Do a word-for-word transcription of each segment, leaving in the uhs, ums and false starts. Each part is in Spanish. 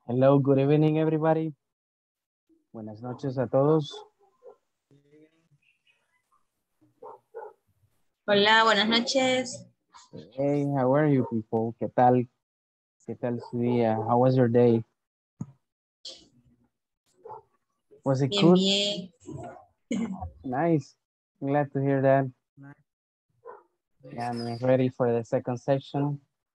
Hello, good evening, everybody. Buenas noches a todos. Hola, buenas noches. Hey, how are you people? ¿Qué tal? ¿Qué tal su día? How was your day? Was it Bien, cool? bien. Nice. Glad to hear that. Yeah, I'm ready for the second section.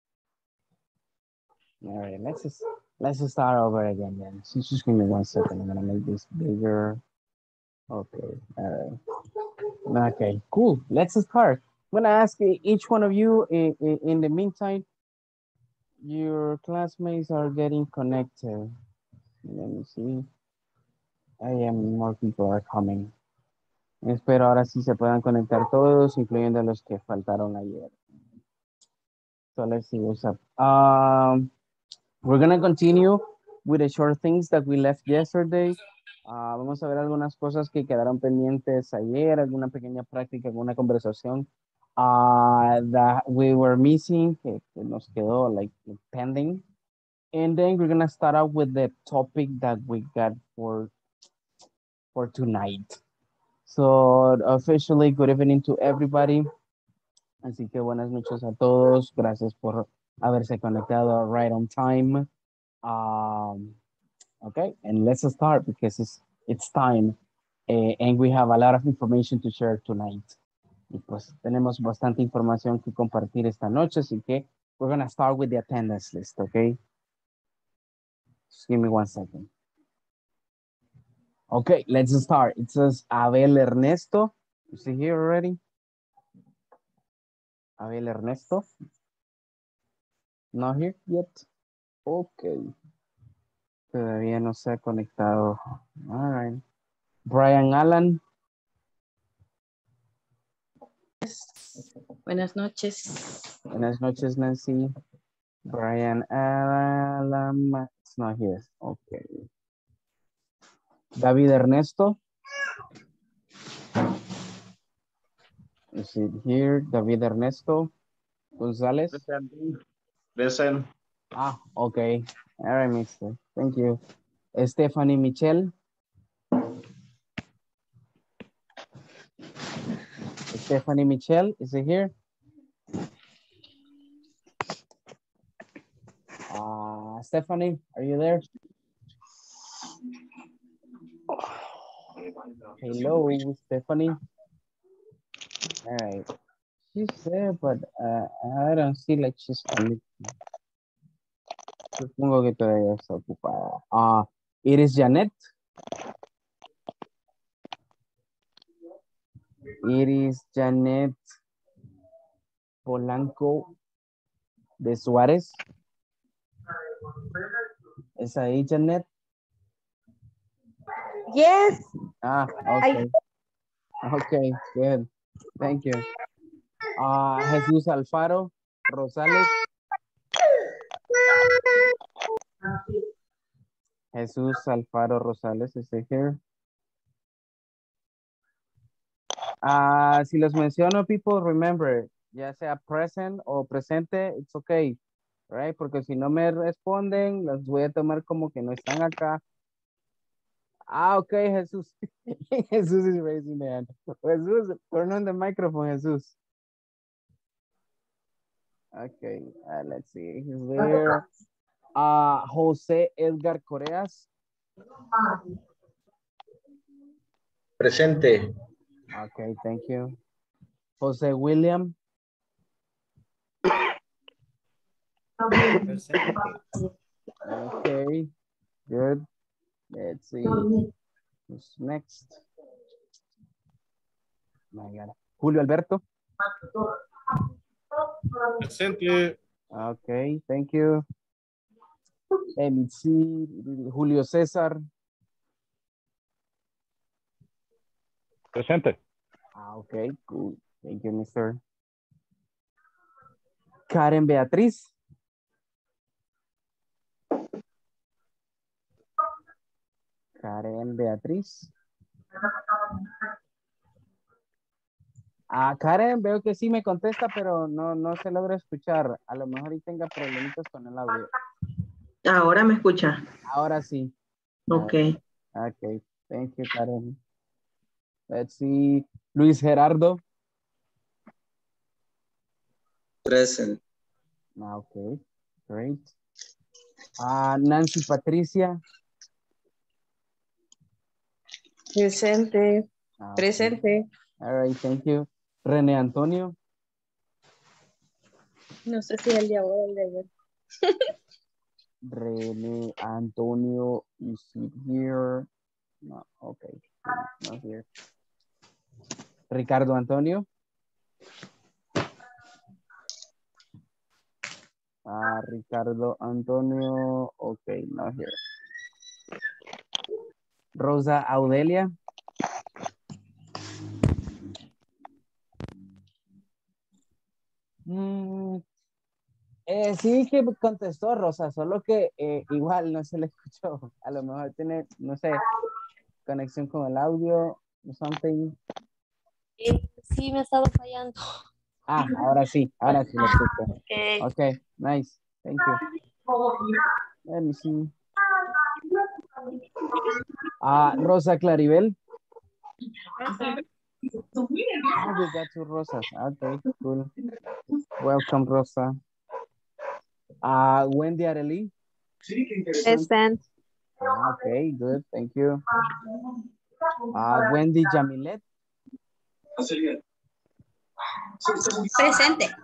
All right, let's just let's just start over again then. So just give me one second. I'm gonna make this bigger. Okay. All right. Okay. Cool. Let's start. I'm gonna ask each one of you. In, in, in the meantime, your classmates are getting connected. Let me see. I am more people are coming. Espero ahora sí se puedan conectar todos, incluyendo los que faltaron ayer. So let's see what's up. Um, we're gonna continue with the short things that we left yesterday. Uh, vamos a ver algunas cosas que quedaron pendientes ayer, alguna pequeña práctica, alguna conversación uh, that we were missing, que, que nos quedó like pending. And then we're gonna start out with the topic that we got for for tonight. So officially, good evening to everybody. Así que buenas noches a todos. Gracias por haberse conectado right on time. Um, okay, and let's start because it's, it's time. Uh, and we have a lot of information to share tonight. Y pues tenemos bastante información que compartir esta noche, así que we're going to start with the attendance list, okay? Just give me one second. Okay, let's start. It says Abel Ernesto. You see here already? Abel Ernesto. Not here yet. Okay. Todavía no se ha conectado. All right. Brian Allen. Buenas noches. Buenas noches, Nancy. Brian Allen. It's not here. Okay. David Ernesto. Is it here? David Ernesto González. Present. Ah, okay. All right, mister. Thank you. Stephanie Michelle. Stephanie Michelle, is it here? Uh, Stephanie, are you there? Hello, Stephanie. All right. She's there, but uh, I don't see like she's connected. Supongo que todavía está ocupada. Ah, uh, it is Janet. It is Janet Polanco de Suárez. ¿Es ahí, Janet? Yes. Ah, okay. Okay, good. Thank you. Uh, Jesús Alfaro Rosales. Jesús Alfaro Rosales, is he here? Uh, si los menciono, people, remember, ya sea present o presente, it's okay, right? Porque si no me responden, los voy a tomar como que no están acá. Ah, okay, Jesús. Jesús is raising the hand. Jesús, turn on the microphone, Jesús. Okay, uh, let's see, he's there. Uh, Jose Edgar Coreas. Presente. Okay, thank you. Jose William. Okay, good. Let's see. Who's next? My God. Julio Alberto. Presente. Okay, thank you. Let me see. Julio César. Presente. Ah, okay, cool. Thank you, mister. Karen Beatriz. Karen Beatriz. Ah, Karen, veo que sí me contesta, pero no, no se logra escuchar. A lo mejor y tenga problemitas con el audio. Ahora me escucha. Ahora sí. Ok. Okay, thank you, Karen. Let's see. Luis Gerardo. Present. Ah, okay, great. Uh, Nancy Patricia. Presente. Ah, okay. Presente. All right, thank you. René Antonio. No sé si el de ahora o el de ayer. René Antonio, is he here? No, okay, not here. Ricardo Antonio. Uh, Ricardo Antonio, okay, not here. Rosa Audelia. Mm, eh, sí que contestó Rosa, solo que eh, igual no se le escuchó. A lo mejor tiene, no sé, conexión con el audio o something. Eh, sí, me ha estado fallando. Ah, ahora sí, ahora sí lo escucho. Okay. Okay, nice, thank you. Let me see. Ah, Rosa Claribel. Ah, we got two Rosas. Okay, cool. Welcome, Rosa. Uh, Wendy Arely. Present. Ah, okay, good, thank you. Uh, Wendy Jamilet. Presente.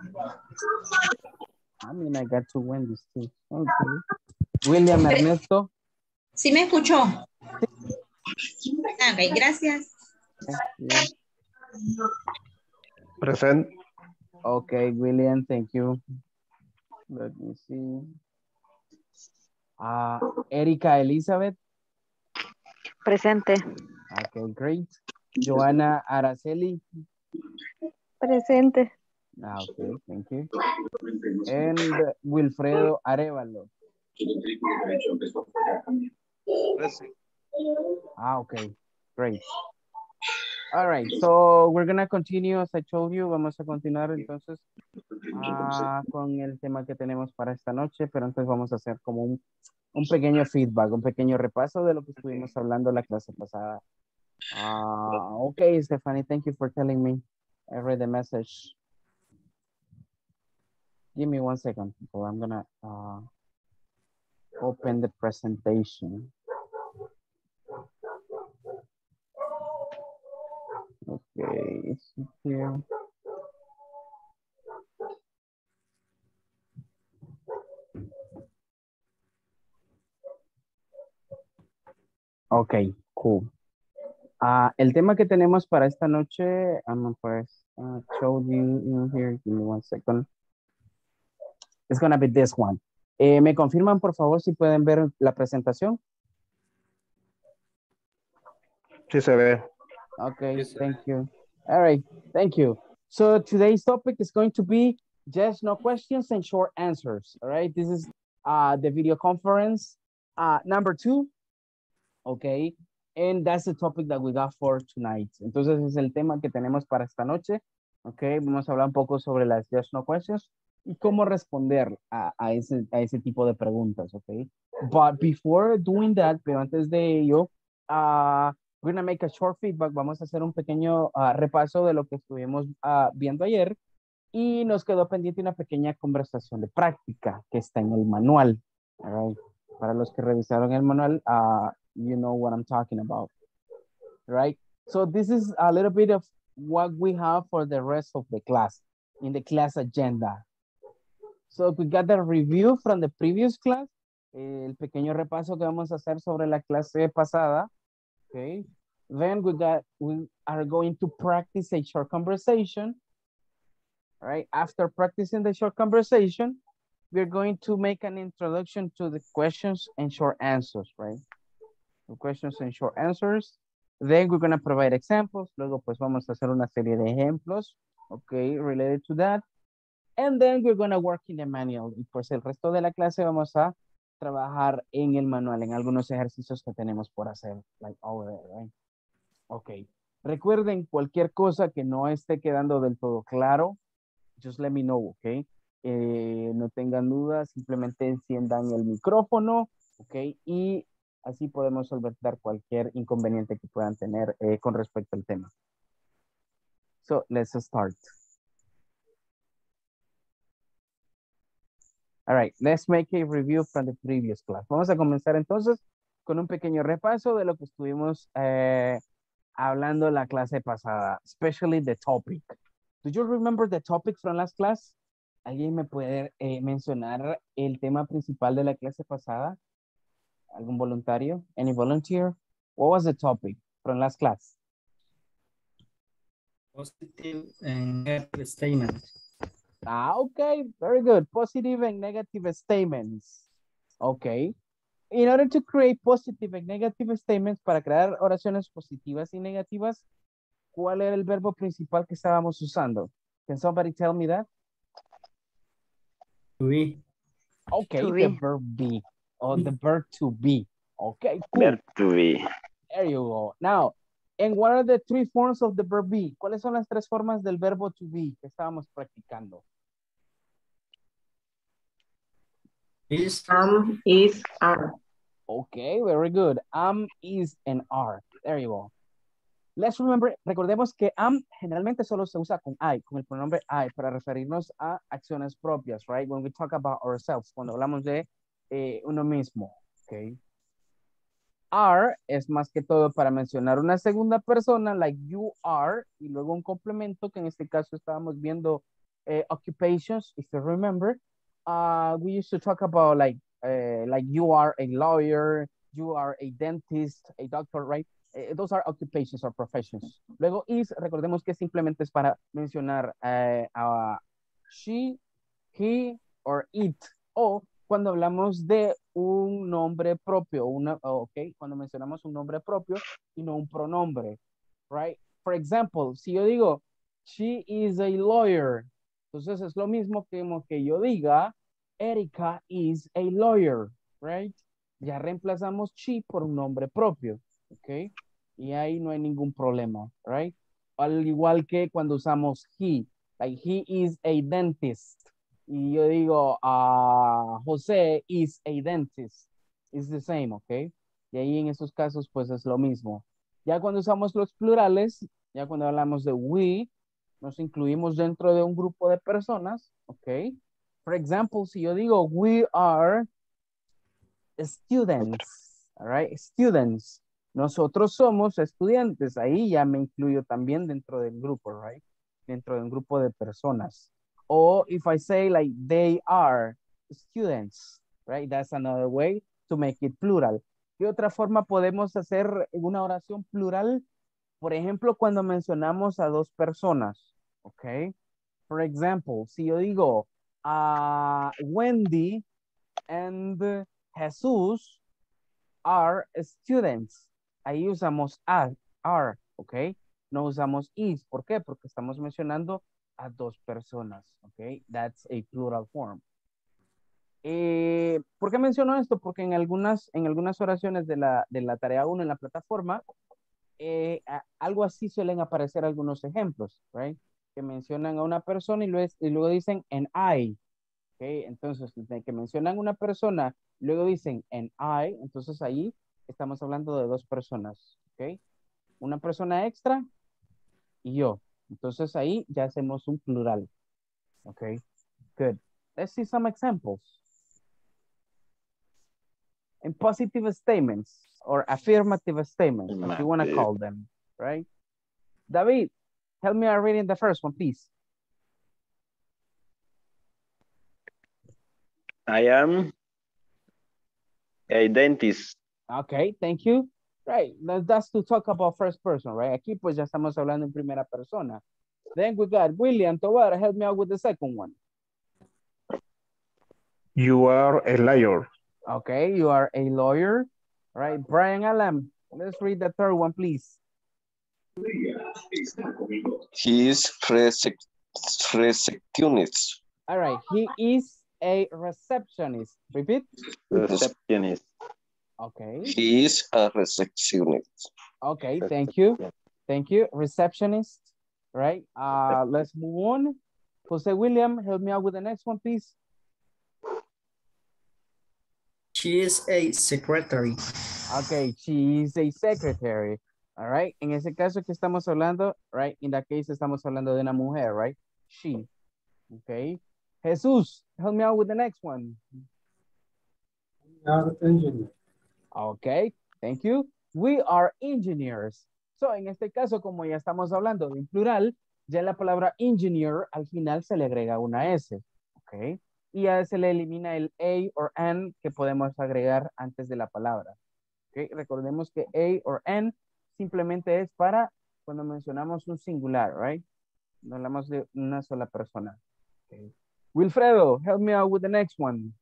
I mean, I got two Wendy's too. Okay. William Ernesto. ¿Sí me escuchó? Ah, ok, gracias. Yeah. Present. Okay, William, thank you. Let me see. Uh, Erika Elizabeth. Presente. Okay, great. Joana Araceli. Presente. Ah, okay, thank you. And Wilfredo Arevalo. Present. Ah, okay, great. All right, so we're gonna continue, as I told you, vamos a continuar entonces ah, con el tema que tenemos para esta noche, pero antes vamos a hacer como un, un pequeño feedback, un pequeño repaso de lo que estuvimos hablando la clase pasada. Ah, okay, Stephanie, thank you for telling me. I read the message. Give me one second, people. I'm gonna uh, open the presentation. Okay, it's here. Okay, cool. Uh, el tema que tenemos para esta noche, I'm gonna press, uh, show you in here. Give me one second. It's gonna be this one. Eh, ¿Me confirman, por favor, si pueden ver la presentación? Sí se ve. Okay, Yes, sir. thank you. All right, thank you. So today's topic is going to be just no questions and short answers. All right, this is uh, the video conference uh, number two. Okay, and that's the topic that we got for tonight. Entonces es el tema que tenemos para esta noche. Okay, vamos a hablar un poco sobre las just no questions y cómo responder a, a, ese, a ese tipo de preguntas. Okay, but before doing that, pero antes de ello, uh, we're gonna make a short feedback. Vamos a hacer un pequeño uh, repaso de lo que estuvimos uh, viendo ayer y nos quedó pendiente una pequeña conversación de práctica que está en el manual. All right. Para los que revisaron el manual, uh, you know what I'm talking about, right? So this is a little bit of what we have for the rest of the class, in the class agenda. So we got the review from the previous class, el pequeño repaso que vamos a hacer sobre la clase pasada, okay? Then we got, we are going to practice a short conversation, right? After practicing the short conversation, we're going to make an introduction to the questions and short answers, right? The questions and short answers. Then we're going to provide examples. Luego, pues vamos a hacer una serie de ejemplos, okay, related to that. And then we're going to work in the manual. Y pues el resto de la clase vamos a trabajar en el manual, en algunos ejercicios que tenemos por hacer, like over there, right? Okay. Recuerden, cualquier cosa que no esté quedando del todo claro, just let me know, okay? eh, no tengan dudas, simplemente enciendan el micrófono, ¿ok? Y así podemos solventar cualquier inconveniente que puedan tener eh, con respecto al tema. So, let's start. All right, let's make a review from the previous class. Vamos a comenzar entonces con un pequeño repaso de lo que estuvimos eh, hablando en la clase pasada, especially the topic. Do you remember the topic from last class? ¿Alguien me puede eh, mencionar el tema principal de la clase pasada? ¿Algún voluntario? Any volunteer? What was the topic from last class? Positive and negative statements. Ah, okay, very good. Positive and negative statements. Okay. In order to create positive and negative statements, para crear oraciones positivas y negativas, ¿cuál era el verbo principal que estábamos usando? Can somebody tell me that? To be. Okay, To the be. verb be, or the verb to be. Okay, cool. Verb to be. There you go. Now, and what are the three forms of the verb be? ¿Cuáles son las tres formas del verbo to be que estábamos practicando? Is. Am, is, are. Okay, very good. Am, is, and are. There you go. Let's remember, recordemos que am generalmente solo se usa con I, con el pronombre I, para referirnos a acciones propias, right? When we talk about ourselves, cuando hablamos de eh, uno mismo, okay? Are es más que todo para mencionar una segunda persona, like you are, y luego un complemento, que en este caso estábamos viendo eh, occupations, if you remember. Uh, we used to talk about like, uh, like you are a lawyer, you are a dentist, a doctor, right? Uh, those are occupations or professions. Luego is, recordemos que simplemente es para mencionar uh, uh, she, he, or it, o cuando hablamos de un nombre propio, una, ok, cuando mencionamos un nombre propio y no un pronombre, right? For example, si yo digo, she is a lawyer, entonces es lo mismo que, que yo diga, Erika is a lawyer, right? Ya reemplazamos she por un nombre propio, ok? Y ahí no hay ningún problema, right? Al igual que cuando usamos he, like he is a dentist. Y yo digo, uh, José is a dentist. It's the same, ¿ok? Y ahí en esos casos, pues es lo mismo. Ya cuando usamos los plurales, ya cuando hablamos de we, nos incluimos dentro de un grupo de personas, ¿ok? For example, si yo digo, we are students, all right? Students. Nosotros somos estudiantes. Ahí ya me incluyo también dentro del grupo, right? Dentro de un grupo de personas. Or if I say like they are students, right? That's another way to make it plural. ¿Qué otra forma podemos hacer una oración plural? Por ejemplo, cuando mencionamos a dos personas, ¿ok? For example, si yo digo uh, Wendy and Jesús are students. Ahí usamos are, are, ¿ok? No usamos is. ¿Por qué? Porque estamos mencionando a dos personas, ¿ok? That's a plural form. Eh, ¿Por qué menciono esto? Porque en algunas, en algunas oraciones de la, de la tarea uno en la plataforma, eh, a, algo así suelen aparecer algunos ejemplos, right? Que mencionan a una persona y luego, y luego dicen an I, ¿ok? Entonces, de que mencionan una persona, luego dicen an I, entonces ahí estamos hablando de dos personas, ¿ok? Una persona extra y yo. Entonces ahí ya hacemos un plural. Okay, good. Let's see some examples. In positive statements or affirmative statements, as you want to call them, right? David, help me out reading the first one, please. I am a dentist. Okay, thank you. Right, that's to talk about first person, right? Aquí pues ya estamos hablando en primera persona. Then we got William Tovar, help me out with the second one. You are a liar. Okay, you are a lawyer. All right, Brian Alam, let's read the third one, please. He is recep receptionist. All right, he is a receptionist. Repeat. Receptionist. Okay. He is a receptionist. Okay, thank you. Thank you. Receptionist, right? Uh, let's move on. Jose William, help me out with the next one, please. She is a secretary. Okay, she is a secretary. All right. En ese caso que estamos hablando, right? In that case, estamos hablando de una mujer, right? She. Okay. Jesús, help me out with the next one. Okay, thank you. We are engineers. So, en este caso, como ya estamos hablando de un plural, ya la palabra engineer al final se le agrega una S. Ok. Y ya se le elimina el a o an que podemos agregar antes de la palabra. Okay. Recordemos que a o an simplemente es para cuando mencionamos un singular, right? No hablamos de una sola persona. Okay. Wilfredo, help me out with the next one.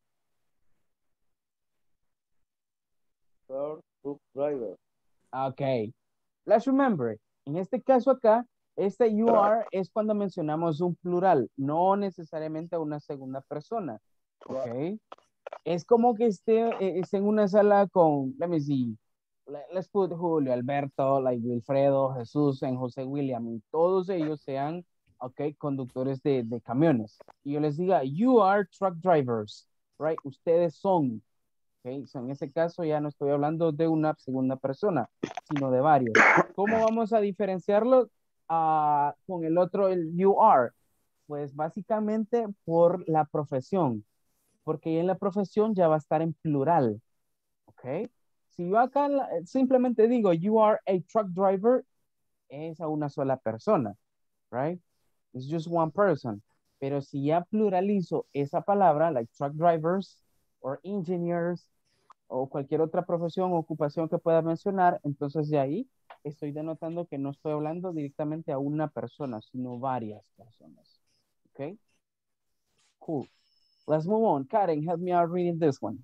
Truck driver. Okay. Let's remember, en este caso acá, este you are es cuando mencionamos un plural, no necesariamente a una segunda persona. Ok. Es como que esté eh, es en una sala con, let me see, let's put Julio, Alberto, like Wilfredo, Jesús, and José William, y todos ellos sean, ok, conductores de, de camiones. Y yo les diga, you are truck drivers, right? Ustedes son. Okay, so en ese caso ya no estoy hablando de una segunda persona, sino de varios. ¿Cómo vamos a diferenciarlo uh, con el otro, el you are? Pues básicamente por la profesión, porque en la profesión ya va a estar en plural. ¿Ok? Si yo acá simplemente digo you are a truck driver, es a una sola persona, right? It's just one person. Pero si ya pluralizo esa palabra, like truck drivers, or engineers, o cualquier otra profesión o ocupación que pueda mencionar, entonces de ahí estoy denotando que no estoy hablando directamente a una persona, sino varias personas. ¿Ok? Cool. Let's move on. Karen, help me out reading this one.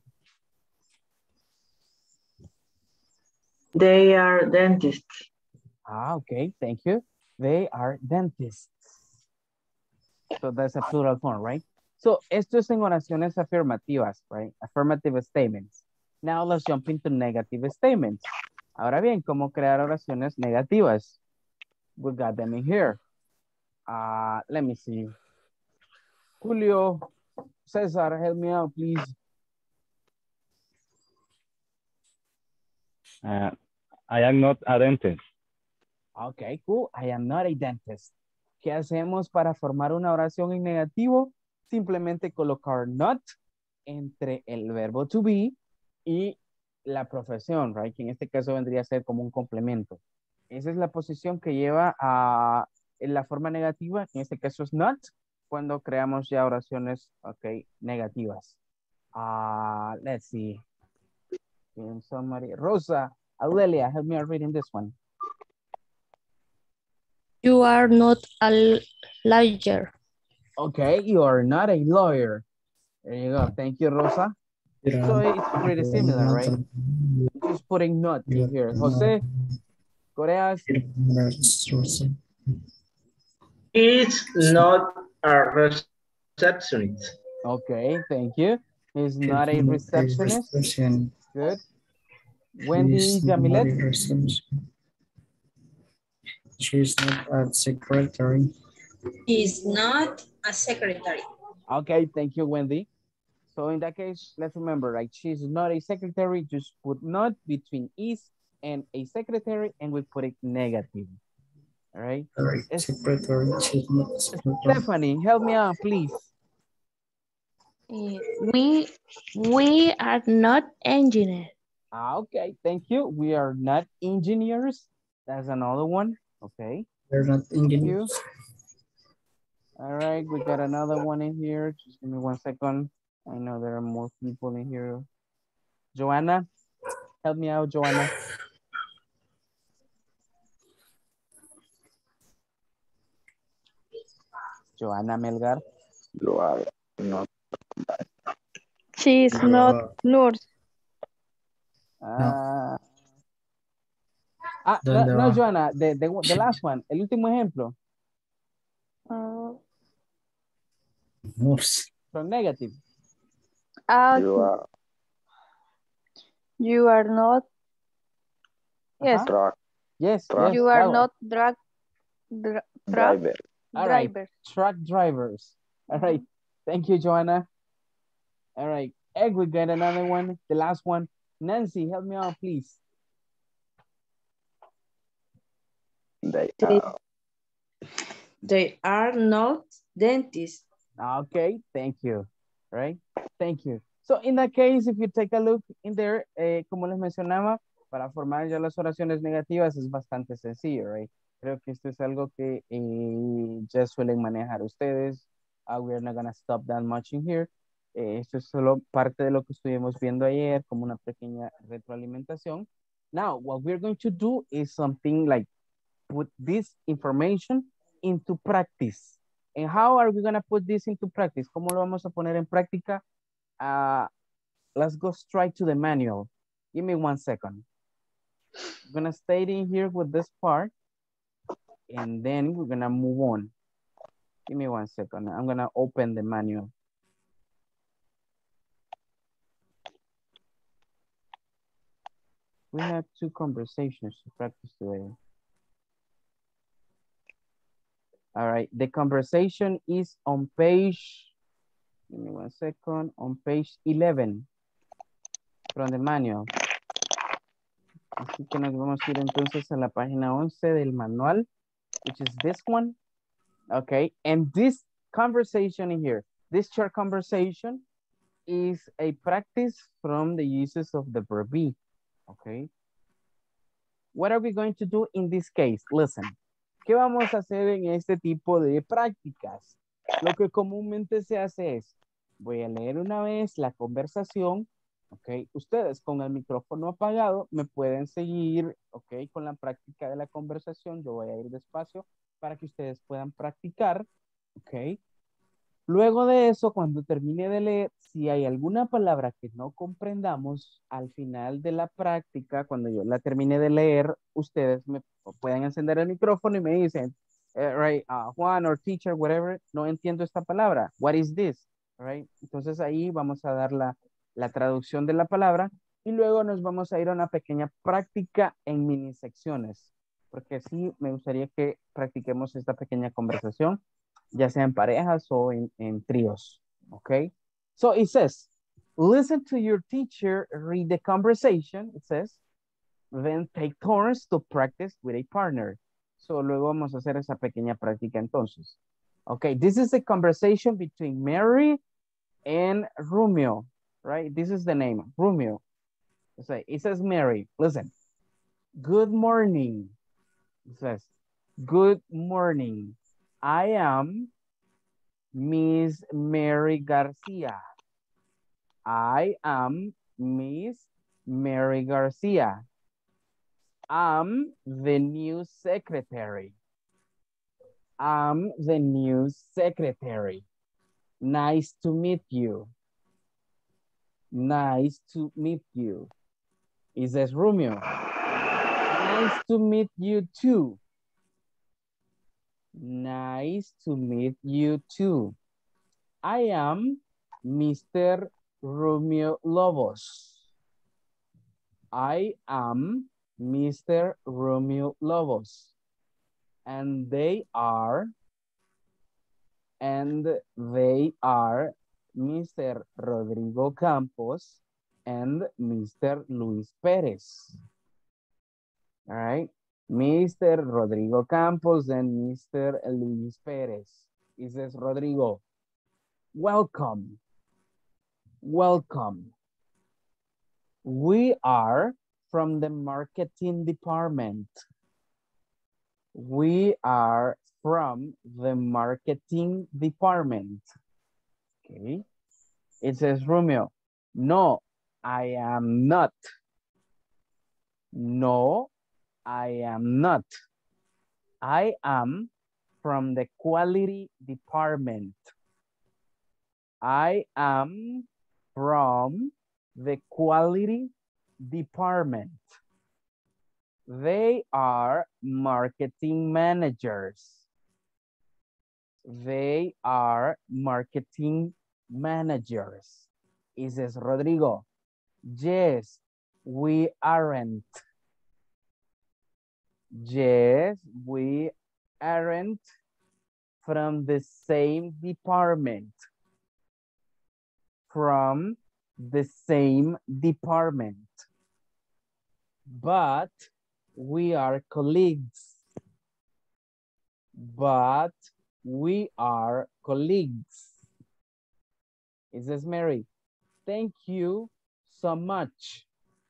They are dentists. Ah, okay. Thank you. They are dentists. So that's a plural form, right? So, esto es en oraciones afirmativas, right? Affirmative statements. Now, let's jump into negative statements. Ahora bien, ¿cómo crear oraciones negativas? We got them in here. Uh, let me see. Julio, Cesar, help me out, please. Uh, I am not a dentist. Okay, cool. I am not a dentist. ¿Qué hacemos para formar una oración en negativo? Simplemente colocar not entre el verbo to be y la profesión, right? Que en este caso vendría a ser como un complemento. Esa es la posición que lleva a en la forma negativa, que en este caso es not, cuando creamos ya oraciones, ok, negativas. Uh, let's see. Somebody, Rosa, Audelia, help me out reading this one. You are not a lawyer. Okay, you are not a lawyer. There you go. Thank you, Rosa. So it's pretty similar, right? Just putting not in here. Jose, Coreas. It's not a receptionist. Okay, thank you. He's not a receptionist. Good. Wendy Jamilet. She's not a secretary. He's not a secretary. Okay, thank you, Wendy. So in that case, let's remember, right? She's not a secretary. Just put not between is and a secretary, and we put it negative. All right. All right. Secretary. She's not a secretary. Stephanie, help me out, please. Uh, we we are not engineers. Ah, okay, thank you. We are not engineers. That's another one. Okay. We're not engineers. All right, we got another one in here. Just give me one second. I know there are more people in here. Joanna, help me out, Joanna. Joanna Melgar. You are not. She is not nurse. Ah, ah no, ¿Dónde no, va? Joanna, the, the, the last one, el último ejemplo. Uh, Nurse. From negative. uh, You are you are not. Yes. Uh-huh. truck Yes, Truck yes. You that are one. not drug, dra, truck driver. All right, Drivers. truck drivers. All right, thank you, Joanna. All right, Egg, we got another one, the last one. Nancy, help me out, please. They They, are. they are not dentists. Okay, thank you. All right, thank you. So in that case, if you take a look in there, eh, como les mencionaba, para formar ya las oraciones negativas es bastante sencillo, right? Creo que esto es algo que eh, ya suelen manejar ustedes. Uh, we're not gonna stop that much in here. Eh, esto es solo parte de lo que estuvimos viendo ayer, como una pequeña retroalimentación. Now, what we're going to do is something like put this information into practice. And how are we going to put this into practice? ¿Cómo lo vamos a poner en práctica? Uh, let's go straight to the manual. Give me one second. I'm going to stay in here with this part, and then we're going to move on. Give me one second. I'm going to open the manual. We have two conversations to practice today. All right, the conversation is on page, give me one second, on page eleven from the manual. Así que nos vamos a ir entonces a la página once del manual, which is this one. Okay, and this conversation in here, this short conversation is a practice from the uses of the verb be. Okay. What are we going to do in this case? Listen. ¿Qué vamos a hacer en este tipo de prácticas? Lo que comúnmente se hace es, voy a leer una vez la conversación, ok, ustedes con el micrófono apagado me pueden seguir, ok, con la práctica de la conversación, yo voy a ir despacio para que ustedes puedan practicar, ok. Luego de eso, cuando termine de leer, si hay alguna palabra que no comprendamos, al final de la práctica, cuando yo la termine de leer, ustedes me pueden encender el micrófono y me dicen, eh, right, uh, Juan or teacher, whatever, no entiendo esta palabra. What is this? Right? Entonces ahí vamos a dar la, la traducción de la palabra y luego nos vamos a ir a una pequeña práctica en mini secciones, porque sí me gustaría que practiquemos esta pequeña conversación, ya sea en parejas o en, en tríos, okay? So it says, listen to your teacher read the conversation, it says, then take turns to practice with a partner. So luego vamos a hacer esa pequeña práctica entonces. Okay, this is a conversation between Mary and Romeo, right? This is the name, Romeo. So it says Mary, listen, good morning. It says, good morning. I am Miss Mary Garcia. I am Miss Mary Garcia. I'm the new secretary. I'm the new secretary. Nice to meet you. Nice to meet you. It says Romeo. Nice to meet you too. Nice to meet you too. I am Mister Romeo Lobos. I am Mister Romeo Lobos. And they are, and they are Mister Rodrigo Campos and Mister Luis Perez. All right. Mister Rodrigo Campos and Mister Luis Perez. It says, Rodrigo, welcome. Welcome. We are from the marketing department. We are from the marketing department. Okay. It says, Romeo, no, I am not. No, I am not. I am from the quality department. I am from the quality department. They are marketing managers. They are marketing managers. It says, Rodrigo, yes, we aren't. Yes, we aren't from the same department. From the same department. But we are colleagues. But we are colleagues. It says Mary, thank you so much.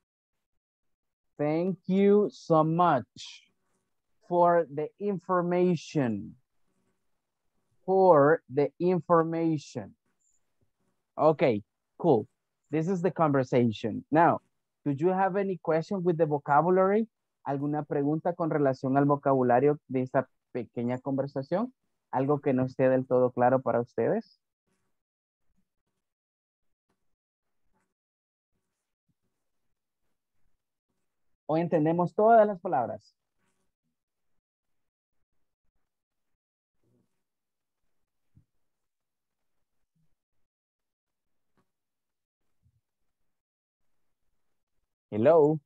Thank you so much for the information. For the information. Okay, cool. This is the conversation. Now, do you have any question with the vocabulary? ¿Alguna pregunta con relación al vocabulario de esta pequeña conversación? ¿Algo que no esté del todo claro para ustedes? ¿O entendemos todas las palabras? Hello.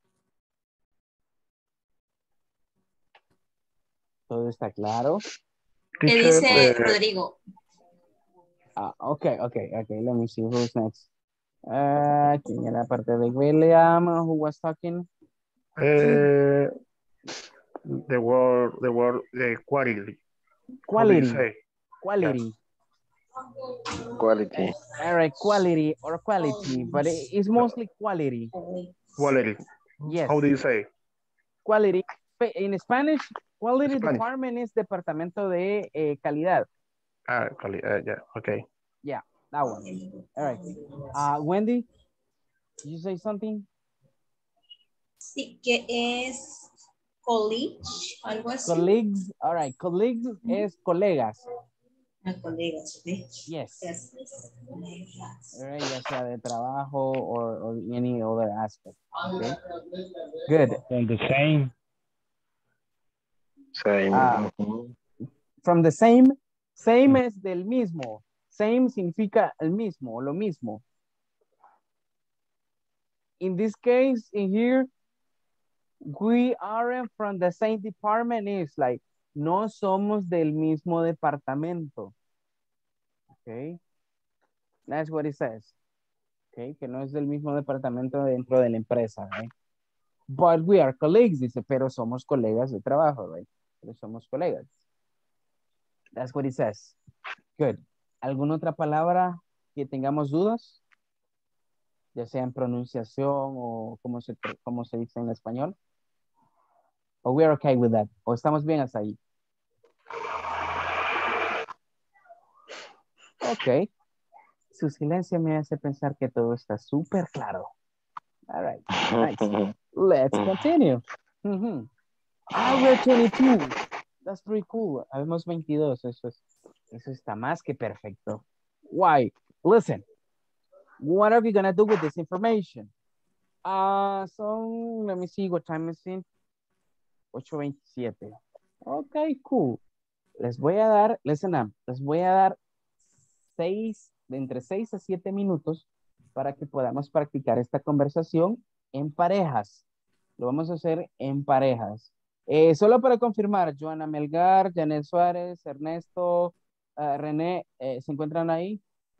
¿Todo está claro? ¿Qué dice Rodrigo? Ah, okay, okay, okay. Let me see who's next. Uh, ¿Quién era parte de William? Who was talking? Uh, the word, the word, the quality. Quality. Say? Quality. Quality. All right, quality or quality, but it, it's mostly quality. Quality. Yes. How do you say? Quality. In Spanish, quality Spanish. department is departamento de eh, calidad. Ah, calidad, yeah, okay. Yeah, that one. All right. Uh, Wendy, did you say something? Sí, que es college, algo así. Colleagues, all right, colleagues mm-hmm. es colegas. Ah, colegas, ¿sí? Yes. Yes. All right, ya sea de trabajo or, or any other aspect. Okay. Good. And the same. Same. Uh, from the same, same es del mismo. Same significa el mismo, lo mismo. In this case, in here, we aren't from the same department. Is like, no somos del mismo departamento. Okay. That's what it says. Okay, que no es del mismo departamento dentro de la empresa, right? But we are colleagues, dice, pero somos colegas de trabajo, right? Pero somos colegas. That's what it says. Good. ¿Alguna otra palabra que tengamos dudas? Ya sea en pronunciación o cómo se, cómo se dice en español. O we're okay with that. O estamos bien hasta ahí. Ok. Su silencio me hace pensar que todo está súper claro. All right. Nice. Let's continue. Mm-hmm. Ah, we're twenty-two. That's pretty cool. Habemos veintidós. Eso es, eso está más que perfecto. Why? Listen. What are we going to do with this information? Uh, so, let me see what time is it. ocho veintisiete. Okay, cool. Les voy a dar, listen up, les voy a dar seis, de entre seis a siete minutos para que podamos practicar esta conversación en parejas. Lo vamos a hacer en parejas. Eh, solo para confirmar, Joana Melgar, Janet Suárez, Ernesto, uh, René, eh, ¿se encuentran ahí?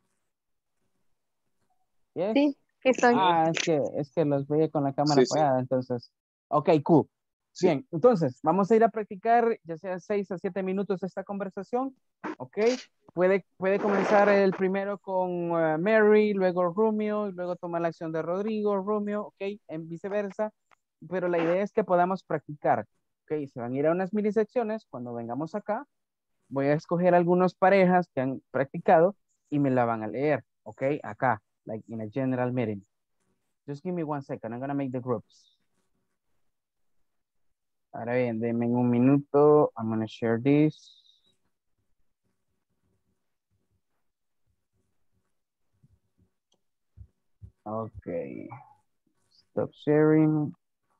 Yes? Sí, estoy. Ah, es que, es que los veía con la cámara Sí, sí. apagada, entonces. Ok, cool. Sí. Bien, entonces, vamos a ir a practicar ya sea seis a siete minutos esta conversación. Ok, puede, puede comenzar el primero con uh, Mary, luego Romeo, y luego tomar la acción de Rodrigo, Romeo, ok, en viceversa. Pero la idea es que podamos practicar. Ok, se van a ir a unas mini secciones. Cuando vengamos acá, voy a escoger algunas parejas que han practicado y me la van a leer. Ok, acá. Like in a general meeting. Just give me one second. I'm going to make the groups. Ahora bien, denme un minuto. I'm going to share this. Okay. Stop sharing.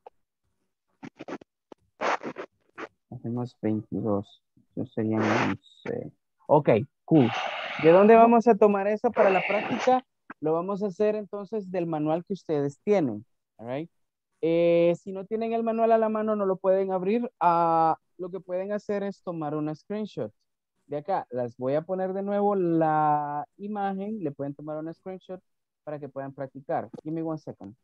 Hacemos veintidós. Eso serían once. Ok, cool. ¿De dónde vamos a tomar eso para la práctica? Lo vamos a hacer entonces del manual que ustedes tienen. All right. Eh, si no tienen el manual a la mano, no lo pueden abrir. Uh, lo que pueden hacer es tomar una screenshot. de acá. Las voy a poner de nuevo la imagen. Le pueden tomar un screenshot para que puedan practicar. Give me one second.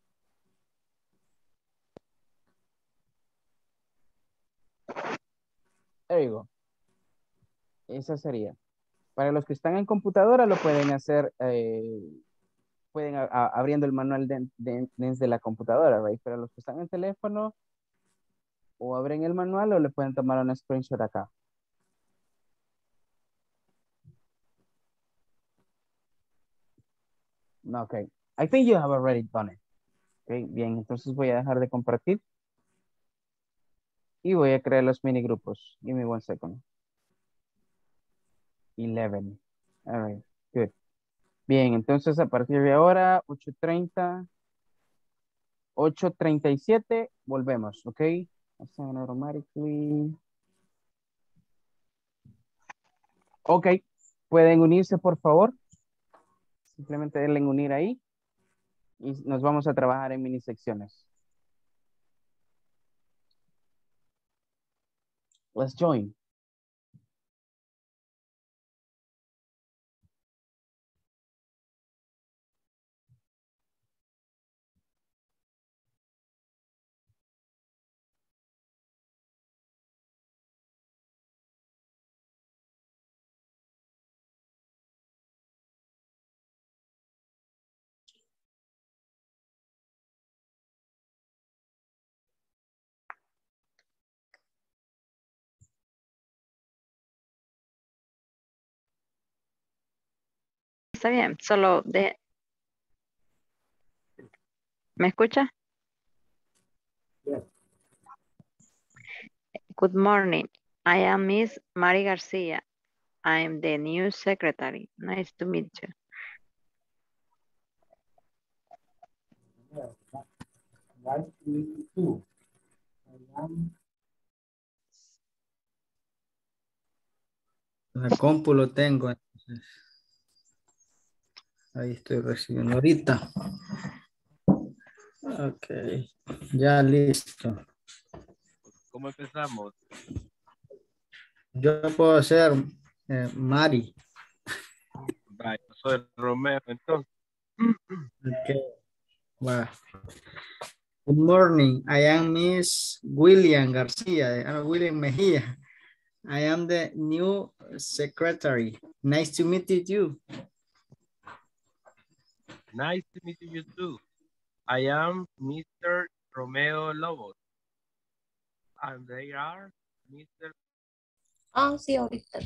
There you go. Esa sería. Para los que están en computadora lo pueden hacer, eh, pueden a, a, abriendo el manual de, de, desde la computadora, right? Pero los que están en teléfono, o abren el manual o le pueden tomar un screenshot acá. No, ok. I think you have already done it. Okay, bien, entonces voy a dejar de compartir. Y voy a crear los mini grupos. Give me one second. eleven. All right, good. Bien, entonces a partir de ahora, ocho treinta, ocho treinta y siete, volvemos, ¿ok? Assign automatically. Ok, pueden unirse por favor. Simplemente denle en unir ahí. Y nos vamos a trabajar en mini secciones. Let's join. Está bien, solo de... ¿Me escucha? Yeah. Good morning. I am Miss Mari Garcia. I am the new secretary. Nice to meet you. Nice to meet you too. I am... La compu lo tengo, entonces. Ahí estoy recibiendo ahorita. Ok, ya listo. ¿Cómo empezamos? Yo puedo hacer eh, Mari. Vaya, soy Romero, entonces. Okay. Wow. Good morning. I am Miss William Garcia. I'm William Mejia. I am the new secretary. Nice to meet you. Nice to meet you too. I am Mister Romeo Lobos. And they are Mister Ah, sí, ahorita.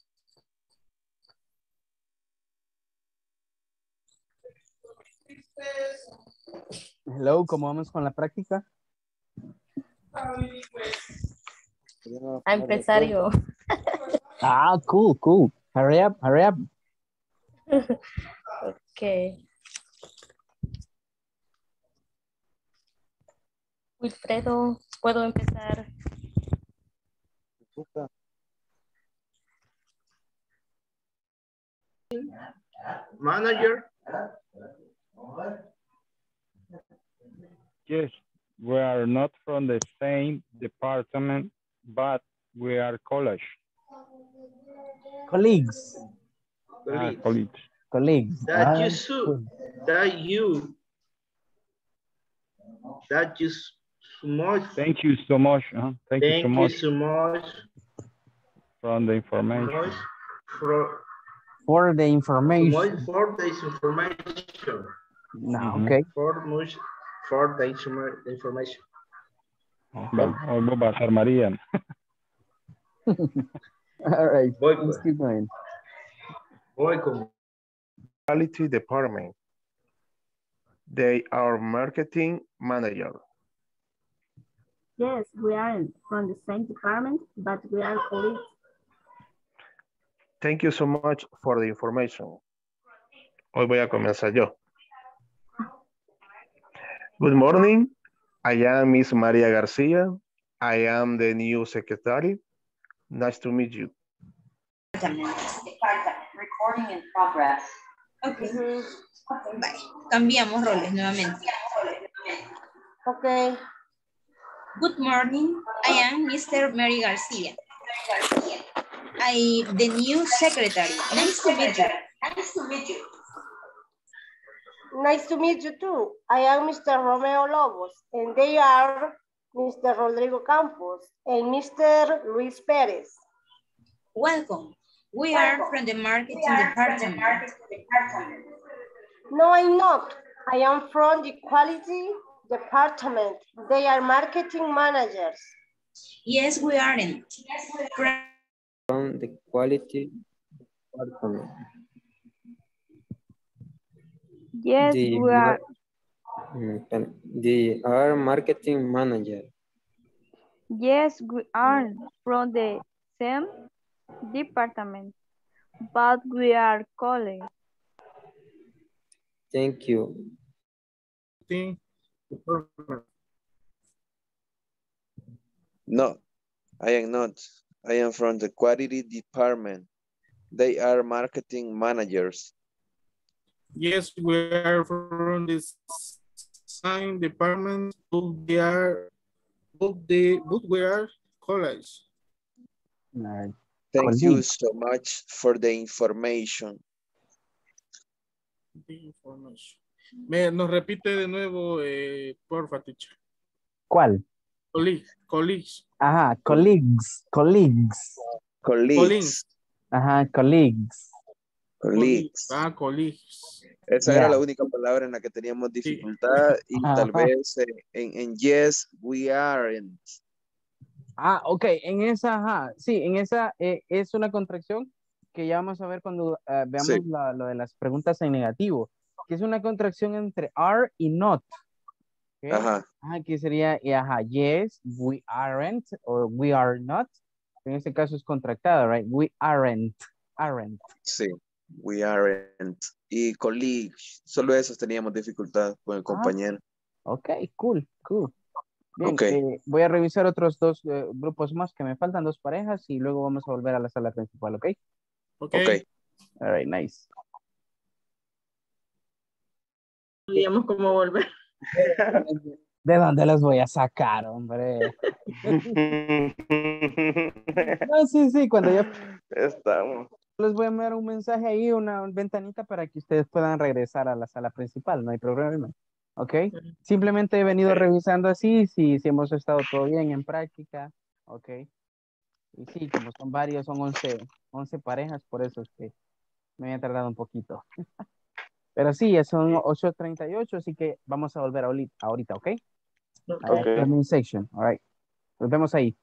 Hello, ¿cómo vamos con la práctica? A empresario. Ah, cool, cool. Hurry up, hurry up. Ok. Wilfredo, ¿puedo empezar? Manager. Yes, we are not from the same department, but we are college. Colleagues. Ah, colleagues. Colleagues. That Ah, you so that you that you so much. Thank you so much. Uh, thank, Thank you so you much so much from the information. much for, for the so information. much for this information. No, Mhm. okay. For much for the informa- information. Vale, hoy voy a pasar María. All right, Voy, let's pues. keep going. Voy con Quality department. They are marketing manager. Yes, we aren't from the same department, but we are colleagues. Thank you so much for the information. Hoy voy a comenzar yo. Good morning. I am Miss Maria Garcia. I am the new secretary. Nice to meet you. Recording in progress. Ok. Vale. Cambiamos roles nuevamente. Ok. Good morning. I am Mister Mary Garcia. I, the new secretary. Nice to meet you. Nice to meet you. Nice to meet you too. I am Mister Romeo Lobos, and they are Mister Rodrigo Campos and Mister Luis Perez. Welcome. We Welcome. are from the marketing We are department. from the marketing department. No, I'm not. I am from the quality department. They are marketing managers. Yes, we aren't. From From the quality department. Yes, The, we are. mar- the are marketing manager. Yes, we are from the same department, but we are colleagues. Thank you. No, I am not. I am from the quality department. They are marketing managers. Yes, we are from the same department, but we are, but, the, but we are colleagues. Alright. Thank you Colleague. so much for the information. The information. Me, nos repite de nuevo, eh, porfa, teacher. ¿Cuál? Colleagues. Colleagues. Ajá, colleagues, colleagues. Colleagues. Ajá, colleagues. Colleagues. Ah, colleagues. Esa Yeah. era la única palabra en la que teníamos dificultad y tal Ajá. vez eh, en, en yes, we aren't. Ah, ok, en esa, ajá, sí, en esa eh, es una contracción que ya vamos a ver cuando eh, veamos Sí. la- lo de las preguntas en negativo, que es una contracción entre are y not. ¿Ok? Ajá. Ajá, que sería, y ajá, yes, we aren't, o we are not. En este caso es contractado, right? We aren't, aren't. Sí, we aren't. Y colleagues, solo esos teníamos dificultad con el compañero. Ok, cool, cool. Bien, Ok. eh, voy a revisar otros dos eh, grupos más que me faltan, dos parejas, y luego vamos a volver a la sala principal, ¿ok? Ok. Ok. All right, nice. Sabíamos cómo volver. ¿De dónde los voy a sacar, hombre? No, sí, sí, cuando ya Estamos. les voy a enviar un mensaje ahí, una ventanita para que ustedes puedan regresar a la sala principal, no hay problema. ¿Ok? Simplemente he venido revisando así, si, si hemos estado todo bien en práctica. ¿Ok? Y sí, como son varios, son once, once parejas, por eso es que me había tardado un poquito. Pero sí, ya son ocho treinta y ocho, así que vamos a volver ahorita, ahorita, ¿ok? Ok. Admin section, all right. Nos vemos ahí.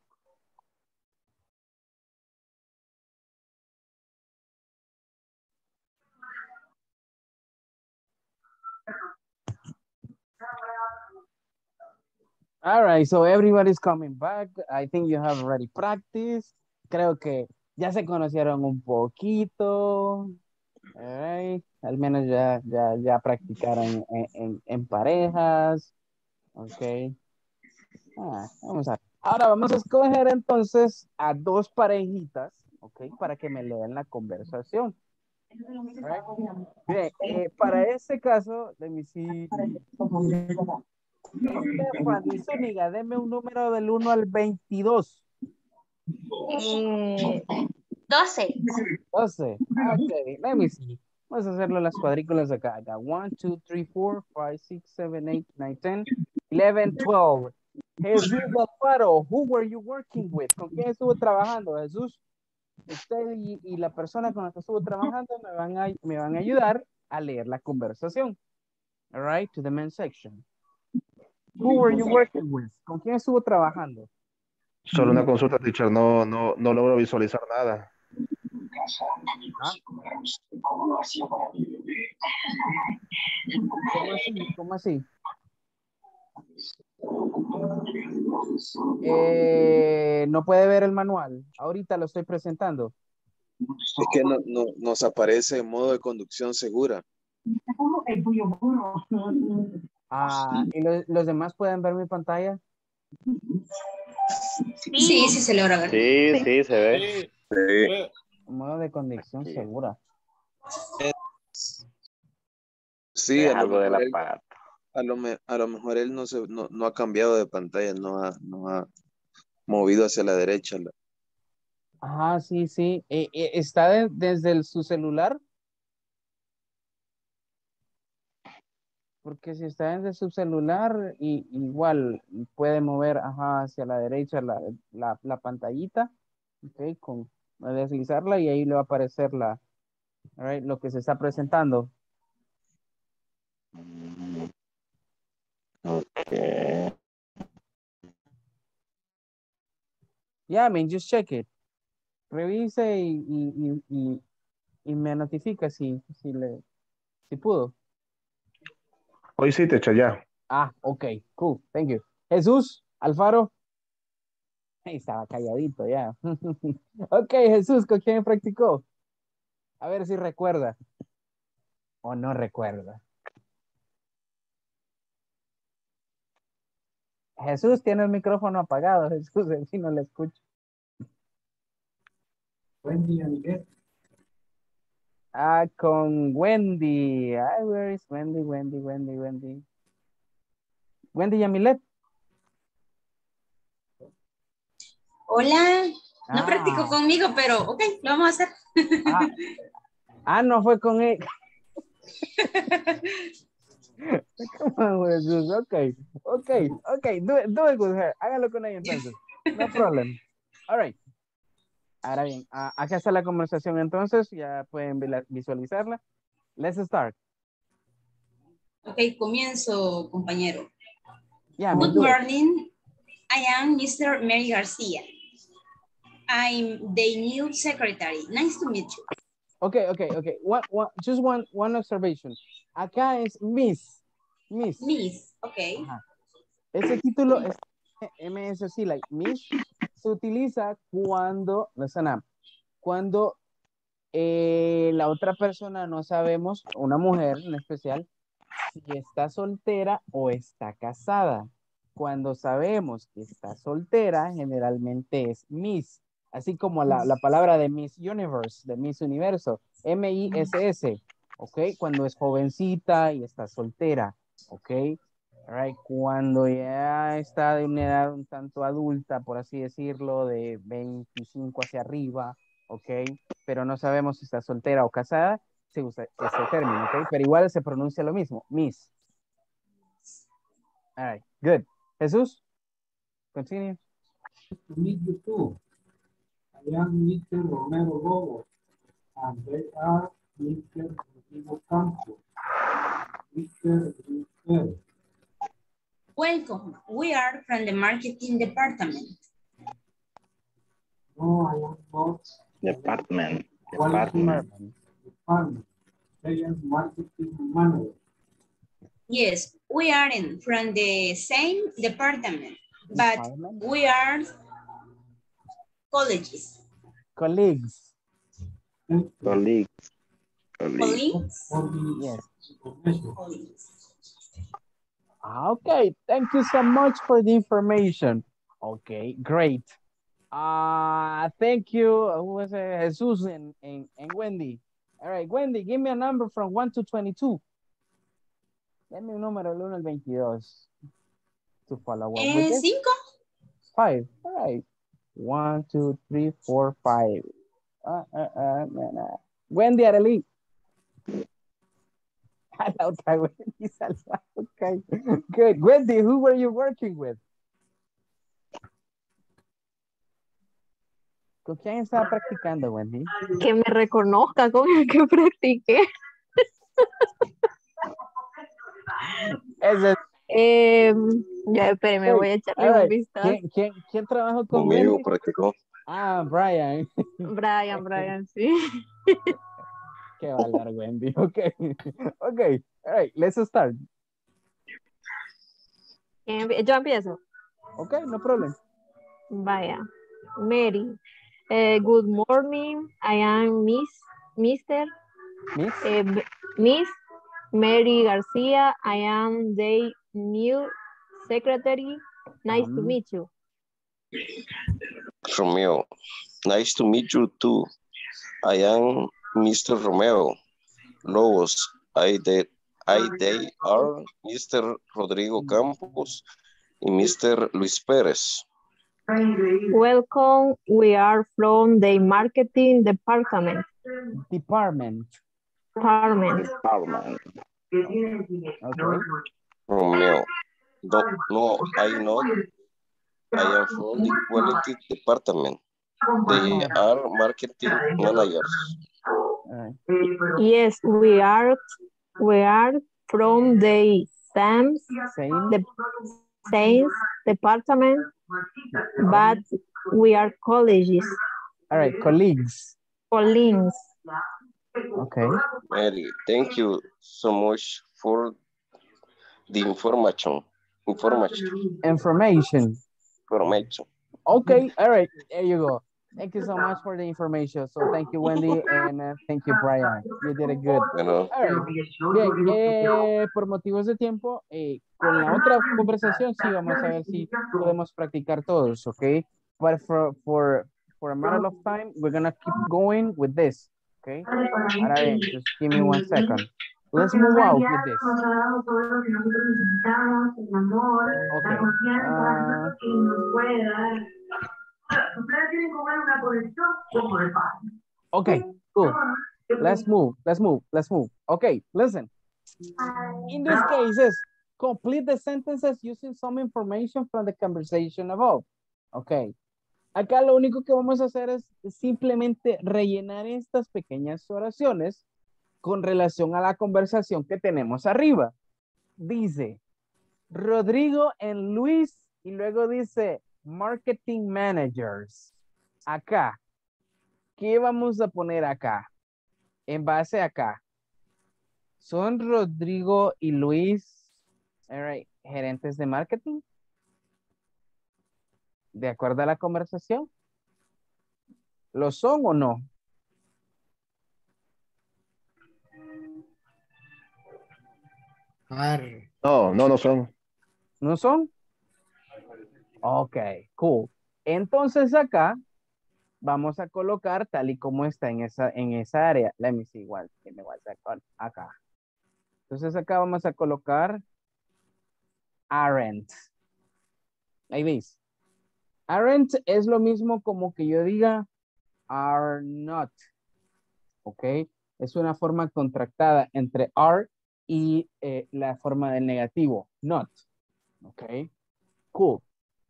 All right, so everybody's coming back. I think you have already practiced. Creo que ya se conocieron un poquito. All right. Al menos ya, ya, ya practicaron en, en, en parejas. Ok. Ah, vamos a Ahora vamos a escoger entonces a dos parejitas, ok, para que me lean la conversación. Right? Bien, eh, para este caso, let me see. Stephanie Zúñiga, deme un número del uno al veintidós. Eh, doce. doce. Ok, let me see. Vamos a hacerlo en las cuadrículas acá. I got one, two, three, four, five, six, seven, eight, nine, ten, eleven, twelve. Jesús Alfaro, who were you working with? ¿Con quién estuvo trabajando, Jesús? Usted y, y la persona con la que estuvo trabajando me van, a, me van a ayudar a leer la conversación. All right, to the main section. Who were you working with? ¿Con quién estuvo trabajando? Solo una consulta, teacher. No, no, no logro visualizar nada. ¿Ah? ¿Cómo así? ¿Cómo así? Eh, no puede ver el manual. Ahorita lo estoy presentando. Es que no, no, nos aparece en modo de conducción segura. Ah, ¿y lo- los demás pueden ver mi pantalla? Sí, sí se logra ver. Sí, sí, se ve. Sí. Modo de conducción Aquí. segura. Sí, Es a lo, algo del mejor él, aparato. a, lo, me- a lo mejor él no, se, no, no ha cambiado de pantalla, no ha, no ha movido hacia la derecha. la- Ajá, sí, sí. Eh, eh, ¿Está de- desde el- su celular? Porque si está desde su celular, y, igual puede mover, ajá, hacia la derecha la, la, la pantallita, ok, con deslizarla y ahí le va a aparecer la, all right, lo que se está presentando. Okay. Yeah, I mean, just check it. Revise y, y, y, y- y me notifica si, si, le, si pudo. Hoy sí, teacher, ya. Ah, ok, cool, thank you. Jesús, Alfaro. Ahí estaba calladito ya. Ok, Jesús, ¿con quién practicó? A ver si recuerda. O no recuerda. Jesús tiene el micrófono apagado. Jesús, si no le escucho. Wendy and Get. Ah, con Wendy. Ah, where is Wendy, Wendy, Wendy, Wendy? Wendy Yamilet. Hola, no practico Ah, conmigo, pero ok, lo vamos a hacer. ah, ah, no fue con él. Come on, Jesús. Ok, ok, ok. Do it, do it with her. Hágalo con ella entonces. No problem. All right. Ahora bien, ah, acá está la conversación entonces. Ya pueden vila- visualizarla. Let's start. Ok, comienzo, compañero. Yeah, I mean, Good do it. morning. I am Mister Mary Garcia. I'm the new secretary. Nice to meet you. Okay, okay, okay. One, one, just one, one observation. Acá es Miss. Miss. Miss, ok. Ajá. Ese título es M S C, like Miss, se utiliza cuando, listen up, cuando eh, la otra persona no sabemos, una mujer en especial, si está soltera o está casada. Cuando sabemos que está soltera, generalmente es Miss. Así como la, la palabra de Miss Universe, de Miss Universo, M I S S, ¿ok? Cuando es jovencita y está soltera, ¿ok? All right. Cuando ya está de una edad un tanto adulta, por así decirlo, de veinticinco hacia arriba, ¿ok? Pero no sabemos si está soltera o casada, se usa ese término, ¿ok? Pero igual se pronuncia lo mismo, Miss. All right, good. Jesús, continue. To meet you too. I am Mister Romero Lobo, and they are Mister Rodrigo Campos, Mister Luis. Welcome. We are from the marketing department. No, I am not. Department. Quality Department. department. I am marketing manager. Yes, we are in from the same department, but Department? we are colleges. Colleagues. Colleagues. Colleagues. Yes. Colleagues. Okay, thank you so much for the information. Okay, great. Uh, thank you. Who was it? Jesus and, and, and Wendy. All right, Wendy, give me a number from one to twenty-two. Dame un número del uno al veintidós to follow up with Eh, this. cinco. Five. All right. One, two, three, four, five. Uh, uh, uh, nah, nah. Wendy Arely. La otra Wendy Salva. Okay. Good. Wendy, who were you working with? ¿Con quién estaba practicando, Wendy? Que me reconozca con el que practiqué. Ese. Eh, ya, espéreme, voy a echarle All un right. vistazo. ¿Quién, quién, quién trabajó con Conmigo Wendy? practicó. Ah, Brian. Brian, Brian, sí. Qué valor, Wendy. Okay. Okay. All right. Let's start. ¿Quién empie- Yo empiezo. Okay, no problem. Vaya. Mary. Eh, good morning. I am Miss, Mister Miss. eh, B- Miss Mary Garcia. I am the new secretary. Nice to Um, meet you. Romeo. Nice to meet you too. I am Mister Romeo Lobos. I they, I they are Mister Rodrigo Campos y Mister Luis Pérez. Welcome, we are from the marketing department. Department. Department. Department. Okay. Romeo. No, no, I not. I am from the quality department. They are marketing managers. Alright. Yes, we are we are from the same, Same. the same department, but we are colleagues. All right, colleagues. Colleagues. Okay. Mary, thank you so much for the information. Information. Information. Information. Okay, all right, there you go. Thank you so much for the information. So thank you, Wendy, and uh, thank you, Brian. You did it good. Bueno. All right. Bien, eh, por motivos de tiempo, eh, con la otra conversación sí vamos a ver si podemos practicar todos, okay? But for, for, for a matter of time, we're gonna keep going with this, okay? Ahora bien, just give me one second. Let's move out with this. Okay. Uh, okay, cool. Let's move, let's move, let's move. Okay, listen. In these cases, complete the sentences using some information from the conversation above. Okay. Acá lo único que vamos a hacer es simplemente rellenar estas pequeñas oraciones con relación a la conversación que tenemos arriba. Dice, Rodrigo and Luis, y luego dice, marketing managers. Acá, ¿qué vamos a poner acá? En base acá. ¿Son Rodrigo y Luis, all right, gerentes de marketing? ¿De acuerdo a la conversación? ¿Lo son o no? No, no, no son. ¿No son? Ok, cool. Entonces acá vamos a colocar tal y como está en esa, en esa área. Let me see igual. Give me one second. Acá. Entonces acá vamos a colocar aren't. Ahí ves. Aren't es lo mismo como que yo diga are not. Ok. Es una forma contractada entre are y eh, la forma del negativo. Not. Ok. Cool.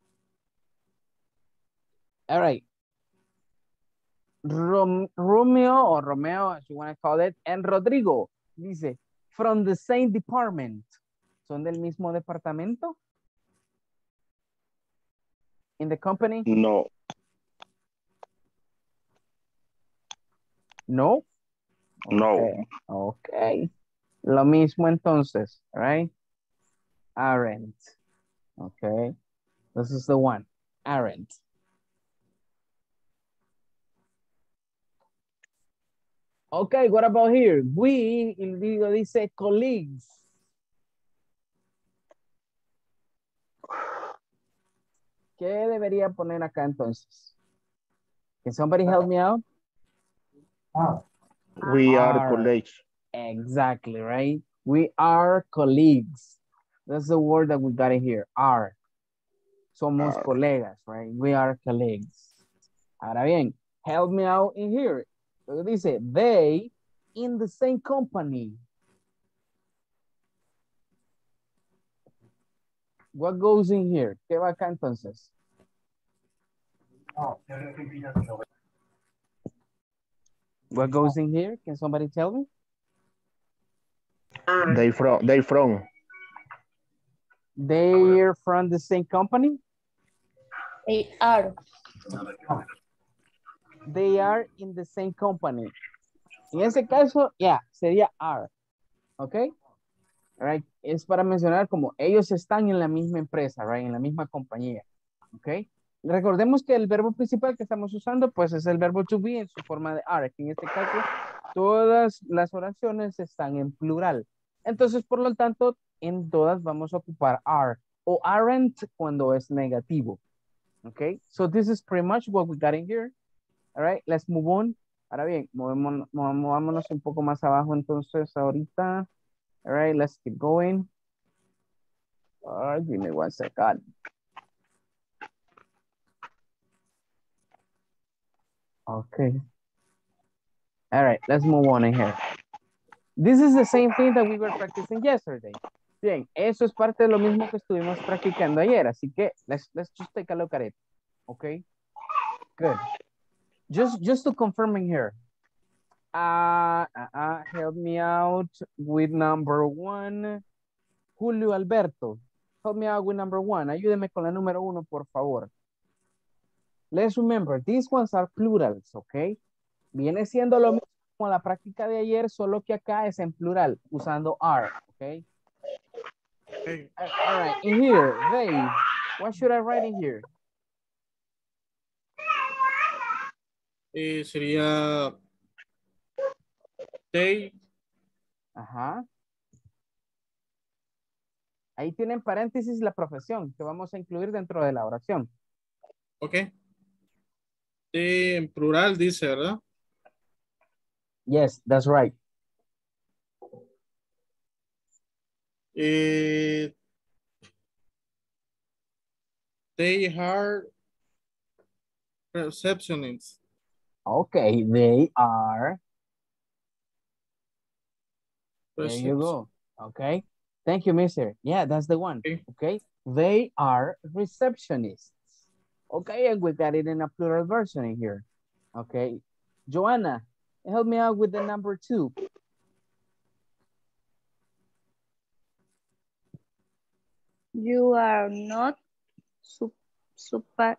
All right. Rom Romeo or Romeo, as you want to call it, and Rodrigo, dice, from the same department. ¿Son del mismo departamento? In the company? No. No? No. Okay. Okay. Lo mismo entonces, right? Aren't. Okay. This is the one. Aren't. Okay, what about here? We, el video dice colleagues. ¿Qué debería poner acá entonces? Can somebody help me out? We are colleagues. Exactly, right? We are colleagues. That's the word that we got in here, are. Somos Are. colegas, right? We are colleagues. Ahora bien, help me out in here. Lo que dice, they in the same company. What goes in here? ¿Qué va acá entonces? What goes in here? Can somebody tell me? They from. They from. They're from the same company? They are. They are in the same company. En ese caso, yeah, sería are. ¿Ok? Right. Es para mencionar como ellos están en la misma empresa, right? En la misma compañía. ¿Ok? Recordemos que el verbo principal que estamos usando, pues es el verbo to be en su forma de are. Que en este caso, todas las oraciones están en plural. Entonces, por lo tanto, en todas vamos a ocupar are o aren't cuando es negativo. ¿Ok? So this is pretty much what we got in here. All right, let's move on. Ahora bien, movémonos, movámonos un poco más abajo entonces ahorita. All right, let's keep going. All right, give me one second. Okay. All right, let's move on in here. This is the same thing that we were practicing yesterday. Bien, eso es parte de lo mismo que estuvimos practicando ayer, así que let's, let's just take a look at it. Okay, good. Just, just to confirm in here. Uh, uh, uh, help me out with number one. Julio Alberto. Help me out with number one. Ayúdeme con la número uno, por favor. Let's remember, these ones are plurals, okay? Viene siendo lo mismo como la práctica de ayer, solo que acá es en plural, usando are, okay? Okay. All right, in here, they, what should I write in here? Eh, sería they. Ajá. Ahí tienen paréntesis la profesión que vamos a incluir dentro de la oración. Ok. They en plural dice, ¿verdad? Yes, that's right. Eh, they are receptionists. Okay, they are. There you go. Okay. Thank you, mister. Yeah, that's the one. Okay. Okay. They are receptionists. Okay, and we got it in a plural version in here. Okay. Joanna, help me out with the number two. You are not su super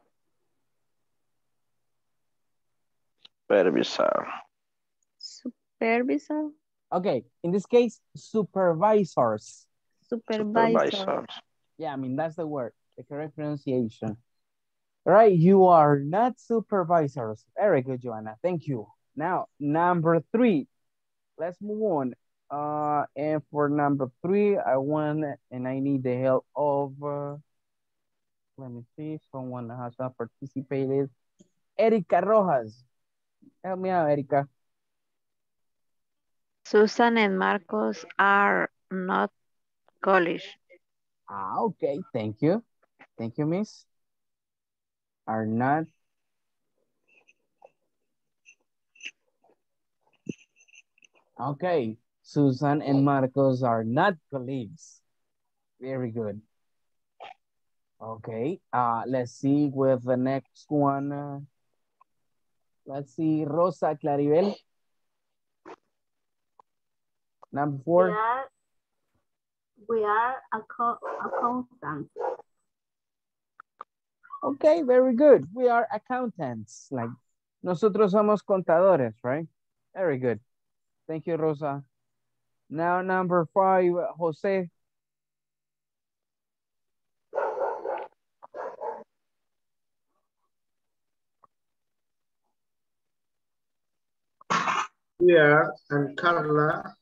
Supervisor. supervisor. Okay, in this case, supervisors. Supervisor. Supervisors. Yeah, I mean, that's the word, the correct pronunciation. All right, you are not supervisors. Very good, Joanna. Thank you. Now, number three. Let's move on. Uh, and for number three, I want, and I need the help of, uh, let me see, someone that has not participated. Erika Rojas. Help me out, Erika. Susan and Marcos are not college. Ah, okay, thank you. Thank you, miss. Are not. Okay, Susan and Marcos are not colleagues. Very good. Okay, uh, let's see with the next one. Uh, let's see, Rosa Claribel. Number four. We are, we are accountants. Okay, very good. We are accountants. Like, nosotros somos contadores, right? Very good. Thank you, Rosa. Now, number five, Jose. We are, and Carla.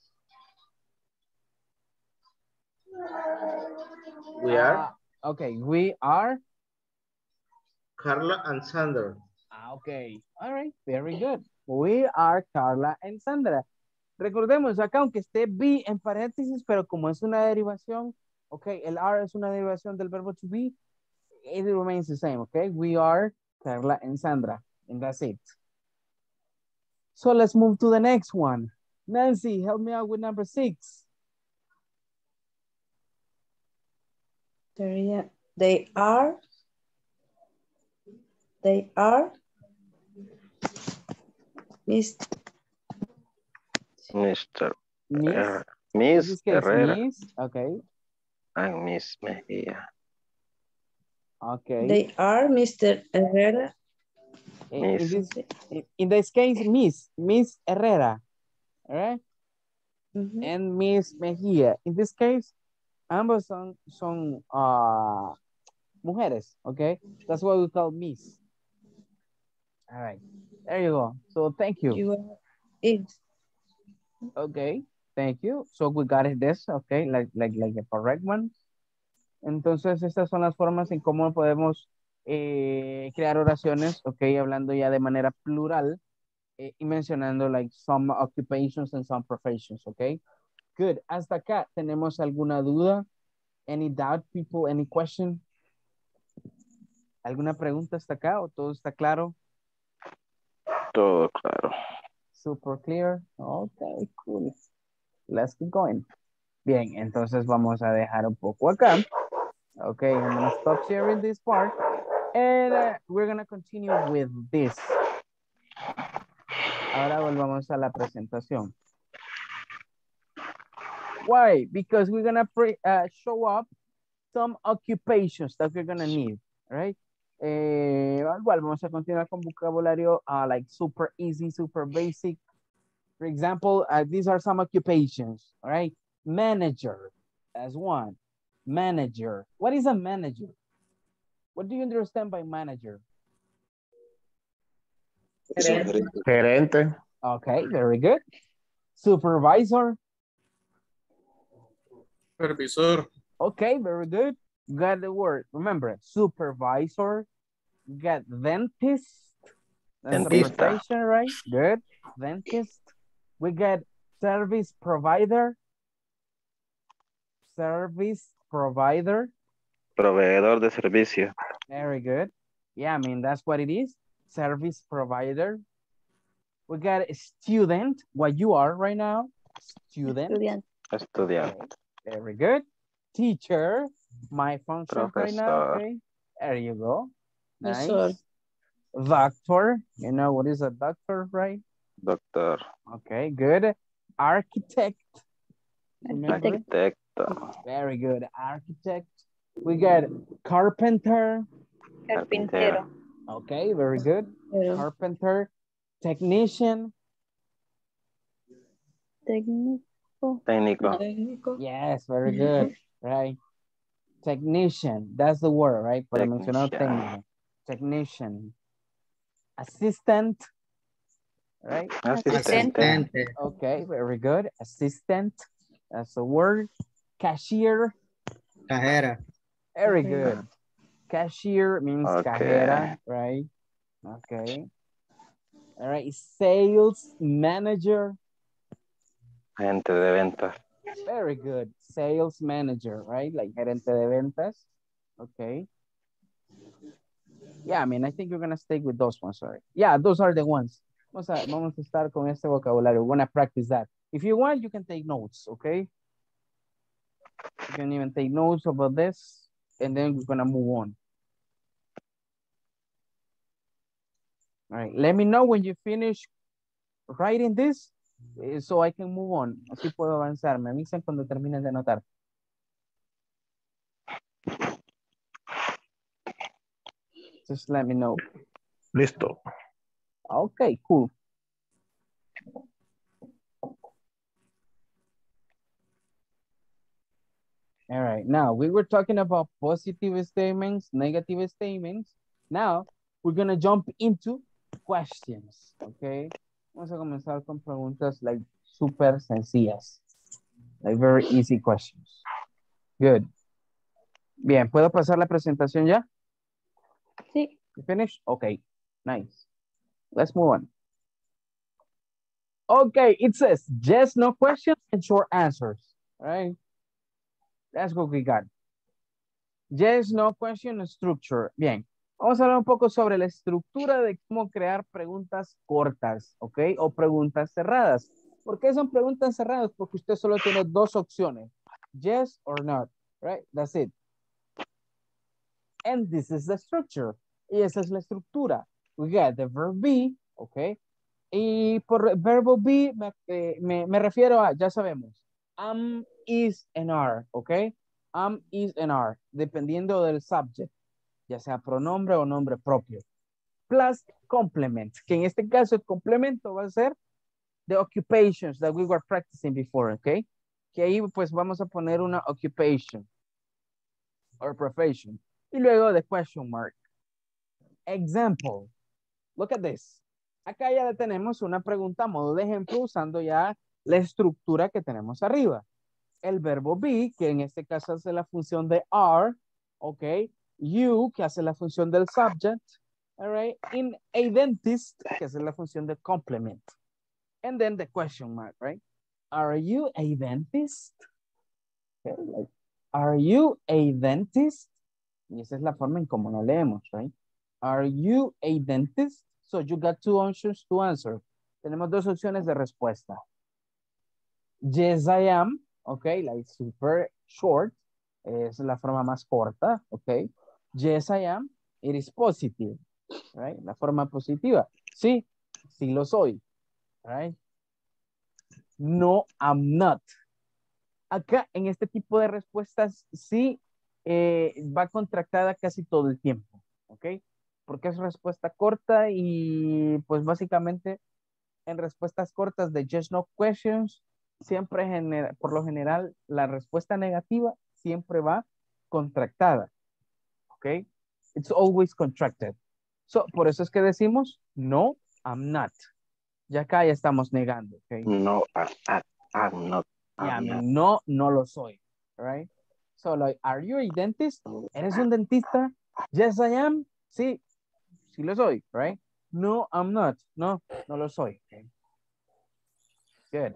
We are. Uh, okay, we are. Carla and Sandra. Ah, okay, all right, very good. We are Carla and Sandra. Recordemos acá, aunque esté be en paréntesis, pero como es una derivación, okay, el are es una derivación del verbo to be, it remains the same, okay? We are Carla and Sandra, and that's it. So let's move to the next one. Nancy, help me out with number six. They are, they are, Miss Mister Miss, Er- Miss case, Herrera Miss, okay. and Miss Mejia. Okay. They are Mister Herrera. In, in, this, in, in this case, Miss, Miss Herrera, all right? Mm-hmm. And Miss Mejia. In this case, ambos son, son uh, mujeres, okay? That's what we call Miss. All right, there you go. So thank you. You are it. Okay, thank you. So we got it this, okay, like, like, like the correct one. Entonces, estas son las formas en cómo podemos eh, crear oraciones, ok, hablando ya de manera plural eh, y mencionando like some occupations and some professions, ok. Good. Hasta acá, ¿tenemos alguna duda? Any doubt, people? Any question? ¿Alguna pregunta hasta acá o todo está claro? Todo claro. Super clear. Okay, cool. Let's keep going. Bien, entonces vamos a dejar un poco acá. Okay, I'm gonna stop sharing this part. And uh, we're gonna continue with this. Ahora volvamos a la presentación. Why? Because we're gonna pre uh, show up some occupations that we're gonna need, right? Eh, igual vamos a continuar con vocabulario uh, like super easy, super basic. For example, uh, these are some occupations, all right? Manager, as one. Manager. What is a manager? What do you understand by manager? Gerente. Okay, very good. Supervisor. Supervisor. Okay, very good. Got the word. Remember, supervisor. Got dentist. That's a Dentista. profession, right? Good. Dentist. We got service provider. Service provider. Proveedor de servicio. Very good. Yeah, I mean, that's what it is. Service provider. We got a student, what you are right now. Student. Estudiante. Estudiante. Very good. Teacher, my function right now. Profesor. Okay. There you go. Nice. Profesor. Doctor, you know what is a doctor, right? Doctor. Okay, good. Architect. Remember? Arquitecto. Very good. Architect. We got carpenter. Carpintero. Okay, very good. Pero- Carpenter. Technician. Técnico. Técnico. Técnico. Yes, very good. Right. Technician. That's the word, right? Para mencionar Technician. técnico. Technician. Assistant. Right? Asistente. Asistente. Okay, very good. Assistant. That's the word. Cashier. Cajera. Very Okay. good. Cashier means Okay. cajera, right? Okay. All right. Sales manager. Agente de ventas. Very good. Sales manager, right? Like gerente de ventas. Okay. Yeah, I mean, I think you're going to stick with those ones, sorry. Yeah, those are the ones. Vamos a, vamos a estar con este vocabulario. We're going to practice that. If you want, you can take notes, okay? You can even take notes about this, and then we're going to move on. All right, let me know when you finish writing this, eh, so I can move on. Así puedo avanzar. Me avisan cuando terminen de anotar. Just let me know. Listo. Okay, cool. All right, now we were talking about positive statements, negative statements. Now we're gonna jump into questions, okay? Vamos a comenzar con preguntas like super sencillas, like very easy questions. Good. Bien, ¿puedo pasar la presentación ya? Sí. You finished? Okay, nice. Let's move on. Okay, it says yes, no questions and short answers, all right? That's what we got. Yes, no question, structure. Bien, vamos a hablar un poco sobre la estructura de cómo crear preguntas cortas, ¿ok? O preguntas cerradas. ¿Por qué son preguntas cerradas? Porque usted solo tiene dos opciones. Yes or not, right? That's it. And this is the structure. Y esa es la estructura. We got the verb be, ¿ok? Y por verbo be me, eh, me, me refiero a, ya sabemos, am, is, and are, ¿ok? Am, is, and are, dependiendo del subject, ya sea pronombre o nombre propio. Plus complement, que en este caso el complemento va a ser the occupations that we were practicing before, ¿ok? Que ahí pues vamos a poner una occupation or profession. Y luego the question mark. Example. Look at this. Acá ya tenemos una pregunta a modo de ejemplo usando ya la estructura que tenemos arriba. El verbo be, que en este caso hace la función de are, ok. You, que hace la función del subject, all right. In a dentist, que hace la función de complement. And then the question mark, right? Are you a dentist? Okay, like, are you a dentist? Y esa es la forma en cómo lo leemos, right? Are you a dentist? So you got two options to answer. Tenemos dos opciones de respuesta. Yes, I am. Okay, like super short. Es la forma más corta. Okay. Yes, I am. It is positive. Right? La forma positiva. Sí, sí lo soy. Right? No, I'm not. Acá, en este tipo de respuestas, sí eh, va contractada casi todo el tiempo. ¿Ok? Porque es respuesta corta y pues básicamente en respuestas cortas de yes, no questions, siempre genera, por lo general la respuesta negativa siempre va contractada. ¿Ok? It's always contracted. So, por eso es que decimos no, I'm not. Ya acá ya estamos negando. ¿Ok? No, I, I, I'm not. Yeah, I I'm not. mean, no, no lo soy. Right? So, like, are you a dentist? ¿Eres un dentista? Yes, I am. Sí, sí lo soy. Right? No, I'm not. No, no lo soy. Okay. Good.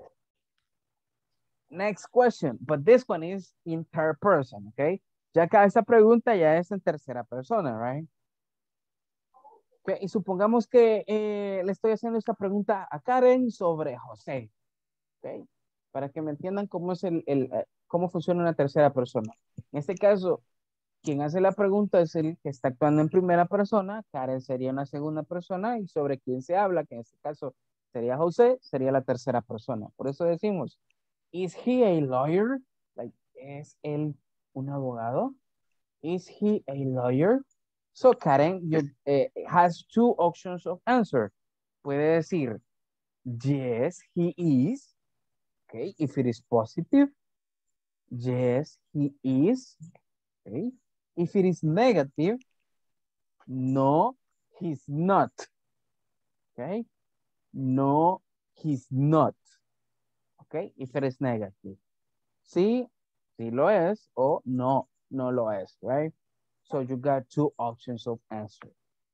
Next question, but this one is in third person, okay? Ya acá esta pregunta ya es en tercera persona, right? Okay, y supongamos que eh, le estoy haciendo esta pregunta a Karen sobre José, okay? Para que me entiendan cómo es el, el eh, cómo funciona una tercera persona. En este caso, quien hace la pregunta es el que está actuando en primera persona, Karen sería una segunda persona y sobre quién se habla, que en este caso sería José, sería la tercera persona. Por eso decimos, is he a lawyer? Like, ¿es él un abogado? Is he a lawyer? So Karen you, uh, has two options of answer. Puede decir, yes, he is. Okay, if it is positive, yes, he is. Okay, if it is negative, no, he's not. Okay, no, he's not. Okay, if it is negative. Sí, sí lo es, o no, no lo es, right? So you got two options of answer.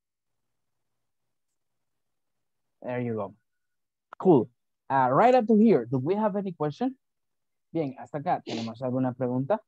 There you go. Cool. Uh, right up to here, do we have any question? Bien, hasta acá, ¿tenemos alguna pregunta?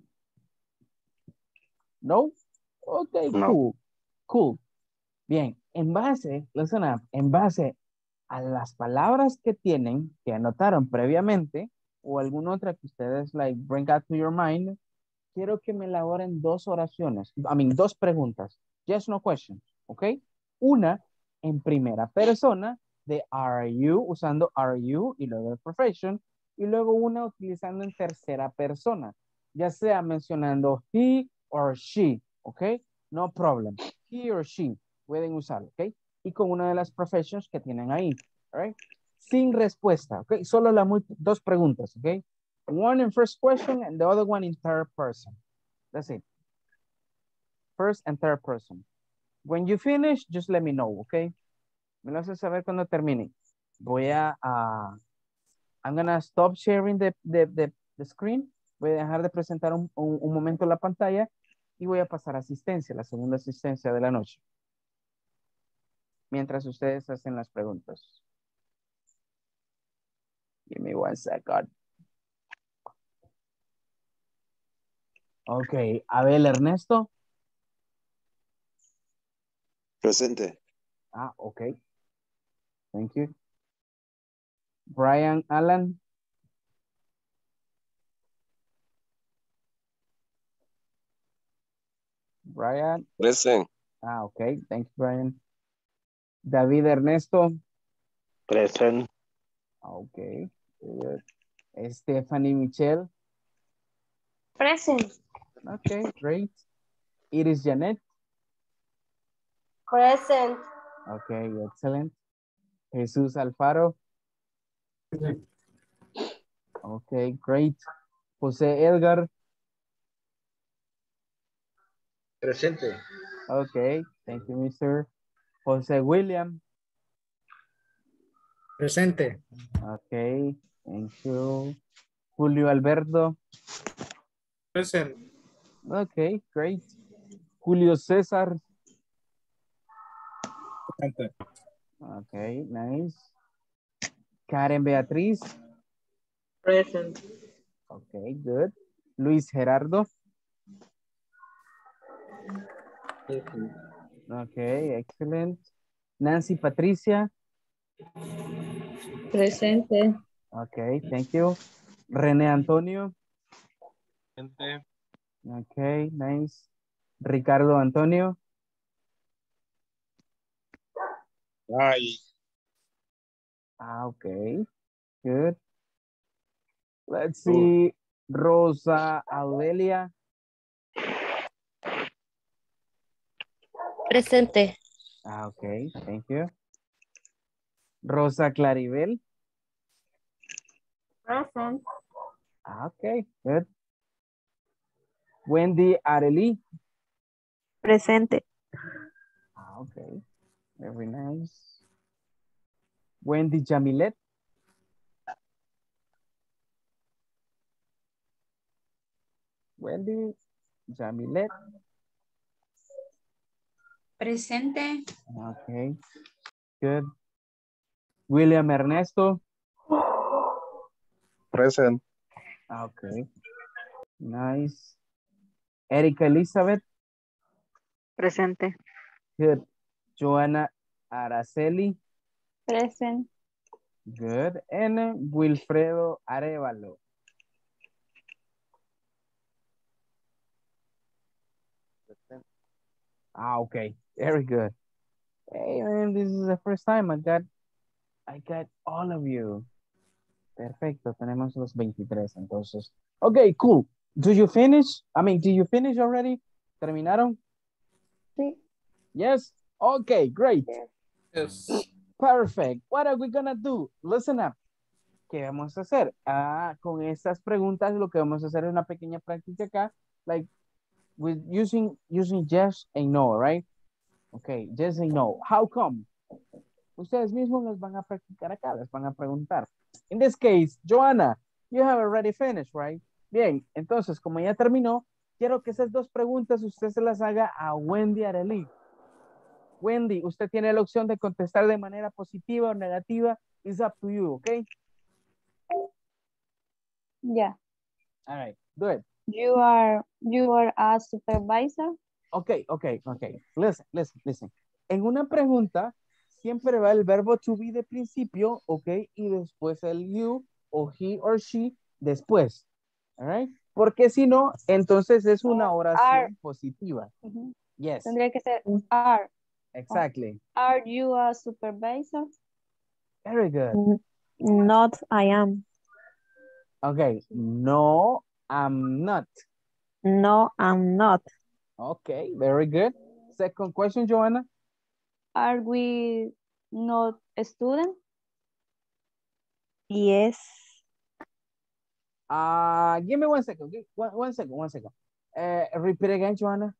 No? Okay, No. cool. Cool. Bien, en base, listen up, en base a las palabras que tienen, que anotaron previamente, o alguna otra que ustedes, like, bring out to your mind, quiero que me elaboren dos oraciones, I mean, dos preguntas, yes, no questions, ¿ok? Una en primera persona de are you, usando are you y luego el profession, y luego una utilizando en tercera persona, ya sea mencionando he or she, ¿ok? No problem, he or she, pueden usarlo, ¿ok? Y con una de las professions que tienen ahí, right? Sin respuesta, ¿ok? Solo las dos preguntas, ¿ok? One in first question and the other one in third person. That's it. First and third person. When you finish, just let me know, okay? Me lo haces saber cuando termine. Voy a, uh, I'm gonna stop sharing the, the, the, the screen. Voy a dejar de presentar un, un, un momento la pantalla y voy a pasar a asistencia, la segunda asistencia de la noche. Mientras ustedes hacen las preguntas. Give me one second. Ok, Abel Ernesto. Presente. Ah, ok. Thank you. Brian Allen. Brian. Present. Ah, ok. Thank you, Brian. David Ernesto. Present. Ok. Good. Stephanie Michelle. Present. Okay, great. Iris Janet. Present. Okay, excellent. Jesús Alfaro. Okay, great. José Edgar. Presente. Okay, thank you, mister José William. Presente. Okay, thank you. Julio Alberto. Present. Okay, great. Julio César. Presente. Okay, nice. Karen Beatriz. Present. Okay, good. Luis Gerardo. Okay, excellent. Nancy Patricia. Presente. Okay, thank you. René Antonio. Presente. Okay, nice. Ricardo Antonio. Ay. Ah, okay, good. Let's see. Rosa Audelia. Presente. Ah, okay, thank you. Rosa Claribel. Present. Ah, okay, good. Wendy Arely. Presente. Ah, okay, very nice. Wendy Jamilet. Wendy Jamilet. Presente. Okay, good. William Ernesto. Present. Okay, nice. Erika Elizabeth. Presente. Good. Joanna Araceli. Present. Good. And uh, Wilfredo Arevalo. Ah, okay. Very good. Hey, man, this is the first time I got, I got all of you. Perfecto, tenemos los veintitrés, entonces. Okay, cool. Do you finish? I mean, do you finish already? ¿Terminaron? Sí. Yes? Okay, great. Yes. Perfect. What are we gonna do? Listen up. ¿Qué vamos a hacer? Ah, con estas preguntas lo que vamos a hacer es una pequeña práctica acá, like with using using yes and no, right? Okay, yes and no. How come? Ustedes mismos les van a practicar acá, les van a preguntar. In this case, Joanna, you have already finished, right? Bien, entonces, como ya terminó, quiero que esas dos preguntas usted se las haga a Wendy Arely. Wendy, usted tiene la opción de contestar de manera positiva o negativa. It's up to you, okay? Yeah. All right, do it. You are you are a supervisor. Okay, okay, okay. Listen, listen, listen. En una pregunta siempre va el verbo to be de principio, okay, y después el you o he or she después. All right? Porque si no, entonces es una oración Are. positiva. Uh-huh. Yes. Tendría que ser are. Exactly. Are you a supervisor? Very good. Not I am. Okay. No, I'm not. No, I'm not. Okay, very good. Second question, Joanna. Are we not a student? Yes. Uh, give me one second. Give, one, one second, one second. Uh, repeat again, Joanna.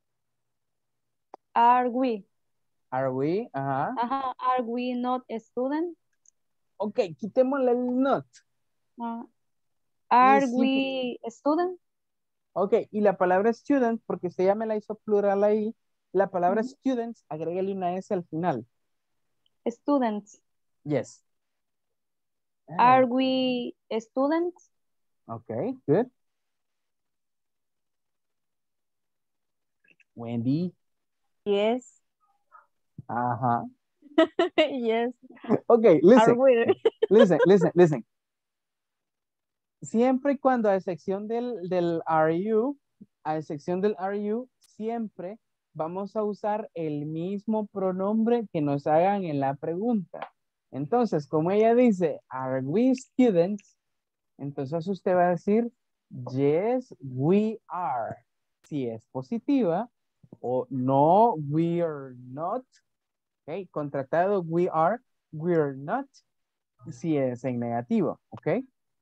Are we? Are we? Uh-huh. Uh-huh. Are we not a student? Okay, quitémosle el not. Uh, are sí, we a student? Ok, y la palabra student, porque usted ya me la hizo plural ahí, la palabra mm-hmm. students, agrégale una S al final. Students. Yes. Are ah. we students? Okay, good. Wendy. Yes. Ajá. Yes. Okay, listen. Are we? Listen, listen, listen. Siempre y cuando a excepción del, del are you, a excepción del are you, siempre vamos a usar el mismo pronombre que nos hagan en la pregunta. Entonces, como ella dice, are we students? Entonces usted va a decir, yes, we are. Si es positiva, o no, we are not. Ok, contratado, we are, we are not. Si es en negativo, ok.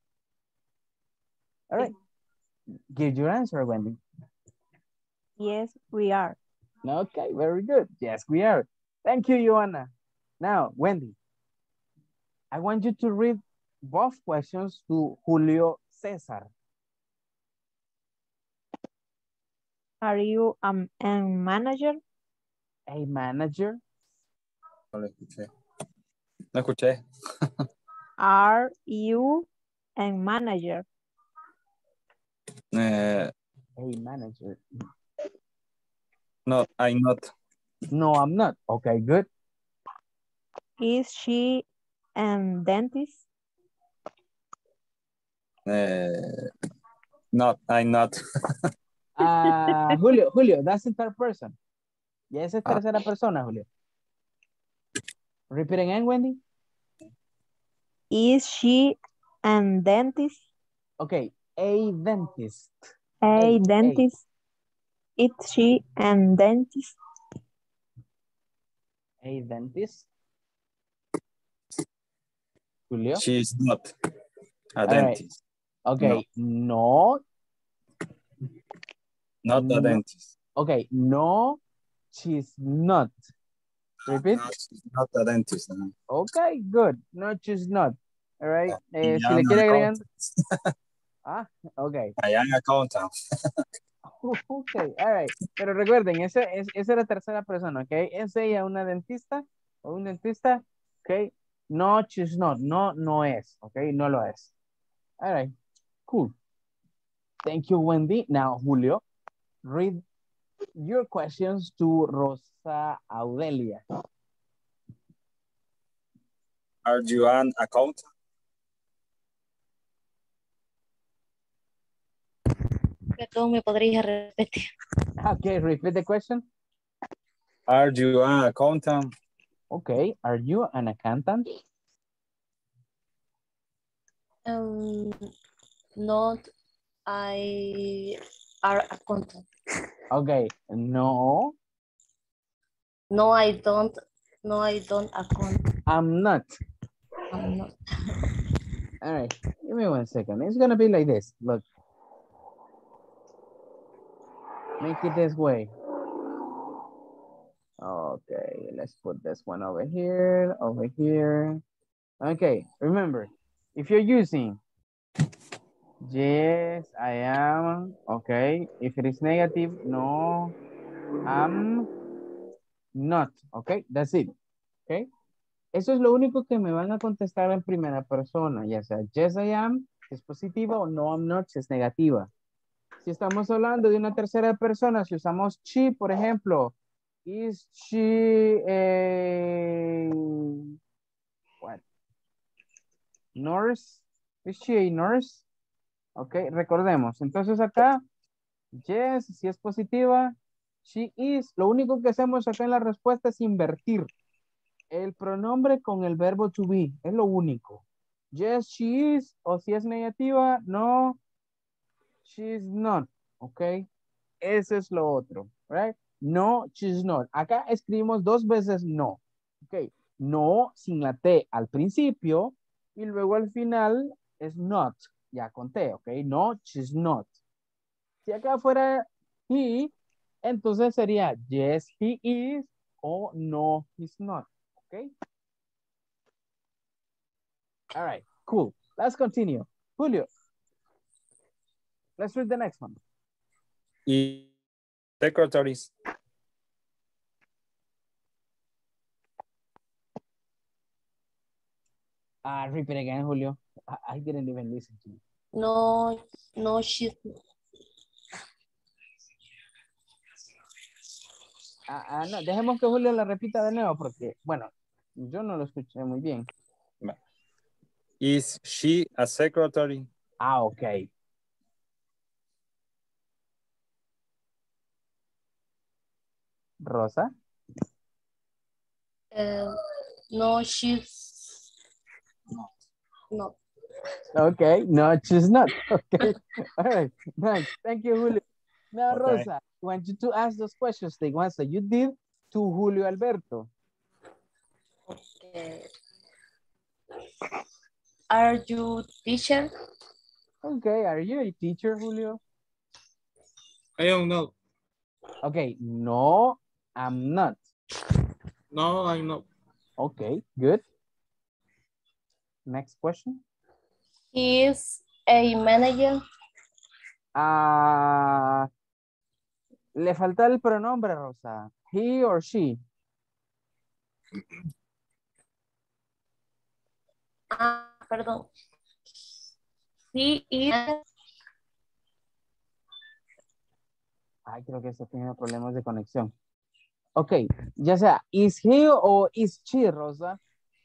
All right. Give your answer, Wendy. Yes, we are. Okay, very good. Yes, we are. Thank you, Joanna. Now, Wendy, I want you to read both questions to Julio Cesar. Are you um, a manager? A manager? No lo escuché. No escuché. Are you a manager? Uh, a manager. No, I'm not. No, I'm not. Okay, good. Is she a dentist? Uh, not, I'm not. Ah, Julio, Julio, that's the third person. Ya esa es Ah. tercera persona, Julio. Repeat again, Wendy. Is she a dentist? Okay, a dentist. A A, dentist. Is she a dentist? A dentist. Julio. She's not a All right. dentist. Okay, no. Not no. a dentist. Okay, no, she's not. Repeat. No, she's not a dentist. No. Okay, good. No, she's not. All right. Eh, I si am le quiere agregar. accountant. Ah, okay. I am accountant. Okay, all right. Pero recuerden, ese, es, esa es la tercera persona, ok. ¿Es ella una dentista o un dentista? Ok. No, she's not. No, no es. Ok, no lo es. All right. Cool. Thank you, Wendy. Now, Julio, read your questions to Rosa Audelia. Are you an accountant? Perdón, ¿me podrías repetir? Okay, repeat the question. Are you an accountant? Okay, are you an accountant? Um, not I are accountant. Okay, no. No, I don't. No, I don't account. I'm not. I'm not. All right, give me one second. It's gonna be like this. Look. Make it this way. Okay, let's put this one over here, over here. Okay, remember, if you're using yes, I am, okay. If it is negative, no, I'm not, okay, that's it, okay. Eso es lo único que me van a contestar en primera persona, ya sea yes, I am, si es positiva, o no, I'm not, si es negativa. Si estamos hablando de una tercera persona, si usamos she, por ejemplo, is she a what? Nurse? Is she a nurse? Ok, recordemos. Entonces acá, yes, si es positiva, she is. Lo único que hacemos acá en la respuesta es invertir el pronombre con el verbo to be. Es lo único. Yes, she is. O si es negativa, no, she's not. Ok, eso es lo otro, right? No, she's not. Acá escribimos dos veces no. Ok, no sin la T al principio y luego al final es not. Ya conté, ok, no, she's not. Si acá fuera he, entonces sería yes, he is o no, he's not. Ok. All right, cool. Let's continue. Julio, let's read the next one. Y secretaries. Uh, repeat again, Julio. I, I didn't even listen to you. No, no, she's Ah, ah, no, dejemos que Julio la repita de nuevo porque, bueno, yo no lo escuché muy bien. Is she a secretary? Ah, ok. Rosa. uh, no, she's not. Okay, no, she's not. Okay, all right, nice. Thank you, Julio. Now, Okay. Rosa, I want you to ask those questions the ones that you did to Julio Alberto. Okay. Are you teacher? Okay, are you a teacher, Julio? I don't know. Okay, no, I'm not. No, I'm not. Okay, good. Next question. He is a manager. Ah, le falta el pronombre, Rosa. He or she. Ah, perdón. He is. Ay, creo que esto tiene problemas de conexión. Ok, ya sea, is he o is she, Rosa?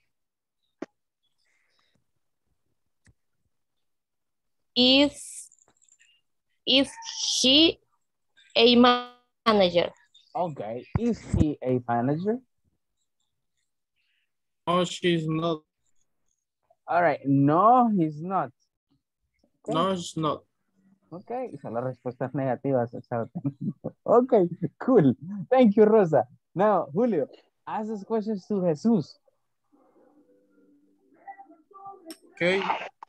Is is she a manager? Okay. Is he a manager? No, she's not. All right. No, he's not. Okay. No, she's not. Okay. Son las respuestas negativas. Okay. Cool. Thank you, Rosa. Now, Julio, ask those questions to Jesus. Okay.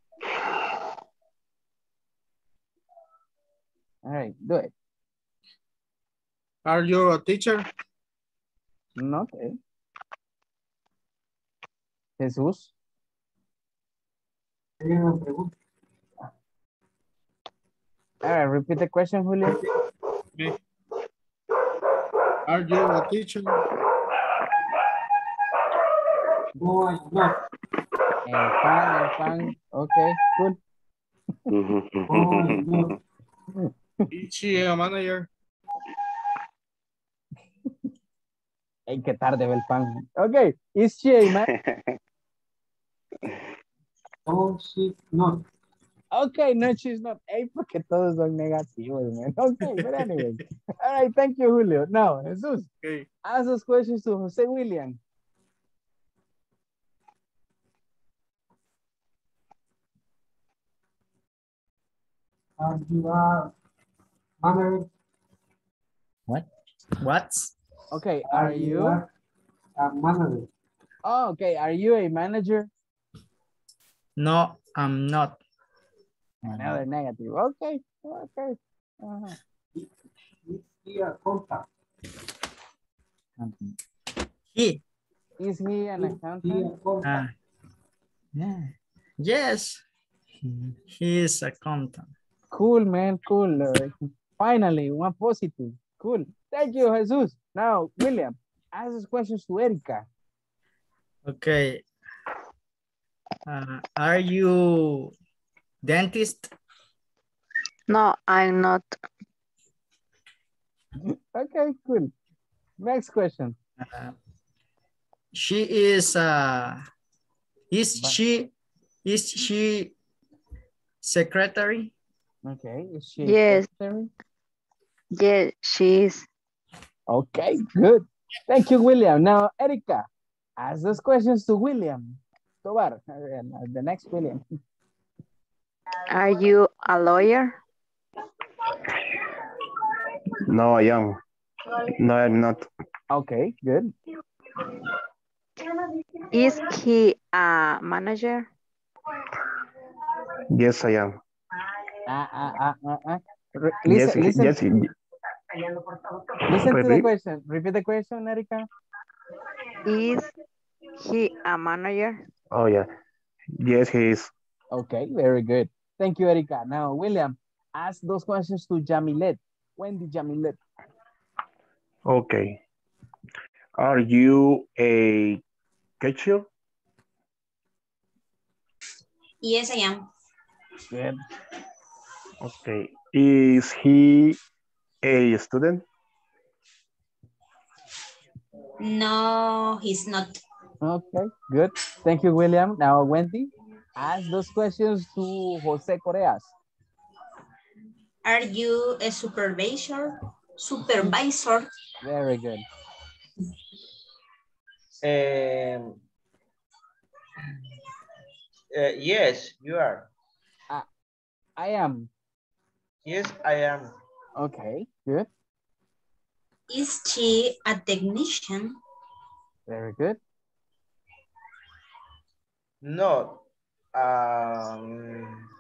All right. Do it. Are you a teacher? No, okay. Jesus. All right, repeat the question, Julio. Okay. Are you a teacher? No, I'm not. El pan, el pan. Okay, cool. Oh, no. Is she a manager? Ay, qué tarde ve el pan. Okay, is she a man? Oh, she's not. Okay, no, she's not. Hey, porque todos son negativos, man. Okay, but anyway. All right, thank you, Julio. Now, Jesus, Okay. ask those questions to Jose William. Are you a manager? What? What? Okay, are you? A manager? Oh, okay, are you a manager? No, I'm not. Another negative. Okay, okay. Uh-huh. He a contact. He. Is he an accountant? Uh, yeah. Yes. He is a accountant. Cool, man, cool. Uh, finally, one positive. Cool. Thank you, Jesus. Now, William, ask those questions to Erica. Okay. Uh, are you dentist? No, I'm not. Okay, cool. Next question. Uh, she is uh is But- she is she secretary? Okay, is she Yes. secretary? Yes, she is. Okay, good. Thank you, William. Now, Erica, ask those questions to William. Tobar, uh, the next William. Are you a lawyer? No, I am. No, I'm not. Okay, good. Is he a manager? Yes, I am. Ah, ah, ah, ah, ah. Re- Yes, Listen, listen, yes. listen to the Repeat. question. Repeat the question, Erica. Is he a manager? Oh, yeah. Yes, he is. Okay, very good. Thank you, Erica. Now, William, ask those questions to Jamilet. Wendy Jamilet. Okay. Are you a catcher? Yes, I am. Good. Okay. Is he a student? No, he's not. Okay, good. Thank you, William. Now, Wendy, ask those questions to Jose Correas. Are you a supervisor? Supervisor? Very good. Um, uh, yes, you are. Uh, I am. Yes, I am. Okay, good. Is she a technician? Very good. No. Um,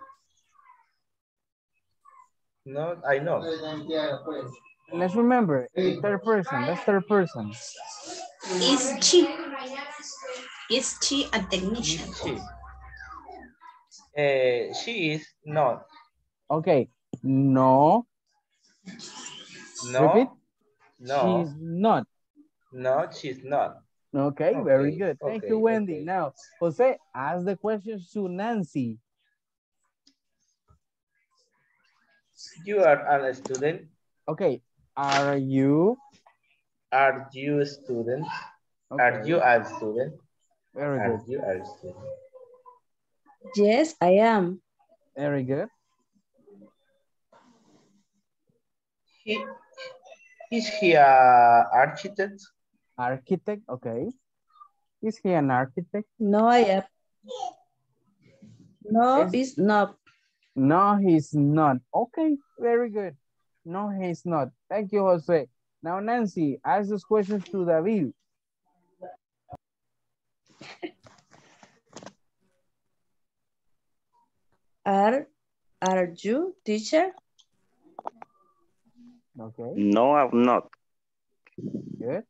no, I know. Let's remember, third person. That's third person. Is she? Is she a technician? She. Uh, she is not. Okay, no. No. Repeat. No. She's not. No, she's not. Okay, very Okay, good. Thank okay, you, Wendy. okay. Now, Jose, ask the questions to Nancy. You are a student. Okay, are you? Are you a student? Okay. Are you a student? Very Are good. you a student? Yes, I am. Very good. He, is he an architect? Architect, okay. Is he an architect? No, I am. No, Is- it's not. No, he's not. Okay, very good. No, he's not. Thank you, Jose. Now, Nancy, ask those questions to David. Are, are you teacher? Okay, No, I'm not. good.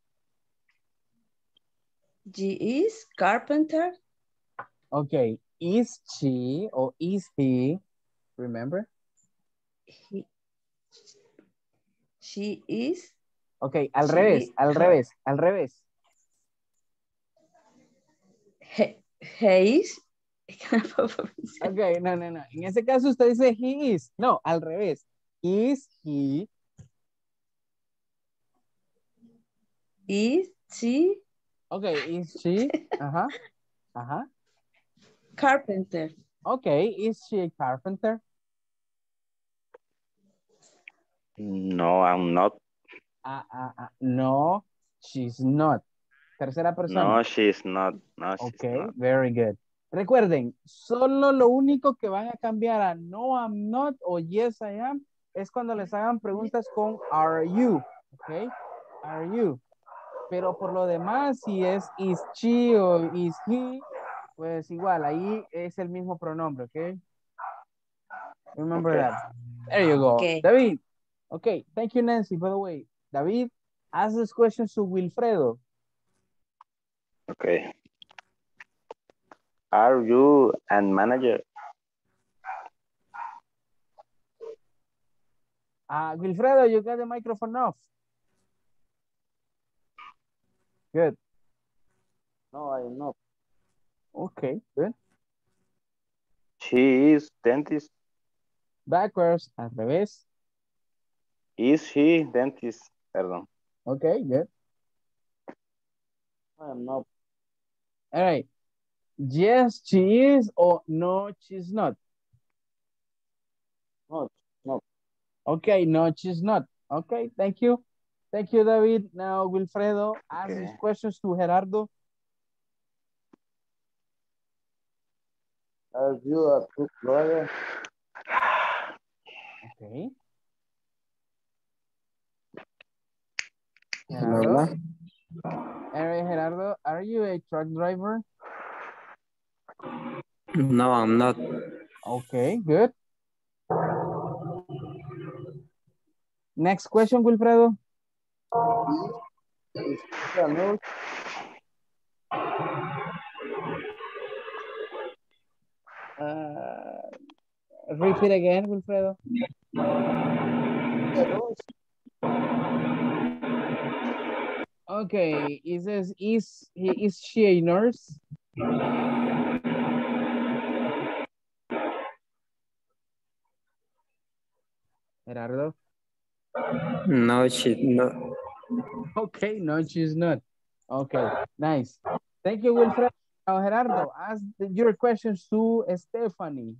She is carpenter. Okay, is she or is he, remember? He, she is. Okay, al She revés, is al car- revés, al revés. He, he is. Okay, no, no, no. En ese caso usted dice he is. No, al revés. Is he, Is she okay, is she, ajá, ajá. carpenter? Okay, is she a carpenter? No, I'm not. Ah, ah, ah, no, she's not. Tercera persona. No, she's not. No, she's Okay, not. very good. Recuerden, solo lo único que van a cambiar a no, I'm not o yes, I am es cuando les hagan preguntas con are you, okay? Are you? Pero por lo demás, si es is she o is he, pues igual, ahí es el mismo pronombre, okay? Remember Okay. that. There you go. Okay. David. Okay, thank you, Nancy, by the way. David, ask this question to Wilfredo. Okay. Are you a manager? Uh, Wilfredo, you got the microphone off. Good. No, I'm not. Okay, good. She is dentist. Backwards, al revés. Is he dentist? Perdón. Okay, good. I am not. All right. Yes, she is, or no, she's not. No, no. Okay, no, she's not. Okay, thank you. Thank you, David. Now, Wilfredo, ask Okay. these questions to Gerardo. Are you a truck driver? Okay. Hello, Gerardo. hola. All right, Gerardo, are you a truck driver? No, I'm not. Okay, good. Next question, Wilfredo. Is she a nurse? Uh, repeat again, Wilfredo. Okay, it says, is, is she a nurse? Gerardo? No, she not. Okay, no, she's not. Okay, nice. Thank you, Wilfredo. Now, Gerardo, ask the- your questions to Stephanie.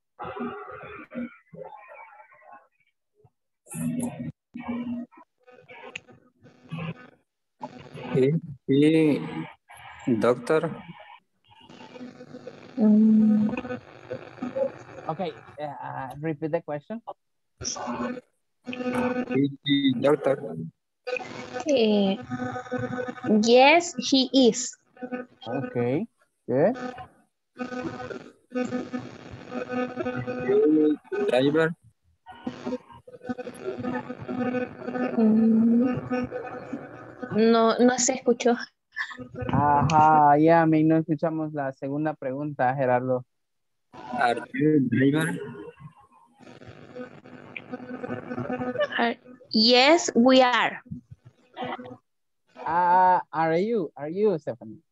Is she doctor? Mm, Okay, uh, repeat the question. Is she doctor? eh, yes, he is. Okay, good. Driver? Mm, no, no se escuchó. Ajá, ya, me no escuchamos la segunda pregunta, Gerardo. Are you driver? Uh, yes, we are. Uh, are you, are you, Stephanie?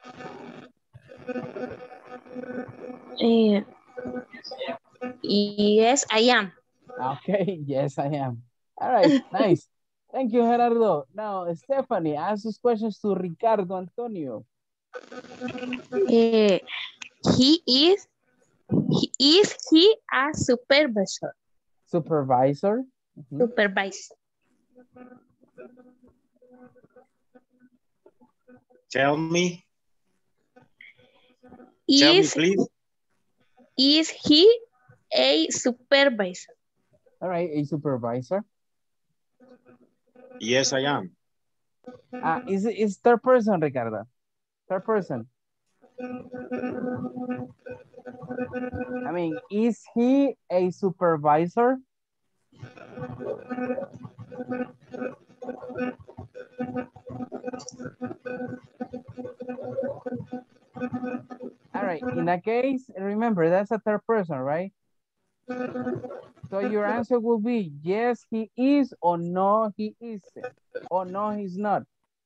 Eh, yes, I am. Okay, yes, I am. All right, nice. Thank you, Gerardo. Now, Stephanie, ask these questions to Ricardo Antonio. Eh, he is, he, is he a supervisor? Supervisor. Mhm. Supervisor. Tell me. Tell me, Is, please. is he a supervisor? All right, a supervisor. Yes, I am. Uh, is it is third person, Ricardo? Third person. I mean, is he a supervisor? All right, in that case, remember, that's a third person, right? So your answer will be, yes, he is, or no, he isn't, or no, he's not.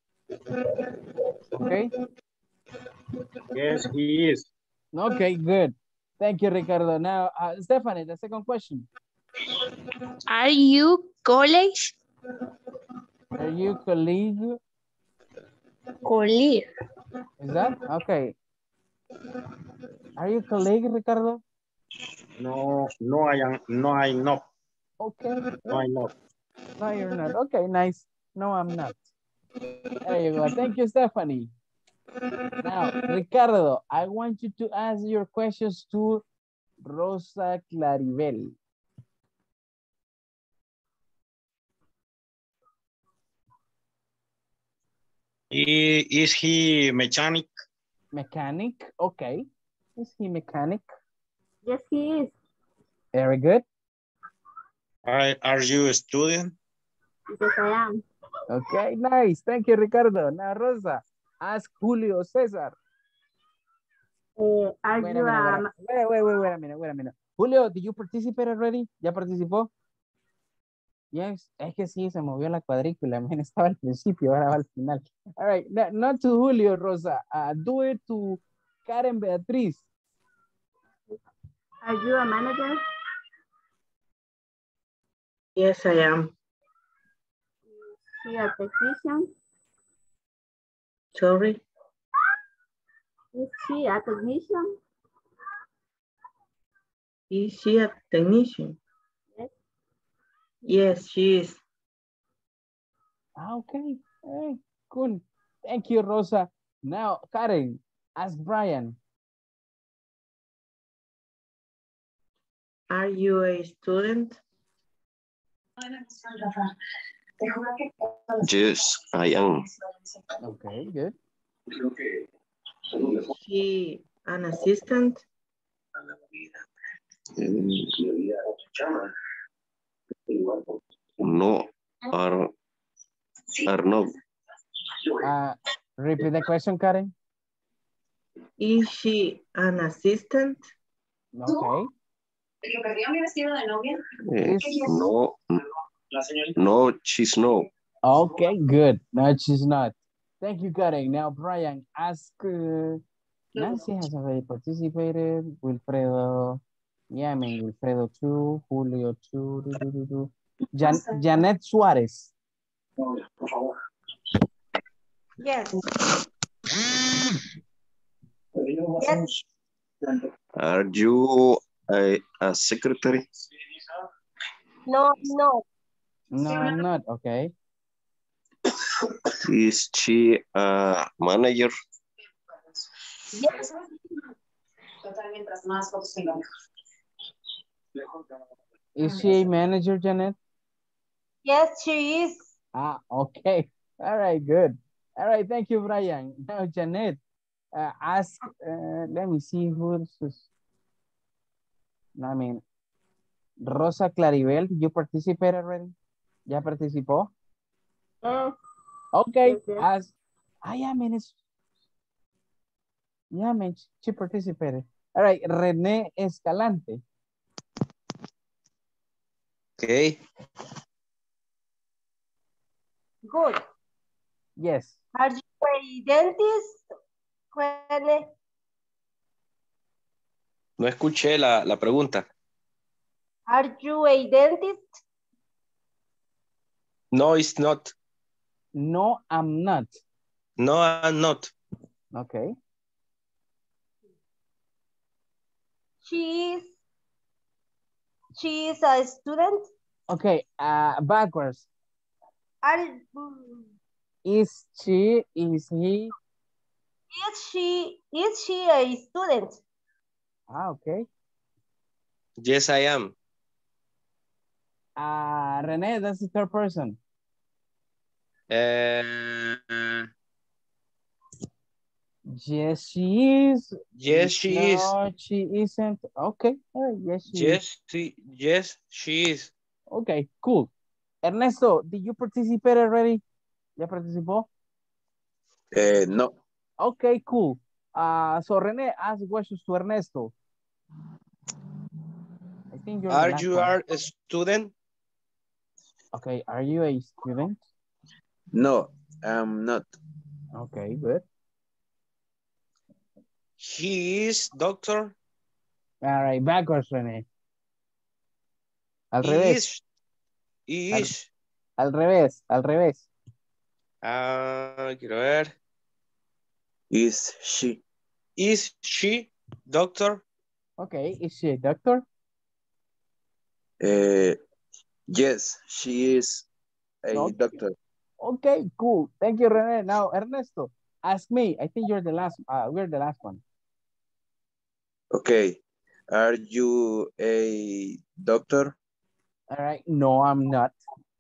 Okay? Yes, he is. Okay, good. Thank you, Ricardo. Now, uh, Stephanie, the second question. Are you college? Are you colleague? Colleague. Is that? Okay. Are you colleague, Ricardo? No, no, I am. No, I'm not. Okay. No, I'm not. No, you're not. Okay, nice. No, I'm not. There you go. Thank you, Stephanie. Now, Ricardo, I want you to ask your questions to Rosa Claribel. Is he mechanic? Mechanic, okay. Is he mechanic? Yes, he is. Very good. Are, are you a student? Yes, I am. Okay, nice. Thank you, Ricardo. Now, Rosa, ask Julio Cesar. Uh, are Wait you a minute, a... wait, wait, wait, wait a minute, wait a minute. Julio, did you participate already? ¿Ya participó? Yes, es que sí, se movió la cuadrícula. Man, estaba al principio, ahora va al final. All right, no, not to Julio, Rosa. Uh, do it to Karen Beatriz. Are you a manager? Yes, I am. Is he a technician? Sorry. Is she a technician? Is she a technician? Yes. Yes, she is. Okay, hey, cool. Thank you, Rosa. Now, Karen, ask Brian. Are you a student? Yes, I am. Okay, good. Is she an assistant? No, are, are not. Uh, repeat the question, Karen. Is she an assistant? Okay. Eh, no, no, she's no. Okay, good. No, she's not. Thank you, Karen. Now, Brian, ask. Uh, Nancy has already participated. Wilfredo, yeah, I mean, Wilfredo too. Julio too. Do, do, do, do. Jan Janet Suarez. Yes. Yes. Are you a, a secretary? No, no. No, I'm not. Okay. Is she a manager? Yes. Is she a manager, Janet? Yes, she is. Ah, okay. All right, good. All right, thank you, Brian. Now, Janet, uh, ask, uh, let me see who's, I mean, Rosa Claribel, did you participate already? ¿Ya participó? Yes. Okay, Yes, yes. ask, ah, yeah, man, it's, yeah, man, she participated. All right, René Escalante. Okay. Good. Yes. Are you a dentist? René? No escuché la, la pregunta. Are you a dentist? No, it's not. No, I'm not. No, I'm not. Okay. She is. She is a student. Okay, uh, backwards. Are, Is she, is he? is she, is she a student? Ah, okay. Yes, I am. Uh, Rene, that's the third person. Uh, Yes, she is. yes, she no, is. No, she isn't. Okay. All right. Yes, she is. Yes, she, yes, she is. Okay, cool. Ernesto, did you participate already? ¿Ya participó? Eh, no. Okay, cool. Uh, so Rene, ask questions to Ernesto. I think you're the Are last you one. are a student? Okay, are you a student? No, I'm not. Okay, good. He is doctor. All right, backwards, Rene. Al He revés. is. He Al, is. al revés, al revés. Ah, quiero ver. Is she? Is she doctor? Okay, is she a doctor? Uh, yes, she is a Okay. doctor. Okay, cool. Thank you, Rene. Now, Ernesto, ask me. I think you're the last. Uh, we're the last one. Okay. Are you a doctor? All right. No, I'm not.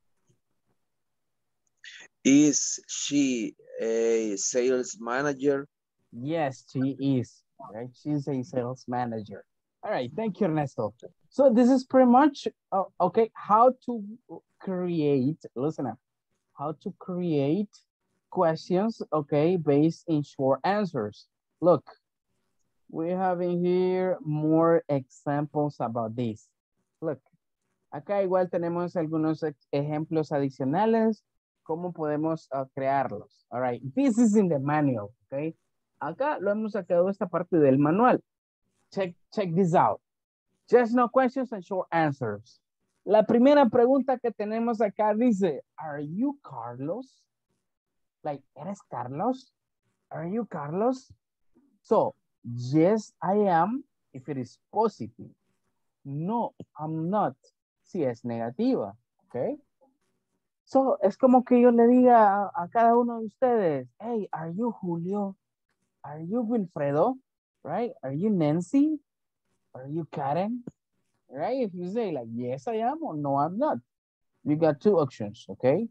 Is she a sales manager? Yes, she is. Right. She's a sales manager. All right. Thank you, Ernesto. So this is pretty much uh, okay. How to create? Listen up. How to create questions? Okay, based in short answers. Look, we have in here more examples about this. Look, acá igual tenemos algunos ejemplos adicionales. ¿Cómo podemos uh, crearlos? All right, this is in the manual, okay? Acá lo hemos sacado esta parte del manual. Check, check this out. Just no questions and short answers. La primera pregunta que tenemos acá dice, are you Carlos? Like, ¿eres Carlos? Are you Carlos? So, yes, I am, if it is positive. No, I'm not, si es negativa, ¿ok? So, es como que yo le diga a, a cada uno de ustedes, hey, are you Julio? Are you Wilfredo? Right? Are you Nancy? Are you Karen? Right? If you say like, yes, I am, or no, I'm not. You got two options, ¿ok?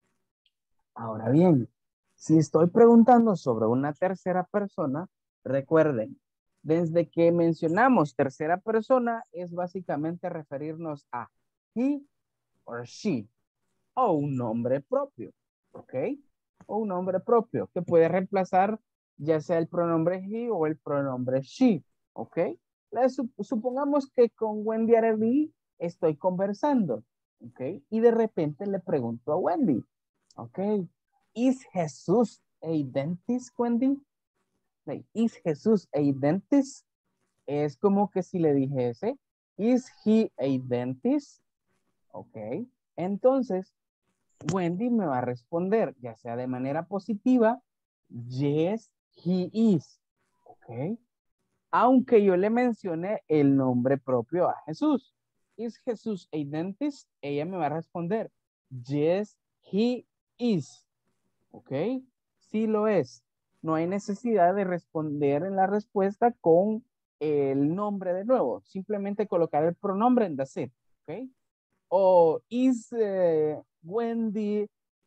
Ahora bien, si estoy preguntando sobre una tercera persona, recuerden, desde que mencionamos tercera persona, es básicamente referirnos a he or she, o un nombre propio, ¿ok? O un nombre propio, que puede reemplazar ya sea el pronombre he o el pronombre she, ¿ok? Supongamos que con Wendy Arabi estoy conversando, ¿ok? Y de repente le pregunto a Wendy, ¿ok? ¿Is Jesús a dentist, Wendy? Like, ¿is Jesús a dentist? Es como que si le dijese, ¿is he a dentist? ¿Ok? Entonces, Wendy me va a responder, ya sea de manera positiva, yes, he is. ¿Ok? Aunque yo le mencione el nombre propio a Jesús. ¿Is Jesús a dentist? Ella me va a responder, yes, he is. ¿Ok? Sí lo es. No hay necesidad de responder en la respuesta con el nombre de nuevo. Simplemente colocar el pronombre en that's it. ¿Ok? O is uh, Wendy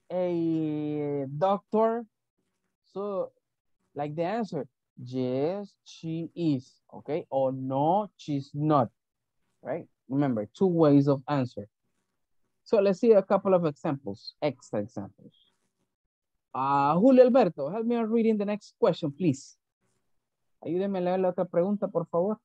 a doctor? So, like the answer, yes, she is. Okay? Or no, she's not. Right? Remember, two ways of answer. So let's see a couple of examples, extra examples. Uh, Julio Alberto, help me out reading the next question, please. Ayúdeme a leer la otra pregunta, por favor.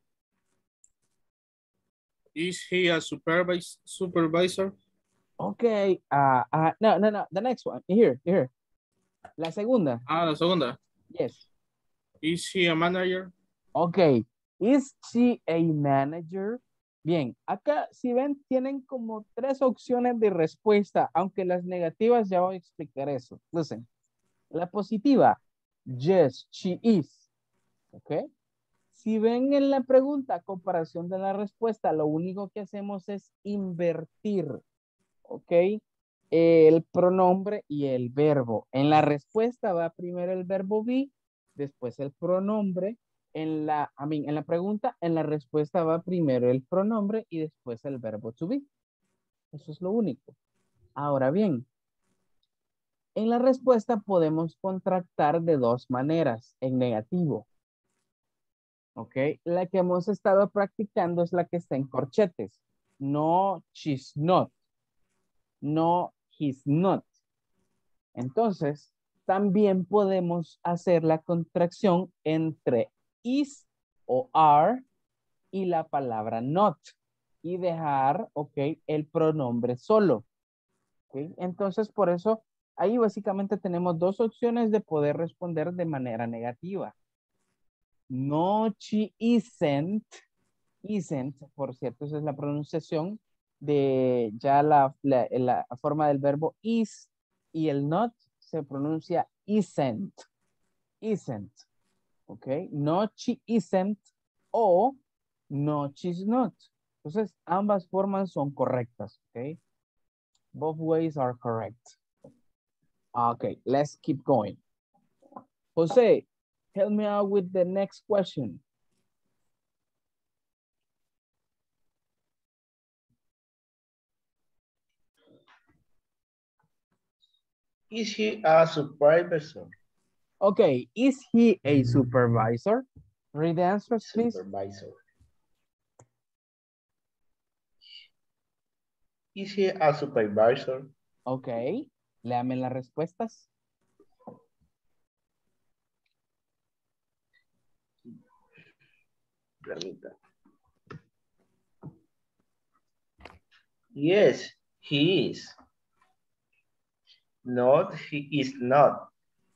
Is he a supervis supervisor? Okay. Uh, uh, no, no, no. The next one. Here, here. La segunda. Ah, la segunda. Yes. Is he a manager? Okay. Is she a manager? Bien, acá si ven tienen como tres opciones de respuesta, aunque las negativas ya voy a explicar eso. Listen. La positiva, yes, she is. ¿Ok? Si ven en la pregunta, comparación de la respuesta, lo único que hacemos es invertir. ¿Ok? el pronombre y el verbo. En la respuesta va primero el verbo be, después el pronombre. En la, I mean, en la pregunta, en la respuesta va primero el pronombre y después el verbo to be. Eso es lo único. Ahora bien, en la respuesta podemos contractar de dos maneras, en negativo. ¿Ok? La que hemos estado practicando es la que está en corchetes. No, she's not. No, he's not. Entonces, también podemos hacer la contracción entre is o are y la palabra not. Y dejar, ok, el pronombre solo. ¿Okay? Entonces, por eso, ahí básicamente tenemos dos opciones de poder responder de manera negativa. No, she isn't. Isn't, por cierto, esa es la pronunciación de ya la, la, la forma del verbo is y el not se pronuncia isn't. Isn't. ¿Ok? No, she isn't o no, she's not. Entonces, ambas formas son correctas. ¿Ok? Both ways are correct. Okay, let's keep going. Jose, help me out with the next question. Is he a supervisor? Okay, is he a supervisor? Read the answers, please. Supervisor. Is he a supervisor? Okay, léame las respuestas. Permita. Yes, he is. Not, he is not.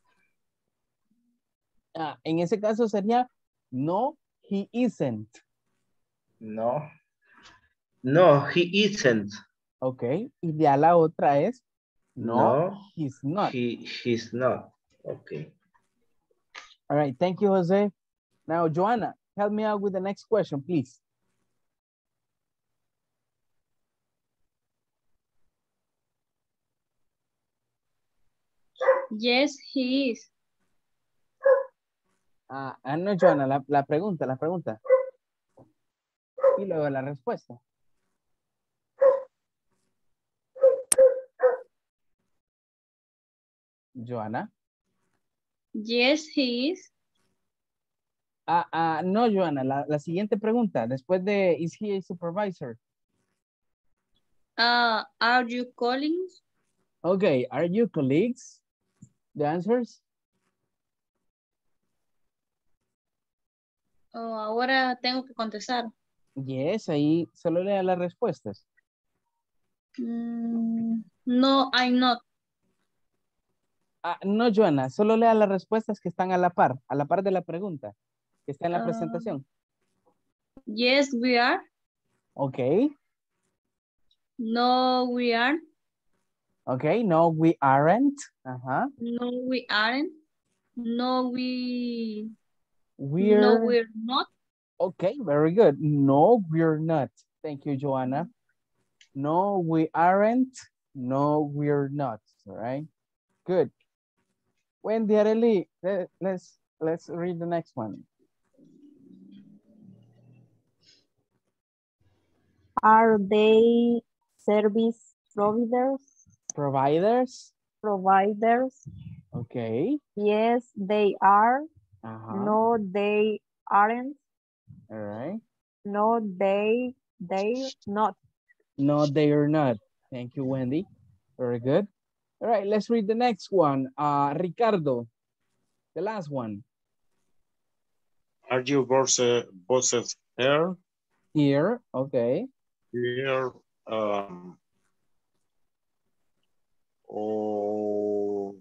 Ah, en ese caso sería no, he isn't. No. No, he isn't. Ok, y ya la otra es no, No, he's not. He, he's not. Okay. All right, thank you, Jose. Now, Joanna, help me out with the next question, please. Yes, he is. Ah, ah, no, Joanna, la, la pregunta, la pregunta. Y luego la respuesta. Joanna. Yes, he is. Ah, ah, no, Joanna, la, la siguiente pregunta, después de is he a supervisor? Uh, are you calling? Okay, are you colleagues? The answers? Oh, ahora tengo que contestar. Yes, ahí solo lea las respuestas. Mm, no, I'm not. Ah, no, Joana, solo lea las respuestas que están a la par, a la par de la pregunta, que está en la Uh, presentación. Yes, we are. Ok. No, we aren't. Ok, no, we aren't. Ajá. No, we aren't. No, we... We're... No, we're not. Okay, very good. No, we're not. Thank you, Joanna. No, we aren't. No, we're not. All right. Good. Wendy Arely, let, let's let's read the next one. Are they service providers? Providers? Providers. Okay. Yes, they are. Uh-huh. No, they aren't. All right. No, they they're not. No, they are not. Thank you, Wendy. Very good. All right, let's read the next one. Uh, Ricardo, the last one. Are you bosses, bosses here? Here, okay. Here, um, oh,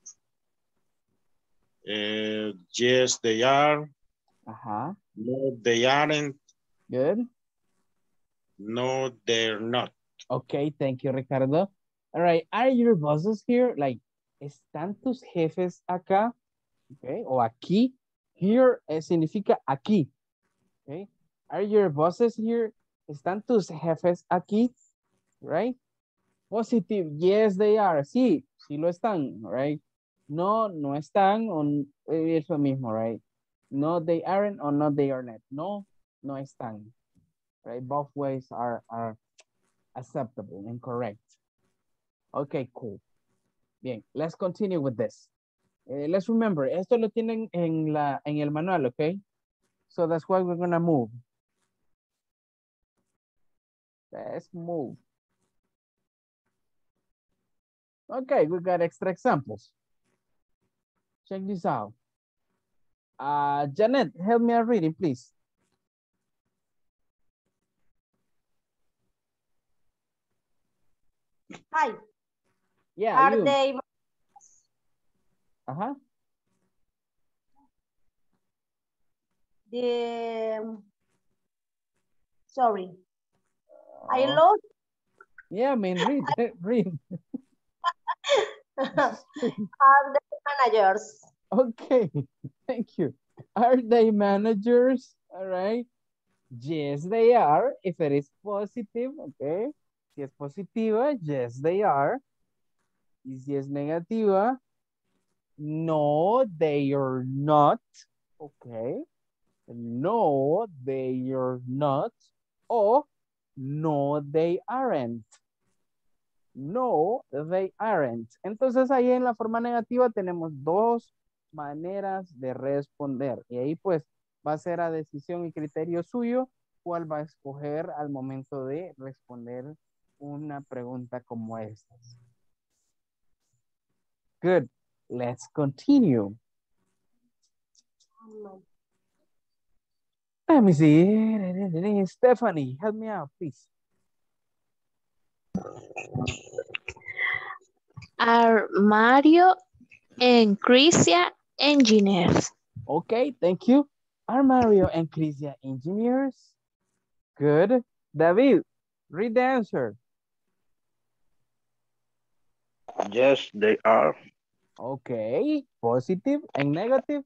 uh, yes, they are. Uh-huh. No, they aren't. Good. No, they're not. Okay, thank you, Ricardo. All right, are your bosses here? Like, ¿están tus jefes acá? Okay, o aquí. Here eh, significa aquí. Okay, are your bosses here? ¿Están tus jefes aquí? Right? Positive, yes, they are. Sí, sí lo están, right? No, no están, o es lo mismo, right? No, they aren't, or no, they are not. No, no están, right? Both ways are, are acceptable and correct. Okay, cool. Bien, let's continue with this. Uh, let's remember, esto lo tienen en, la, en el manual, okay? So that's why we're gonna move. Let's move. Okay, we got extra examples. Check this out. Uh, Janet, help me out reading, please. Hi. Yeah, Are you. they Uh-huh. the sorry. I Oh. lost Yeah, I mean, read, read. are the managers. Okay, thank you. Are they managers? All right. Yes, they are. If it is positive, okay. Si es positiva, yes, they are. Y si es negativa, no, they are not. Okay. No, they are not. O no, they aren't. No, they aren't. Entonces ahí en la forma negativa tenemos dos maneras de responder. Y ahí pues va a ser a decisión y criterio suyo cuál va a escoger al momento de responder una pregunta como esta. Good. Let's continue. Let me see. Stephanie, help me out, please. Are Mario and Crisia engineers? Okay, thank you. Are Mario and Crisia engineers? Good. David, read the answer. Yes, they are. Okay, positive and negative?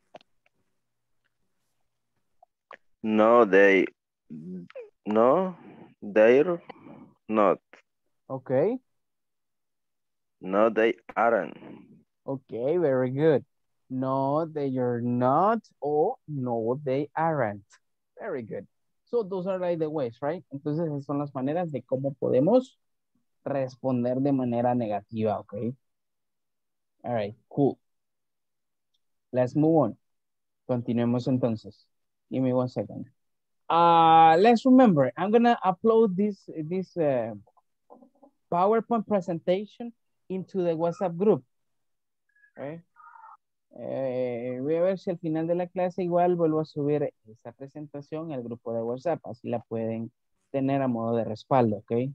No, they, no, they're not. Okay. No, they aren't. Okay, very good. No, they are not, or no, they aren't. Very good. So those are like the ways, right? Entonces esas son las maneras de cómo podemos responder de manera negativa, okay? All right, cool. Let's move on. Continuemos entonces. Give me one second. Uh, let's remember, I'm gonna upload this, this uh, PowerPoint presentation into the WhatsApp group. Okay. Eh, voy a ver si al final de la clase igual vuelvo a subir esta presentación al grupo de WhatsApp, así la pueden tener a modo de respaldo, ¿ok?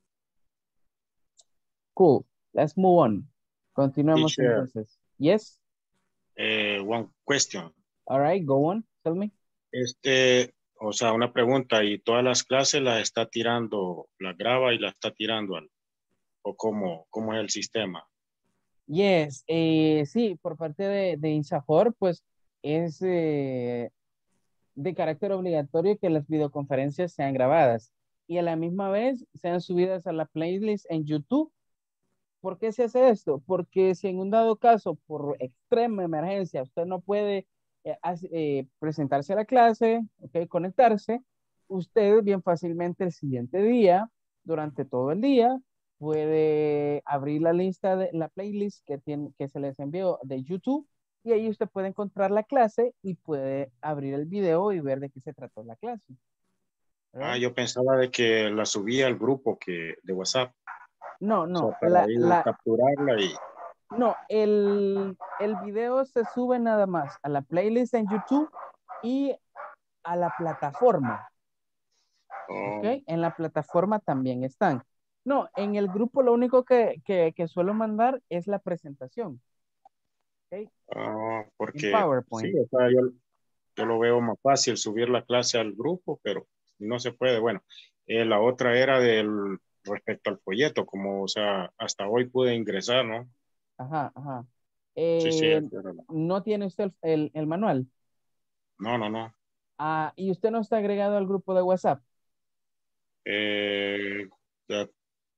Cool, let's move on. Continuamos Teacher, entonces. Yes? eh, one question. All right, go on, tell me. Este, o sea, una pregunta, ¿y todas las clases las está tirando, las graba y las está tirando al, o cómo, cómo es el sistema? Yes, eh, sí, por parte de, de INSAFOR, pues es eh, de carácter obligatorio que las videoconferencias sean grabadas y a la misma vez sean subidas a la playlist en YouTube. ¿Por qué se hace esto? Porque si en un dado caso, por extrema emergencia, usted no puede eh, eh, presentarse a la clase, okay, conectarse, usted bien fácilmente el siguiente día, durante todo el día, puede abrir la lista de la playlist que, tiene, que se les envió de YouTube y ahí usted puede encontrar la clase y puede abrir el video y ver de qué se trató la clase. ¿Verdad? Ah, yo pensaba de que la subía al grupo que, de WhatsApp. No, no. O sea, para la, ir la, capturarla y... No, el, el video se sube nada más a la playlist en YouTube y a la plataforma. Oh. ¿Ok? En la plataforma también están. No, en el grupo lo único que, que, que suelo mandar es la presentación. ¿Ok? Ah, porque en PowerPoint. sí, o sea, yo, yo lo veo más fácil subir la clase al grupo, pero no se puede. Bueno, eh, la otra era del respecto al folleto, como, o sea, hasta hoy pude ingresar, ¿no? Ajá, ajá. Sí, sí. Eh, Pero... ¿No tiene usted el, el, el manual? No, no, no. Ah, ¿y usted no está agregado al grupo de WhatsApp? Eh, ya,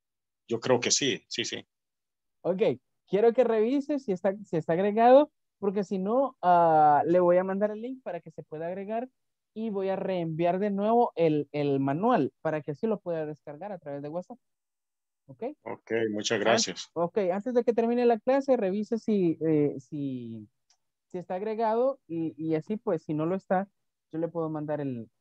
Yo creo que sí, sí, sí. Ok, quiero que revise si está, si está agregado, porque si no, ah, le voy a mandar el link para que se pueda agregar y voy a reenviar de nuevo el, el manual para que así lo pueda descargar a través de WhatsApp. ¿Ok? Ok, muchas An- gracias. ok, antes de que termine la clase, revise si, eh, si, si está agregado y, y así pues, si no lo está, yo le puedo mandar el,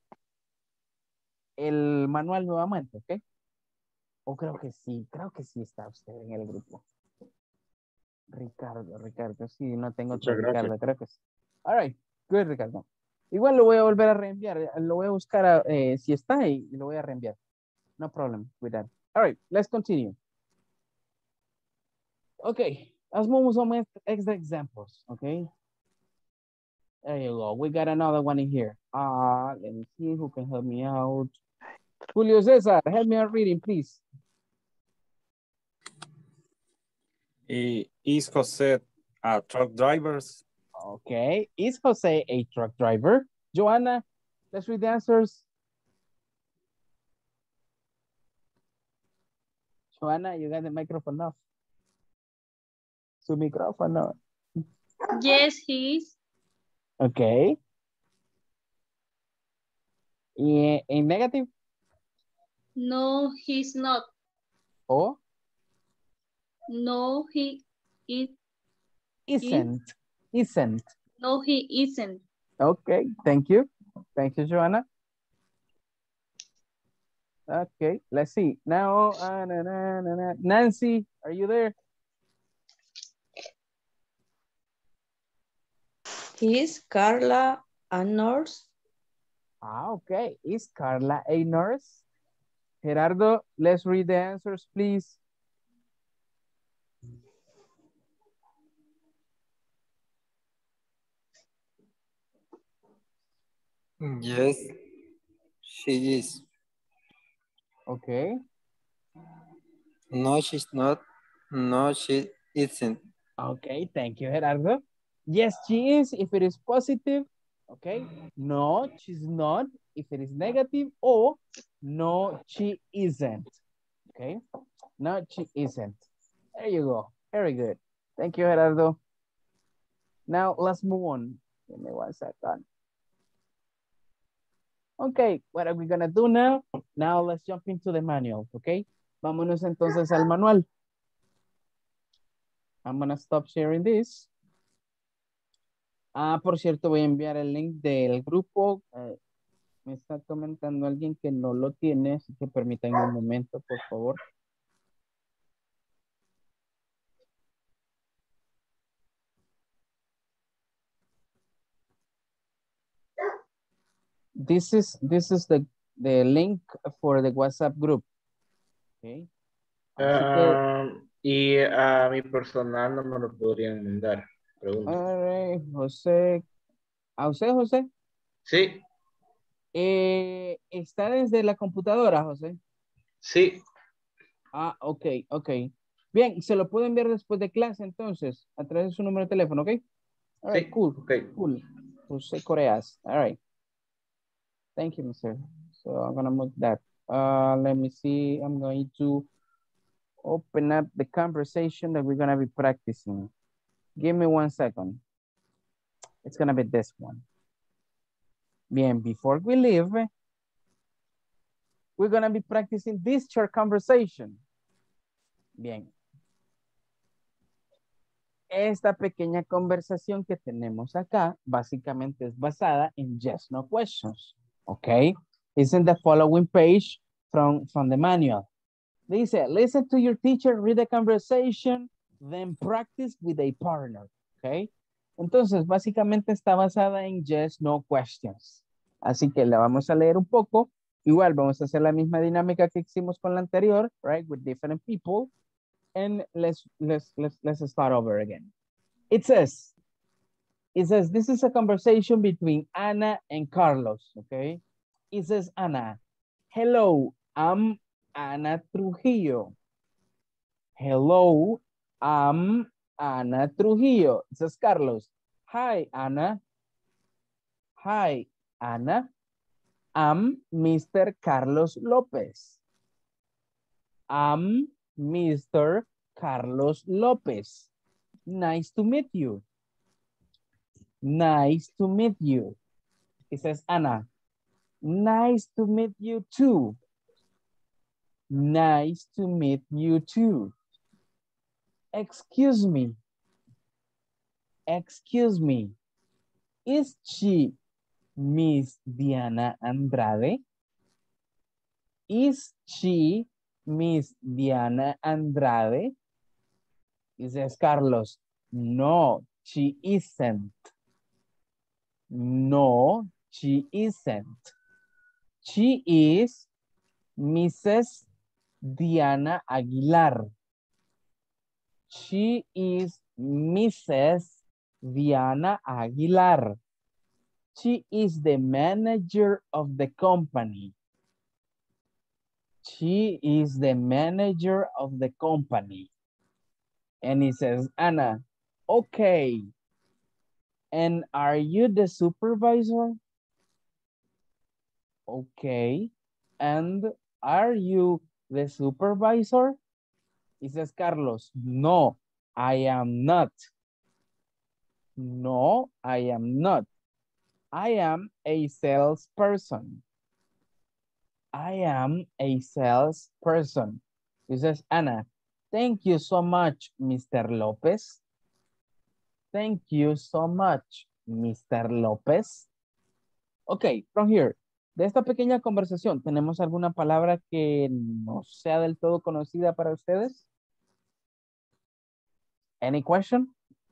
el manual nuevamente, ¿ok? O creo que sí, creo que sí está usted en el grupo. Ricardo, Ricardo, sí, no tengo otro Muchas gracias. Ricardo, creo que sí. All right, good, Ricardo. Igual lo voy a volver a reenviar, eh, lo voy a buscar a, eh, si está ahí, y lo voy a reenviar. No problem with that. All right, let's continue. Okay, let's move some ex- extra examples, okay? There you go, we got another one in here. Uh, let me see who can help me out. Julio Cesar, help me out reading, please. Eh, Is Jose a truck driver? Okay, is Jose a truck driver? Joanna, let's read the answers. Joanna, you got the microphone off. Su micrófono. Yes, he is. Okay. Y en negative No, he's not. o No, he is. isn't. Isn't. No, he isn't. Okay, thank you. Thank you, Joanna. Okay, let's see. Now, uh, na, na, na, na. Nancy, are you there? Is Carla a nurse? Ah, okay. Is Carla a nurse? Gerardo, let's read the answers, please. Yes, she is. Okay. No, she's not. No, she isn't. Okay, thank you, Gerardo. Yes, she is if it is positive. Okay. No, she's not if it is negative, or no, she isn't. Okay. No, she isn't. There you go. Very good. Thank you, Gerardo. Now let's move on. Give me one second. Okay, what are we gonna do now? Now let's jump into the manual, okay? Vámonos entonces al manual. I'm gonna stop sharing this. Ah, por cierto, voy a enviar el link del grupo. Eh, me está comentando alguien que no lo tiene, así que permítanme un momento, por favor. This is, this is the, the link for the WhatsApp group. Okay. Así que, Ah, y a mi personal no me lo podrían mandar. Pregunto. all right, José. ¿A usted, José? Sí, Eh, ¿está desde la computadora, José? sí. Ah, ok, ok. Bien, se lo puedo enviar después de clase, entonces, a través de su número de teléfono, ¿ok? All right, Sí, cool, ok. cool. José Coreas, all right. Thank you, mister. So I'm gonna move that. Uh, let me see, I'm going to open up the conversation that we're gonna be practicing. Give me one second. It's gonna be this one. Bien, before we leave, we're gonna be practicing this short conversation. Bien. Esta pequeña conversación que tenemos acá, básicamente es basada en yes, no questions. Okay? It's in the following page from, from the manual. Dice, listen to your teacher, read the conversation, then practice with a partner. Okay? Entonces, básicamente está basada en yes, no questions. Así que la vamos a leer un poco. Igual vamos a hacer la misma dinámica que hicimos con la anterior, right? With different people. And let's, let's, let's, let's start over again. It says, it says, this is a conversation between Ana and Carlos, okay? It says, Ana, hello, I'm Ana Trujillo. Hello, I'm Ana Trujillo. It says, Carlos, hi, Ana. Hi, Ana. I'm Mister Carlos Lopez. I'm Mister Carlos Lopez. Nice to meet you. Nice to meet you. It says Anna. Nice to meet you too. Nice to meet you too. Excuse me. Excuse me. Is she Miss Diana Andrade? Is she Miss Diana Andrade? It says Carlos. No, she isn't. No, she isn't. She is Missus Diana Aguilar. She is Missus Diana Aguilar. She is the manager of the company. She is the manager of the company. And he says, Anna, okay. And are you the supervisor? Okay. And are you the supervisor? He says, Carlos, no, I am not. No, I am not. I am a salesperson. I am a salesperson. He says, Anna, thank you so much, Mister Lopez. Thank you so much, Mister Lopez. Okay, from here. De esta pequeña conversación, ¿tenemos alguna palabra que no sea del todo conocida para ustedes? Any question?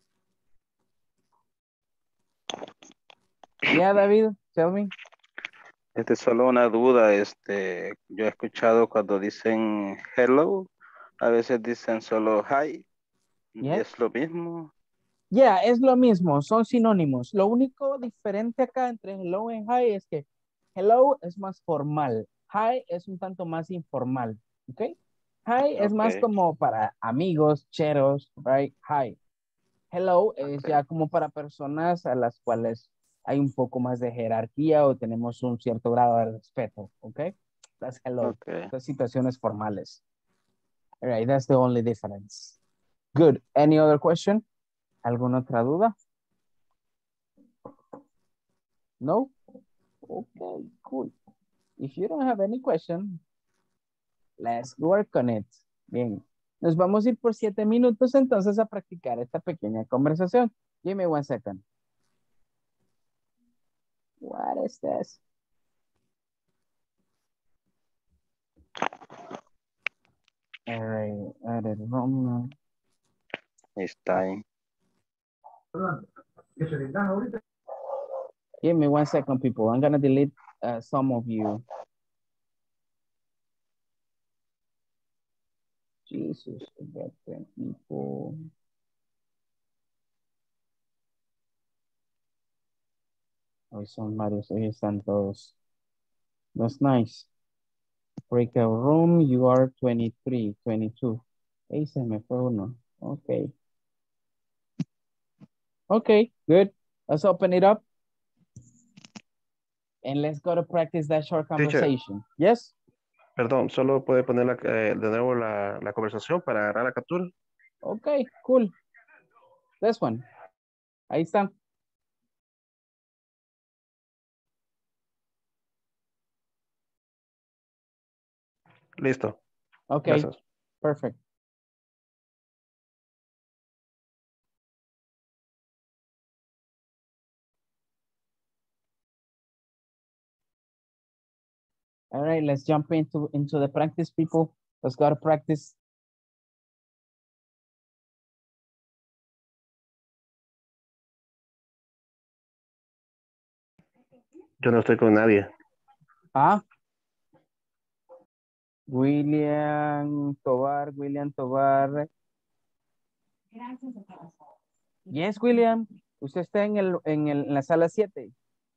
Yeah, David, tell me. Este es solo una duda, este, yo he escuchado cuando dicen hello, a veces dicen solo hi, Yeah. ¿es lo mismo? Yeah, es lo mismo, son sinónimos. Lo único diferente acá entre hello y hi es que hello es más formal, hi es un tanto más informal, ¿ok? Hi es más Ok. como para amigos, cheros, right? Hi. Hello es ya como para personas a las cuales hay un poco más de jerarquía o tenemos un cierto grado de respeto, ¿ok? That's hello. Okay. Las situaciones formales. All right, that's the only difference. Good. Any other question? ¿Alguna otra duda? No? Okay, cool. If you don't have any question, let's work on it. Bien. Nos vamos a ir por siete minutos entonces a practicar esta pequeña conversación. Give me one second. What is this? All right, added Roma. It's time. Give me one second, people. I'm gonna delete uh, some of you. Jesus, forget them people. Hoy son varios, hoy están todos. That's nice. Breakout room, you are twenty-three, twenty-two. Ahí se me fue uno. Okay. Okay, good. Let's open it up. And let's go to practice that short Teacher. conversation. Yes? Perdón, solo puede poner la, eh, de nuevo la, la conversación para agarrar la captura. Okay, cool. This one. Ahí está. Listo. Okay, Gracias. perfect. All right, let's jump into, into the practice, people. Let's go to practice. Yo no estoy con nadie. Ah. William Tobar, William Tobar. Yes, William. Usted está en, el, en, el, en la sala siete.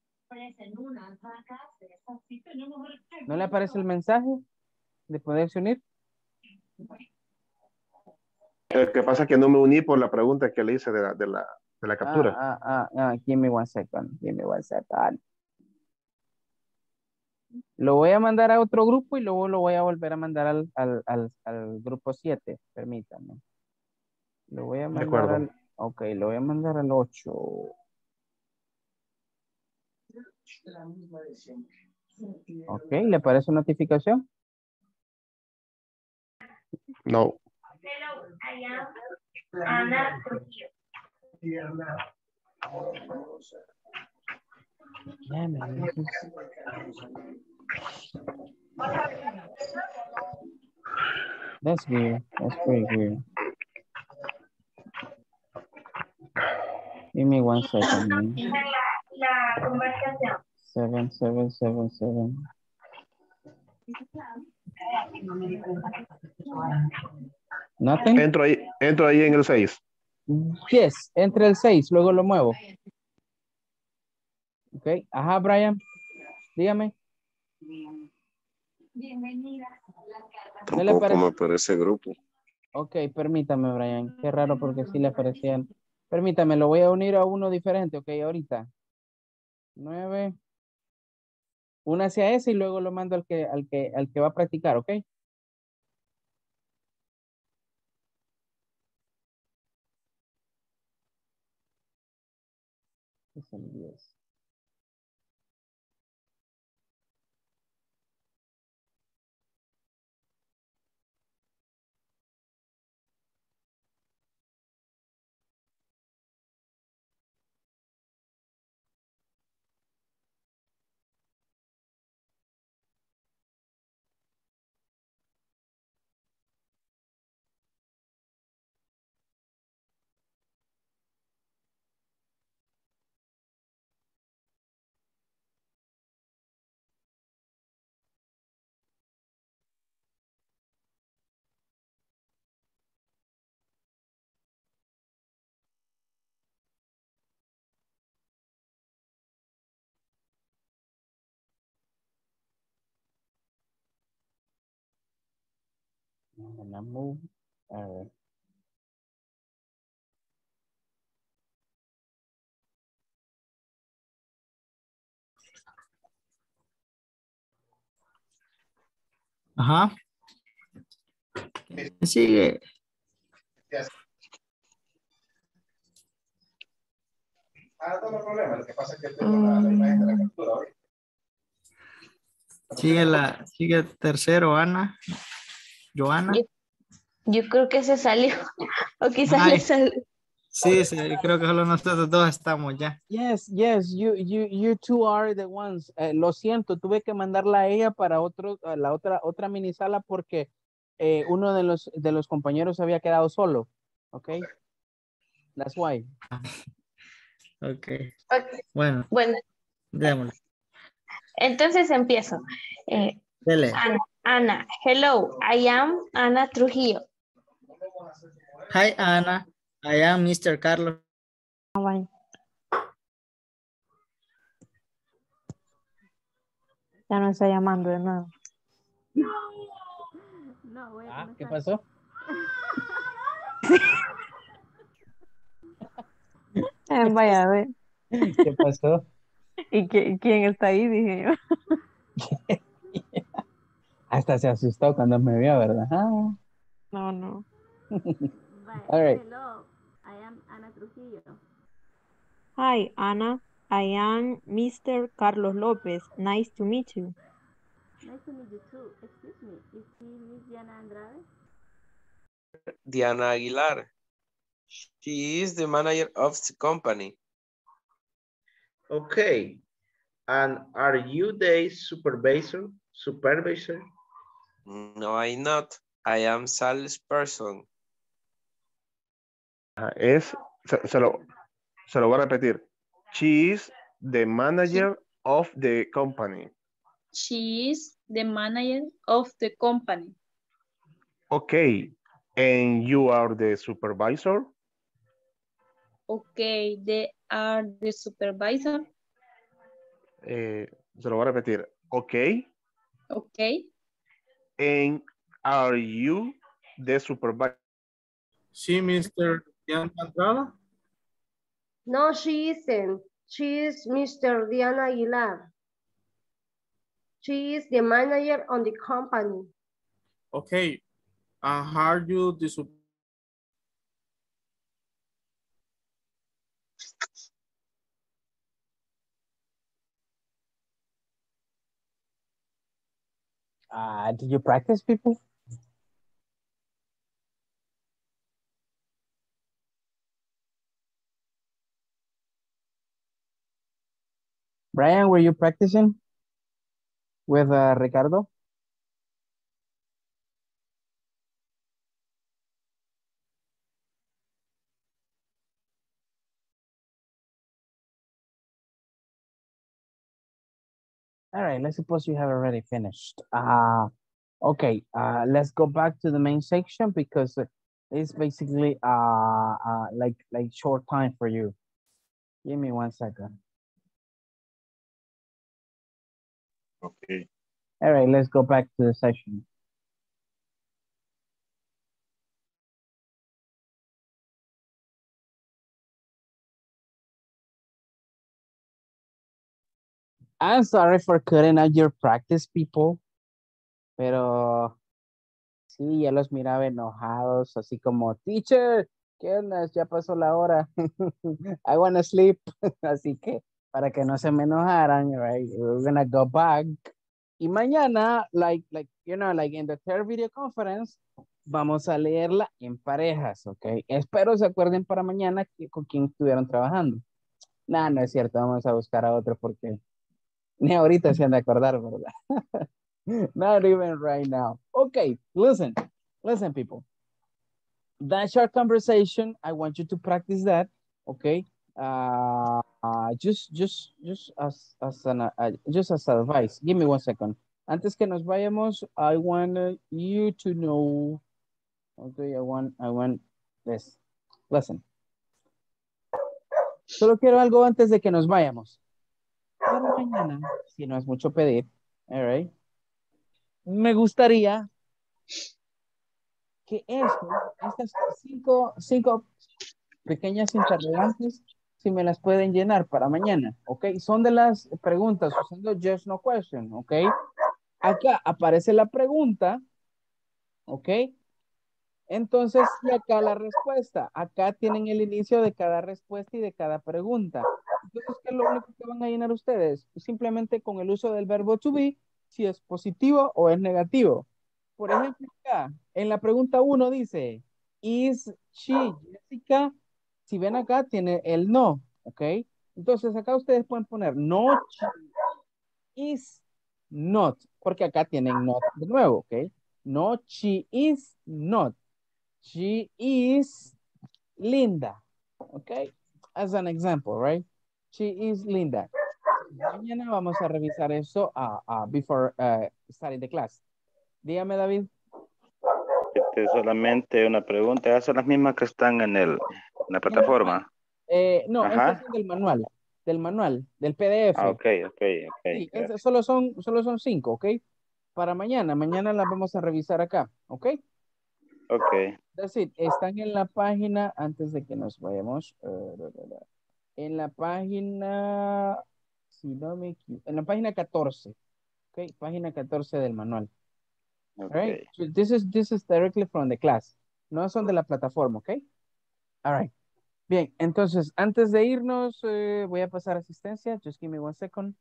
¿No le aparece el mensaje de poderse unir? Lo que pasa es que no me uní por la pregunta que le hice de la, de la, de la captura. Ah, ah, ah, ah, give me one second. Give me one second. Lo voy a mandar a otro grupo y luego lo voy a volver a mandar al, al, al, al grupo siete. Permítame. Lo voy a De mandar acuerdo. al... Ok, lo voy a mandar al ocho. Ok, ¿le parece notificación? No. Yeah, man, this is- That's weird. That's pretty weird. Give me one second, man. Seven, seven, seven, seven. Nothing? Entro ahí, entro ahí en el seis. Yes, entre el seis, luego lo muevo. Ok, ajá, Brian. Dígame. ¿Qué le Tampoco parece? me aparece grupo. Ok, permítame, Brian. Qué raro porque sí le aparecían. Permítame, lo voy a unir a uno diferente, ok, ahorita. Nueve. Únase a ese y luego lo mando al que, al que, al que va a practicar, ok. Es el diez. I'm gonna move. A ver. Ajá. Sigue. Ah, no, no hay problema. Lo que pasa es que tengo la, la imagen de la captura hoy. Sigue la, sigue tercero, Ana. Joana. Yo, yo creo que se salió. O quizás Ay, le salió. sí, sí, creo que solo nosotros dos estamos ya. Yes, yes, you, you, you two are the ones. Eh, lo siento, tuve que mandarla a ella para otro, a la otra, otra mini sala porque eh, uno de los, de los compañeros había quedado solo. Ok. That's why. Ok. Ok, Bueno, bueno, démosle. entonces empiezo. Eh, Dele. Ana, Ana, hello, I am Ana Trujillo. Hi, Ana. I am mister Carlos. Ya no está llamando de nuevo. No, voy a Ah, comenzar. ¿qué pasó? Eh, vaya a ver. ¿Qué pasó? ¿Y qué- quién está ahí? Dije yo. Hasta se asustó cuando me vio, ¿verdad? Ah. No, no. Bye. All right. Hello, I am Ana Trujillo. Hi, Ana. I am mister Carlos Lopez. Nice to meet you. Nice to meet you too. Excuse me, is she Miss Diana Andrade? Diana Aguilar. She is the manager of the company. Okay. And are you the supervisor? Supervisor? No, I'm not. I am salesperson. Ah, Es, se, se lo, se lo voy a repetir. She is the manager of the company. She is the manager of the company. Okay. And you are the supervisor? Okay, they are the supervisor. Eh, se lo voy a repetir. Okay. Okay. And are you the supervisor? Sí, mister Diana Andrade. No, she isn't. She is mister Diana Aguilar. She is the manager on the company. Okay. Uh, are you the sup- Uh, did you practice, people? Brian, were you practicing with uh, Ricardo? All right, let's suppose you have already finished. Uh, okay, uh, let's go back to the main section because it's basically uh, uh, like, like short time for you. Give me one second. Okay. All right, let's go back to the session. I'm sorry for cutting out your practice, people, pero sí, ya los miraba enojados, así como, teacher, ¿qué onda? Ya pasó la hora. I want to sleep. Así que, para que no se me enojaran, right, we're gonna go back. Y mañana, like, like, you know, like in the third video conference, vamos a leerla en parejas, ¿ok? Espero se acuerden para mañana que, con quién estuvieron trabajando. No, no es cierto, vamos a buscar a otro porque ni ahorita se han de acordar, ¿verdad? Not even right now. Okay, listen, listen, people. That short conversation, I want you to practice that, okay? Uh, uh, just, just, just as, as an, uh, just as advice. Give me one second. Antes que nos vayamos, I want you to know. Okay, I want, I want this. Listen. Solo quiero algo antes de que nos vayamos. Para mañana, si no es mucho pedir, all right, me gustaría que esto, estas cinco, cinco pequeñas interrogantes, si me las pueden llenar para mañana, ¿ok? Son de las preguntas usando just no question, ¿ok? Acá aparece la pregunta, ¿ok? Entonces, y acá la respuesta. Acá tienen el inicio de cada respuesta y de cada pregunta. Entonces, ¿qué es lo único que van a llenar ustedes? Simplemente con el uso del verbo to be, si es positivo o es negativo. Por ejemplo, acá, en la pregunta uno dice, is she Jessica? Si ven acá, tiene el no, ¿ok? Entonces, acá ustedes pueden poner no, she is not, porque acá tienen not de nuevo, ¿ok? No, she is not. She is Linda, okay? As an example, right? She is Linda. Mañana vamos a revisar eso uh, uh, before uh, starting the class. Dígame, David. Este, solamente una pregunta. ¿Esas son las mismas que están en, el, en la plataforma? Eh, no, Ajá. estas son del manual, del manual, del P D F. Ah, ok, ok, ok. Sí, esas solo son, solo son cinco, ¿ok? Para mañana, mañana las vamos a revisar acá, ¿ok? Ok. That's it. Están en la página, antes de que nos vayamos, uh, en la página, si no me equivoco, en la página catorce, ok, página catorce del manual. Ok. All right? So this is, this is directly from the class. No son de la plataforma, ok? All right. Bien, entonces, antes de irnos, eh, voy a pasar asistencia. Just give me one second.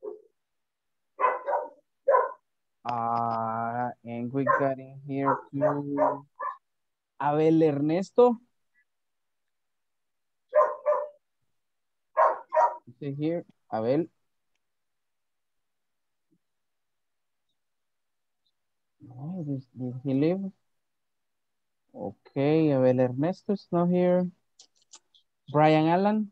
Uh, and we got in here to Abel Ernesto. Is here, Abel. Oh, did, did he leave? Okay, Abel Ernesto is not here. Brian Allen.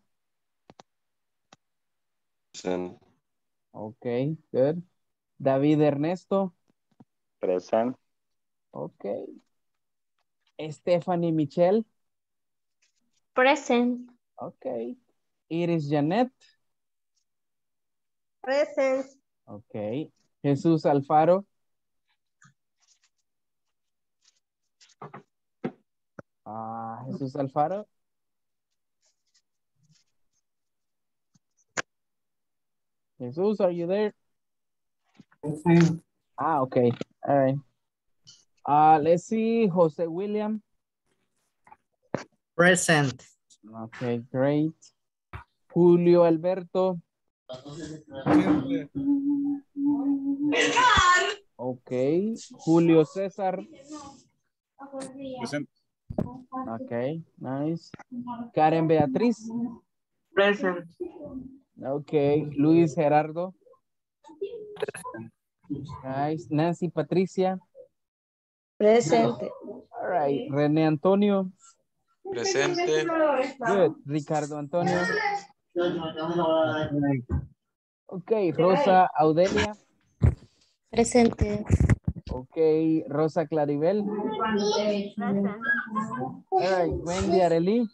Present. Okay, good. David Ernesto. Present. Okay. Stephanie Michelle. Present. Okay. Iris Janet. Present. Okay. Jesús Alfaro. Uh, Jesús Alfaro. Jesús, are you there? Ah, okay. All right. Uh, let's see, Jose William. Present. Okay, great. Julio Alberto. Okay. Julio César. Present. Okay, nice. Karen Beatriz. Present. Okay. Luis Gerardo. Nice. Nancy Patricia. Presente. All right. René Antonio. Presente. Good. Ricardo Antonio. Okay. Rosa Audelia. Presente. Okay. Rosa Claribel. Present. All right. Wendy Arely.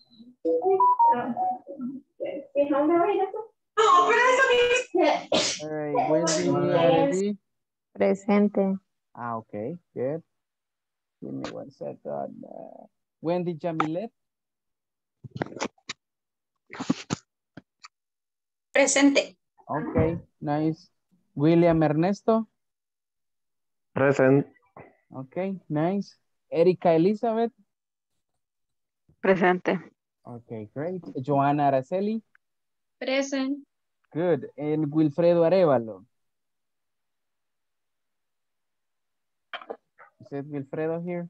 All right. Wendy Arely. Presente. Ah, okay. Good. Give me one second. Uh, Wendy Jamilet. Presente. Okay, nice. William Ernesto. Present. Okay, nice. Erika Elizabeth. Presente. Okay, great. Joana Araceli. Present. Good. And Wilfredo Arevalo. Is it Wilfredo here?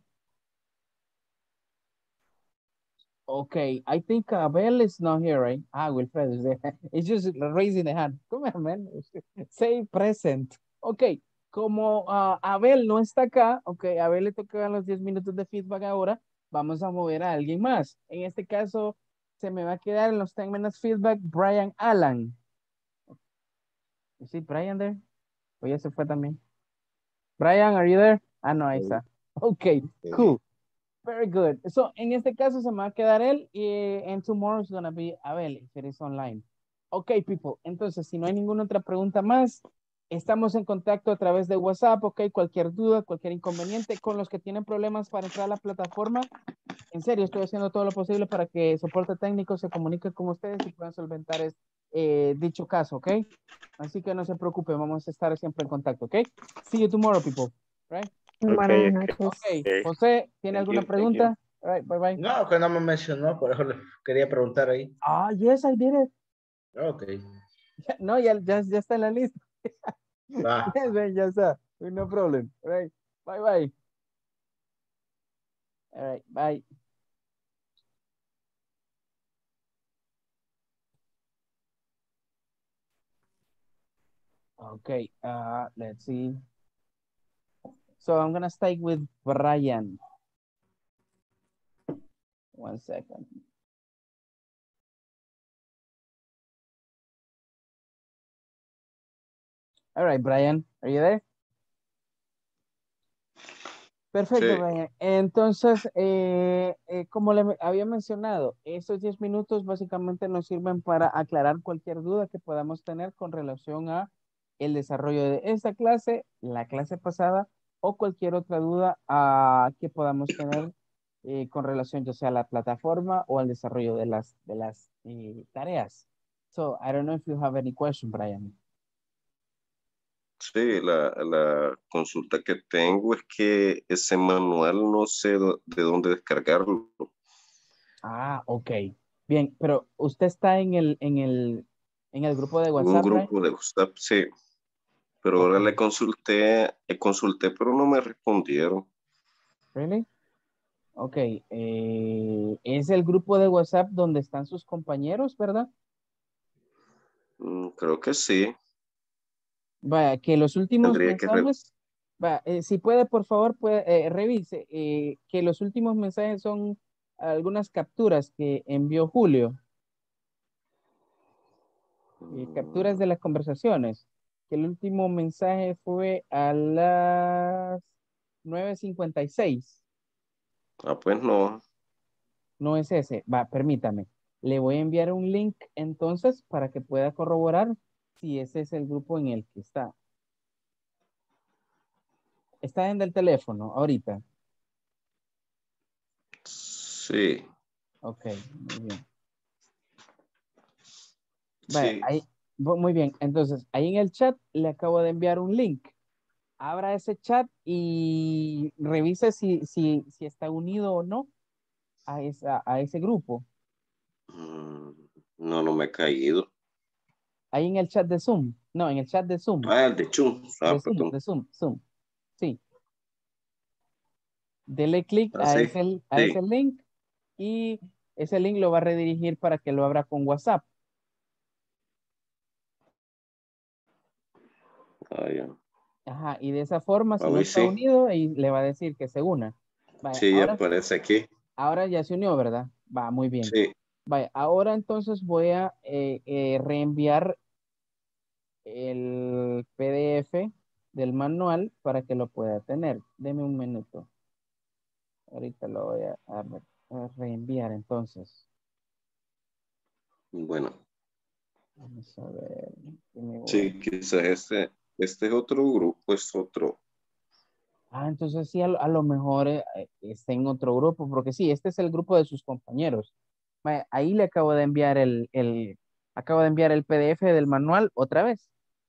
Okay, I think Abel is not here, right? Ah, Wilfredo is there. It's just raising the hand. Come on, man. Say present. Okay, como uh, Abel no está acá, ok, a Abel le tocan los diez minutos de feedback ahora, vamos a mover a alguien más. En este caso, se me va a quedar en los ten minutes feedback Brian Allen. ¿Sí, Brian there? O ya se fue también. Brian, are you there? Ah, no, ahí está. Ok, cool. Very good. So, en este caso se me va a quedar él y and tomorrow is going to be Abel if it is online. Ok, people. Entonces, si no hay ninguna otra pregunta más, estamos en contacto a través de WhatsApp, ok, cualquier duda, cualquier inconveniente, con los que tienen problemas para entrar a la plataforma. En serio, estoy haciendo todo lo posible para que el soporte técnico se comunique con ustedes y puedan solventar es, eh, dicho caso, ok. Así que no se preocupen, vamos a estar siempre en contacto, ok. See you tomorrow, people. Right? Buenas noches. Ok, José, ¿tiene alguna pregunta? All right, bye bye. No, que no me mencionó, por eso le quería preguntar ahí. Ah, yes, I did it. Ok. No, ya, ya, ya está en la lista. Va. Yes, man, ya está. No problem. All right, bye bye. All right, bye. Okay, uh, let's see. So I'm gonna stay with Brian. One second. All right, Brian, are you there? Perfecto, Sí. Brian. Entonces, eh, eh, como le había mencionado, estos diez minutos básicamente nos sirven para aclarar cualquier duda que podamos tener con relación a el desarrollo de esta clase, la clase pasada, o cualquier otra duda ah, que podamos tener eh, con relación ya sea a la plataforma o al desarrollo de las, de las eh, tareas. So, I don't know if you have any question, Brian. Sí, la, la consulta que tengo es que ese manual no sé do- de dónde descargarlo. Ah, ok. Bien, pero usted está en el, en el, en el grupo de Un WhatsApp, right? grupo de WhatsApp, sí. Pero ahora le consulté, le consulté, pero no me respondieron. Really? Ok. eh, es el grupo de WhatsApp donde están sus compañeros, ¿verdad? Mm, creo que sí. Vaya, que los últimos Tendría que re- mensajes, va, eh, si puede, por favor, puede, eh, revise, eh, que los últimos mensajes son algunas capturas que envió Julio. Eh, capturas de las conversaciones. Que el último mensaje fue a las nueve cincuenta y seis. Ah, pues no. No es ese. Va, permítame. Le voy a enviar un link entonces para que pueda corroborar si ese es el grupo en el que está. Está en el teléfono ahorita. Sí. Ok, muy bien. Sí. Vale, ahí, bu- muy bien. Entonces, ahí en el chat le acabo de enviar un link. abra ese chat y revise si, si, si está unido o no a, esa, a ese grupo. Mm, No, no me he caído. Ahí en el chat de Zoom. No, en el chat de Zoom. Ah, el de Chum. Ah, De Zoom, perdón. de Zoom, Zoom. Sí. Dele clic Ah, a, sí. ese, a Sí. ese link y ese link lo va a redirigir para que lo abra con WhatsApp. Ah, ya. Ajá, y de esa forma, si A no ver, está sí. unido, y le va a decir que se una. Vaya, Sí, ya ahora, aparece aquí. ahora ya se unió, ¿verdad? Va, muy bien. Sí. Vaya, ahora entonces voy a eh, eh, reenviar el P D F del manual para que lo pueda tener. Deme un minuto. Ahorita lo voy a, a re- a reenviar entonces. Bueno, Vamos a ver. ¿qué me voy a- sí, quizás este, este es otro grupo, es otro. Ah, entonces sí, a, lo a lo mejor eh, eh, está en otro grupo, porque sí, este es el grupo de sus compañeros. Vaya, ahí le acabo de enviar el, el, acabo de enviar el P D F del manual otra vez.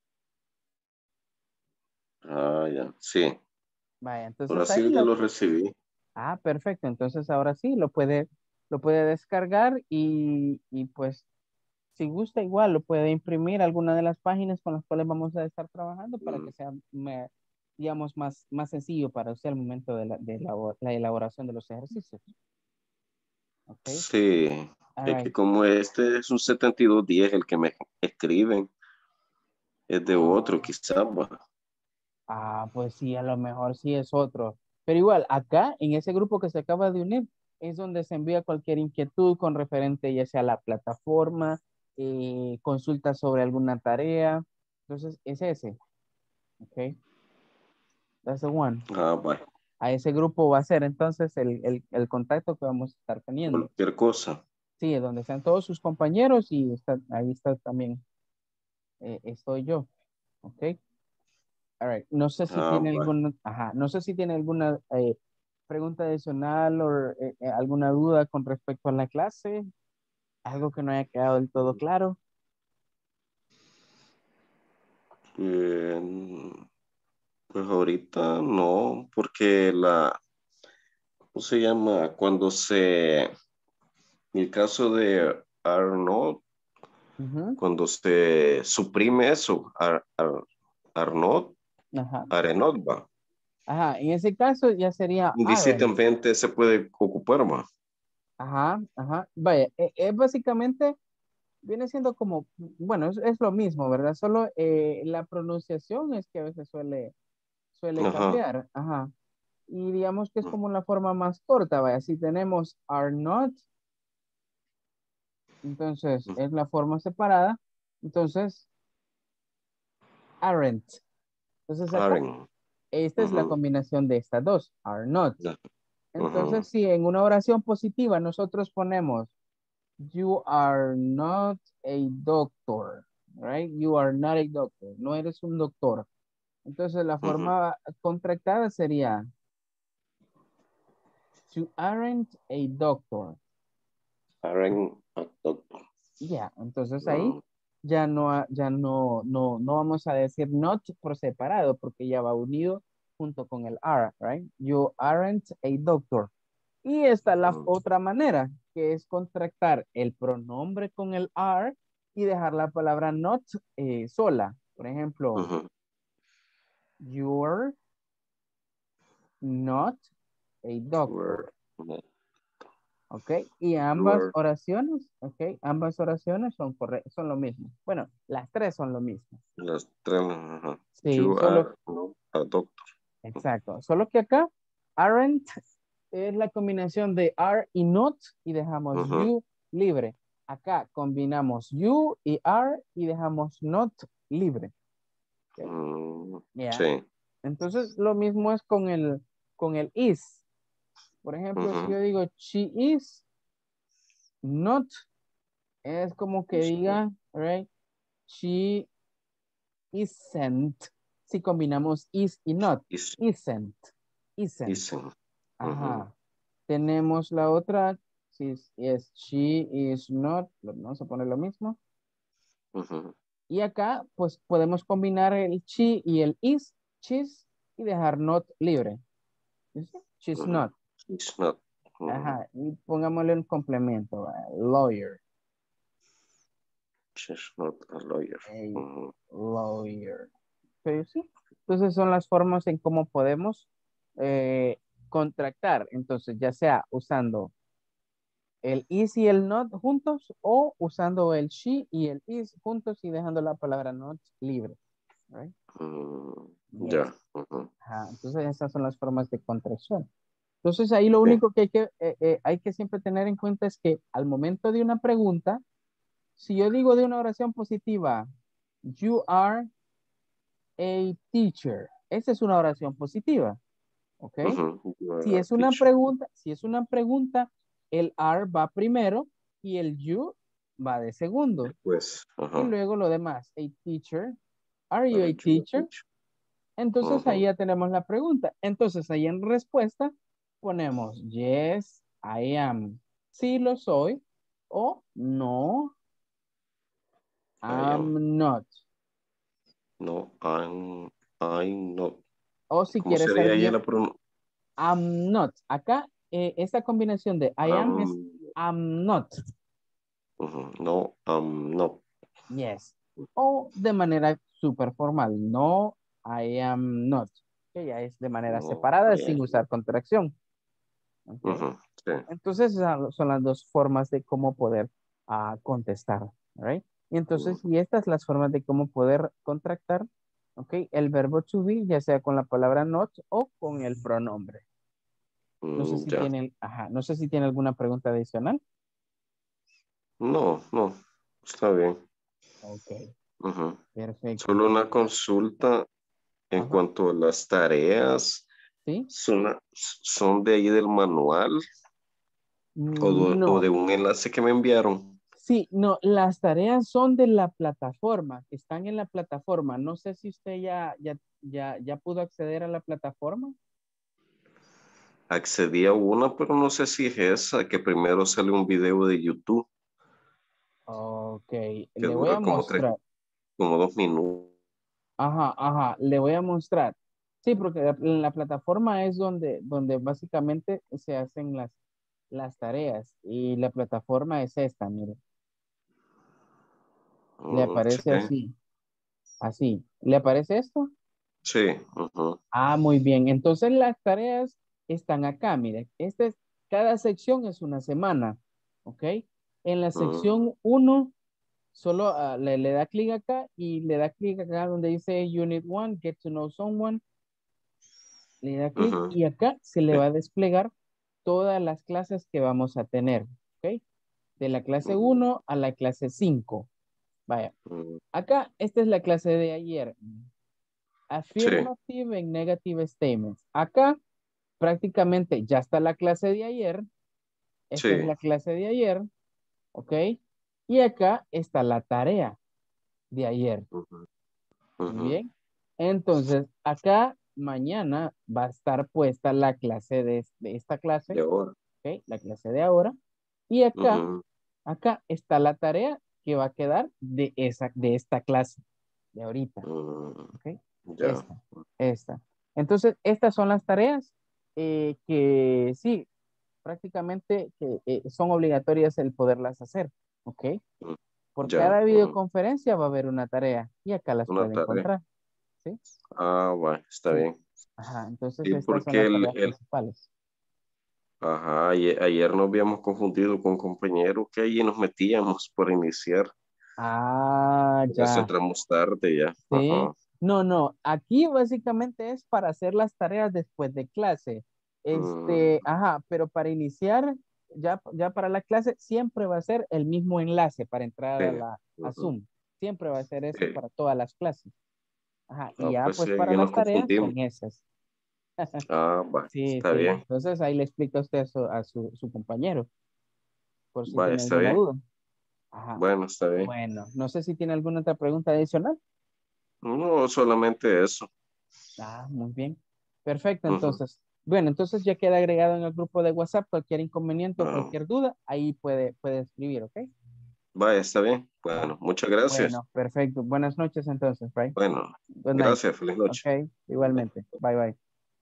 Ah, ya, sí. Vaya, Ahora entonces ahí sí ya lo, lo recibí. ah, perfecto. Entonces ahora sí lo puede, lo puede descargar y, y pues si gusta igual lo puede imprimir alguna de las páginas con las cuales vamos a estar trabajando para Mm, que sea, me- digamos, más, más sencillo para usted al momento de la, de elabo- la elaboración de los ejercicios. Ok. Sí, All es que right. como este es un setenta y dos diez el que me escriben, es de otro Ah, quizás, va. ah, pues sí, a lo mejor sí es otro. Pero igual, acá en ese grupo que se acaba de unir es donde se envía cualquier inquietud con referente ya sea a la plataforma, eh, consultas sobre alguna tarea. Entonces, es ese. Ok. That's the one. Ah, va. A ese grupo va a ser entonces el, el, el contacto que vamos a estar teniendo. Cualquier cosa. Sí, donde están todos sus compañeros y está, ahí está también, eh, estoy yo. Ok. All right. No sé si Ah, tiene va. alguna, ajá, no sé si tiene alguna eh, pregunta adicional o eh, eh, alguna duda con respecto a la clase, algo que no haya quedado del todo claro. Eh, pues ahorita no, porque la, ¿cómo se llama? Cuando se, en el caso de Arnold, Ujú. cuando se suprime eso, Ar, Ar- Arnold, Ajá. Arenot, va. Ajá. En ese caso ya sería aren't. Indistintamente se puede ocupar, va. Ajá. Ajá. Vaya, e- es básicamente viene siendo como, bueno, es, es lo mismo, ¿verdad? Solo eh, la pronunciación es que a veces suele, suele Ajá. cambiar. Ajá. Y digamos que es como una forma más corta, vaya. Si tenemos are not, entonces es la forma separada. Entonces, aren't. Entonces acá, Aren. esta es la Ujú. combinación de estas dos, are not. Ya. Entonces, Ujú. si en una oración positiva nosotros ponemos you are not a doctor, right? You are not a doctor. No eres un doctor. Entonces la Ujú. forma contractada sería you aren't a doctor. Aren, ah, doctor. Ya, entonces ahí Ah, ya no, ha- ya no, no, no vamos a decir not por separado porque ya va unido junto con el are, right? You aren't a doctor. Y esta es la ah, otra manera, que es contractar el pronombre con el are y dejar la palabra not eh, sola. Por ejemplo, ujú. you're not a doctor. Word, no, ¿Ok? Y ambas word. oraciones, ¿ok? Ambas oraciones son correctas, son lo mismo. Bueno, las tres son lo mismo. Las tres, ajá. Sí, You solo, are not a doctor. exacto. Solo que acá, aren't es la combinación de are y not y dejamos Ujú. you libre. Acá combinamos you y are y dejamos not libre. ¿Ok? Mm, Ya. sí. Entonces, lo mismo es con el, con el is. Por ejemplo, si Ujú. yo digo she is not, es como que diga, right? She isn't. Si combinamos is y not. Is, Isn't. Isn't. isn't. Ujú. Ajá. Tenemos la otra. Si es, es she is not. lo- Vamos a poner lo mismo. Ujú. Y acá, pues podemos combinar el she y el is. She's y dejar not libre. ¿Sí? She's Ujú. not. She's not. Ujú. Ajá, y pongámosle un complemento, uh, lawyer, She's not a lawyer. a Ujú. lawyer. Pero sí, entonces son las formas en cómo podemos eh, contractar. Entonces, ya sea usando el is y el not juntos o usando el she y el is juntos y dejando la palabra not libre. Right? Mm, Yes. ya. Ujú. Ajá, entonces esas son las formas de contracción. Entonces ahí lo Sí. único que hay que, eh, eh, hay que siempre tener en cuenta es que al momento de una pregunta, si yo digo de una oración positiva, you are a teacher, esa es una oración positiva, ¿ok? Ujú. You Si are a es una teacher. pregunta, si es una pregunta, el are va primero y el you va de segundo. Pues, Y ajá. luego lo demás, a teacher, are you Are a you a teacher? teacher? Entonces ahí Ujú. ya tenemos la pregunta. Entonces ahí en respuesta ponemos yes, I am. Sí lo soy. O no, I am. I'm not. No, I'm, I'm not. O si ¿Cómo quieres ser sería ahí bien, la pronunciación? I'm not. Acá eh, esta combinación de I am es I'm not. No, I'm not. Yes. O de manera súper formal. No, I am not. Que ya es de manera No, separada I sin am usar not. contracción. ¿Ok? Ujú. Sí. Entonces esas son las dos formas de cómo poder ah, contestar, right? Y entonces, y estas las formas de cómo poder contractar, ¿ok? El verbo to be, ya sea con la palabra not o con el pronombre. No sé Mm, si ya. tienen, ajá, no sé si tiene alguna pregunta adicional. No, no. Está bien. Ok, Ujú. perfecto. Solo una Entonces, consulta en ajá, cuanto a las tareas. ¿sí? ¿Son, son de ahí del manual o Mm, de, o de No, un enlace que me enviaron? sí, no, las tareas son de la plataforma, que están en la plataforma. No sé si usted ya, ya, ya, ya pudo acceder a la plataforma. Accedí a una, pero no sé si es esa, que primero sale un video de YouTube Ok, que le voy a dura como tres, mostrar. como dos minutos. Ajá, ajá, le voy a mostrar. Sí, porque la, la plataforma es donde, donde básicamente se hacen las, las tareas y la plataforma es esta, mire. Le Mm, sí, aparece así, así. ¿Le aparece esto? sí. Ujú. Ah, muy bien. Entonces las tareas están acá, mire. Este es, cada sección es una semana, ¿ok? En la Mm, sección uno solo ah, le, le da clic acá y le da clic acá donde dice Unit one, Get to Know Someone. Le da clic ujú. y acá se le Sí. va a desplegar todas las clases que vamos a tener, ¿ok? De la clase Mm, uno a la clase cinco. Vaya, mm, acá esta es la clase de ayer. sí, Affirmative and negative statements. Acá prácticamente ya está la clase de ayer. Esta es sí. la clase de ayer, ¿ok? Y acá está la tarea de ayer. Ujú, Muy ujú. bien. Entonces, acá mañana va a estar puesta la clase de, de esta clase, De ahora. ¿ok? La clase de ahora. Y acá, Ujú. acá está la tarea que va a quedar de, esa, de esta clase, de ahorita, Mm, ¿ok? ya. Esta, esta. Entonces, estas son las tareas eh, que sí, prácticamente que eh, son obligatorias el poderlas hacer, ¿ok? Mm, Por ya. cada Ujú. videoconferencia va a haber una tarea y acá las Una puede tarea. encontrar, ¿sí? Ah, bueno, está Sí. bien. Ajá, entonces Sí, estas son porque las el, tareas el, principales. ajá, ayer, ayer nos habíamos confundido con compañeros que allí nos metíamos por iniciar. Ah, Por eso ya. entramos tarde ya. Sí. Ajá. No, no, aquí básicamente es para hacer las tareas después de clase. Mm, Este, ajá, pero para iniciar, ya, ya para la clase, siempre va a ser el mismo enlace para entrar sí. a la a Ujú, Zoom. Siempre va a ser eso sí. para todas las clases. Ajá, y Ah, ya pues sí, pues para allí las nos tareas confundimos. son esas. Ah, va, Sí, está sí. bien. Entonces ahí le explica usted a su, a su, su compañero, por si Vaya, tiene está alguna bien. duda. Ajá. Bueno, está bien. Bueno, no sé si tiene alguna otra pregunta adicional. No, solamente eso. Ah, muy bien. Perfecto, Ujú. entonces. Bueno, entonces ya queda agregado en el grupo de WhatsApp cualquier inconveniente o Ah, cualquier duda, ahí puede, puede escribir, ¿ok? Vaya, está bien. Bueno, muchas gracias. Bueno, perfecto. Buenas noches entonces, right? Bueno, Good night. gracias. Feliz noche. Ok, igualmente. Bye, bye.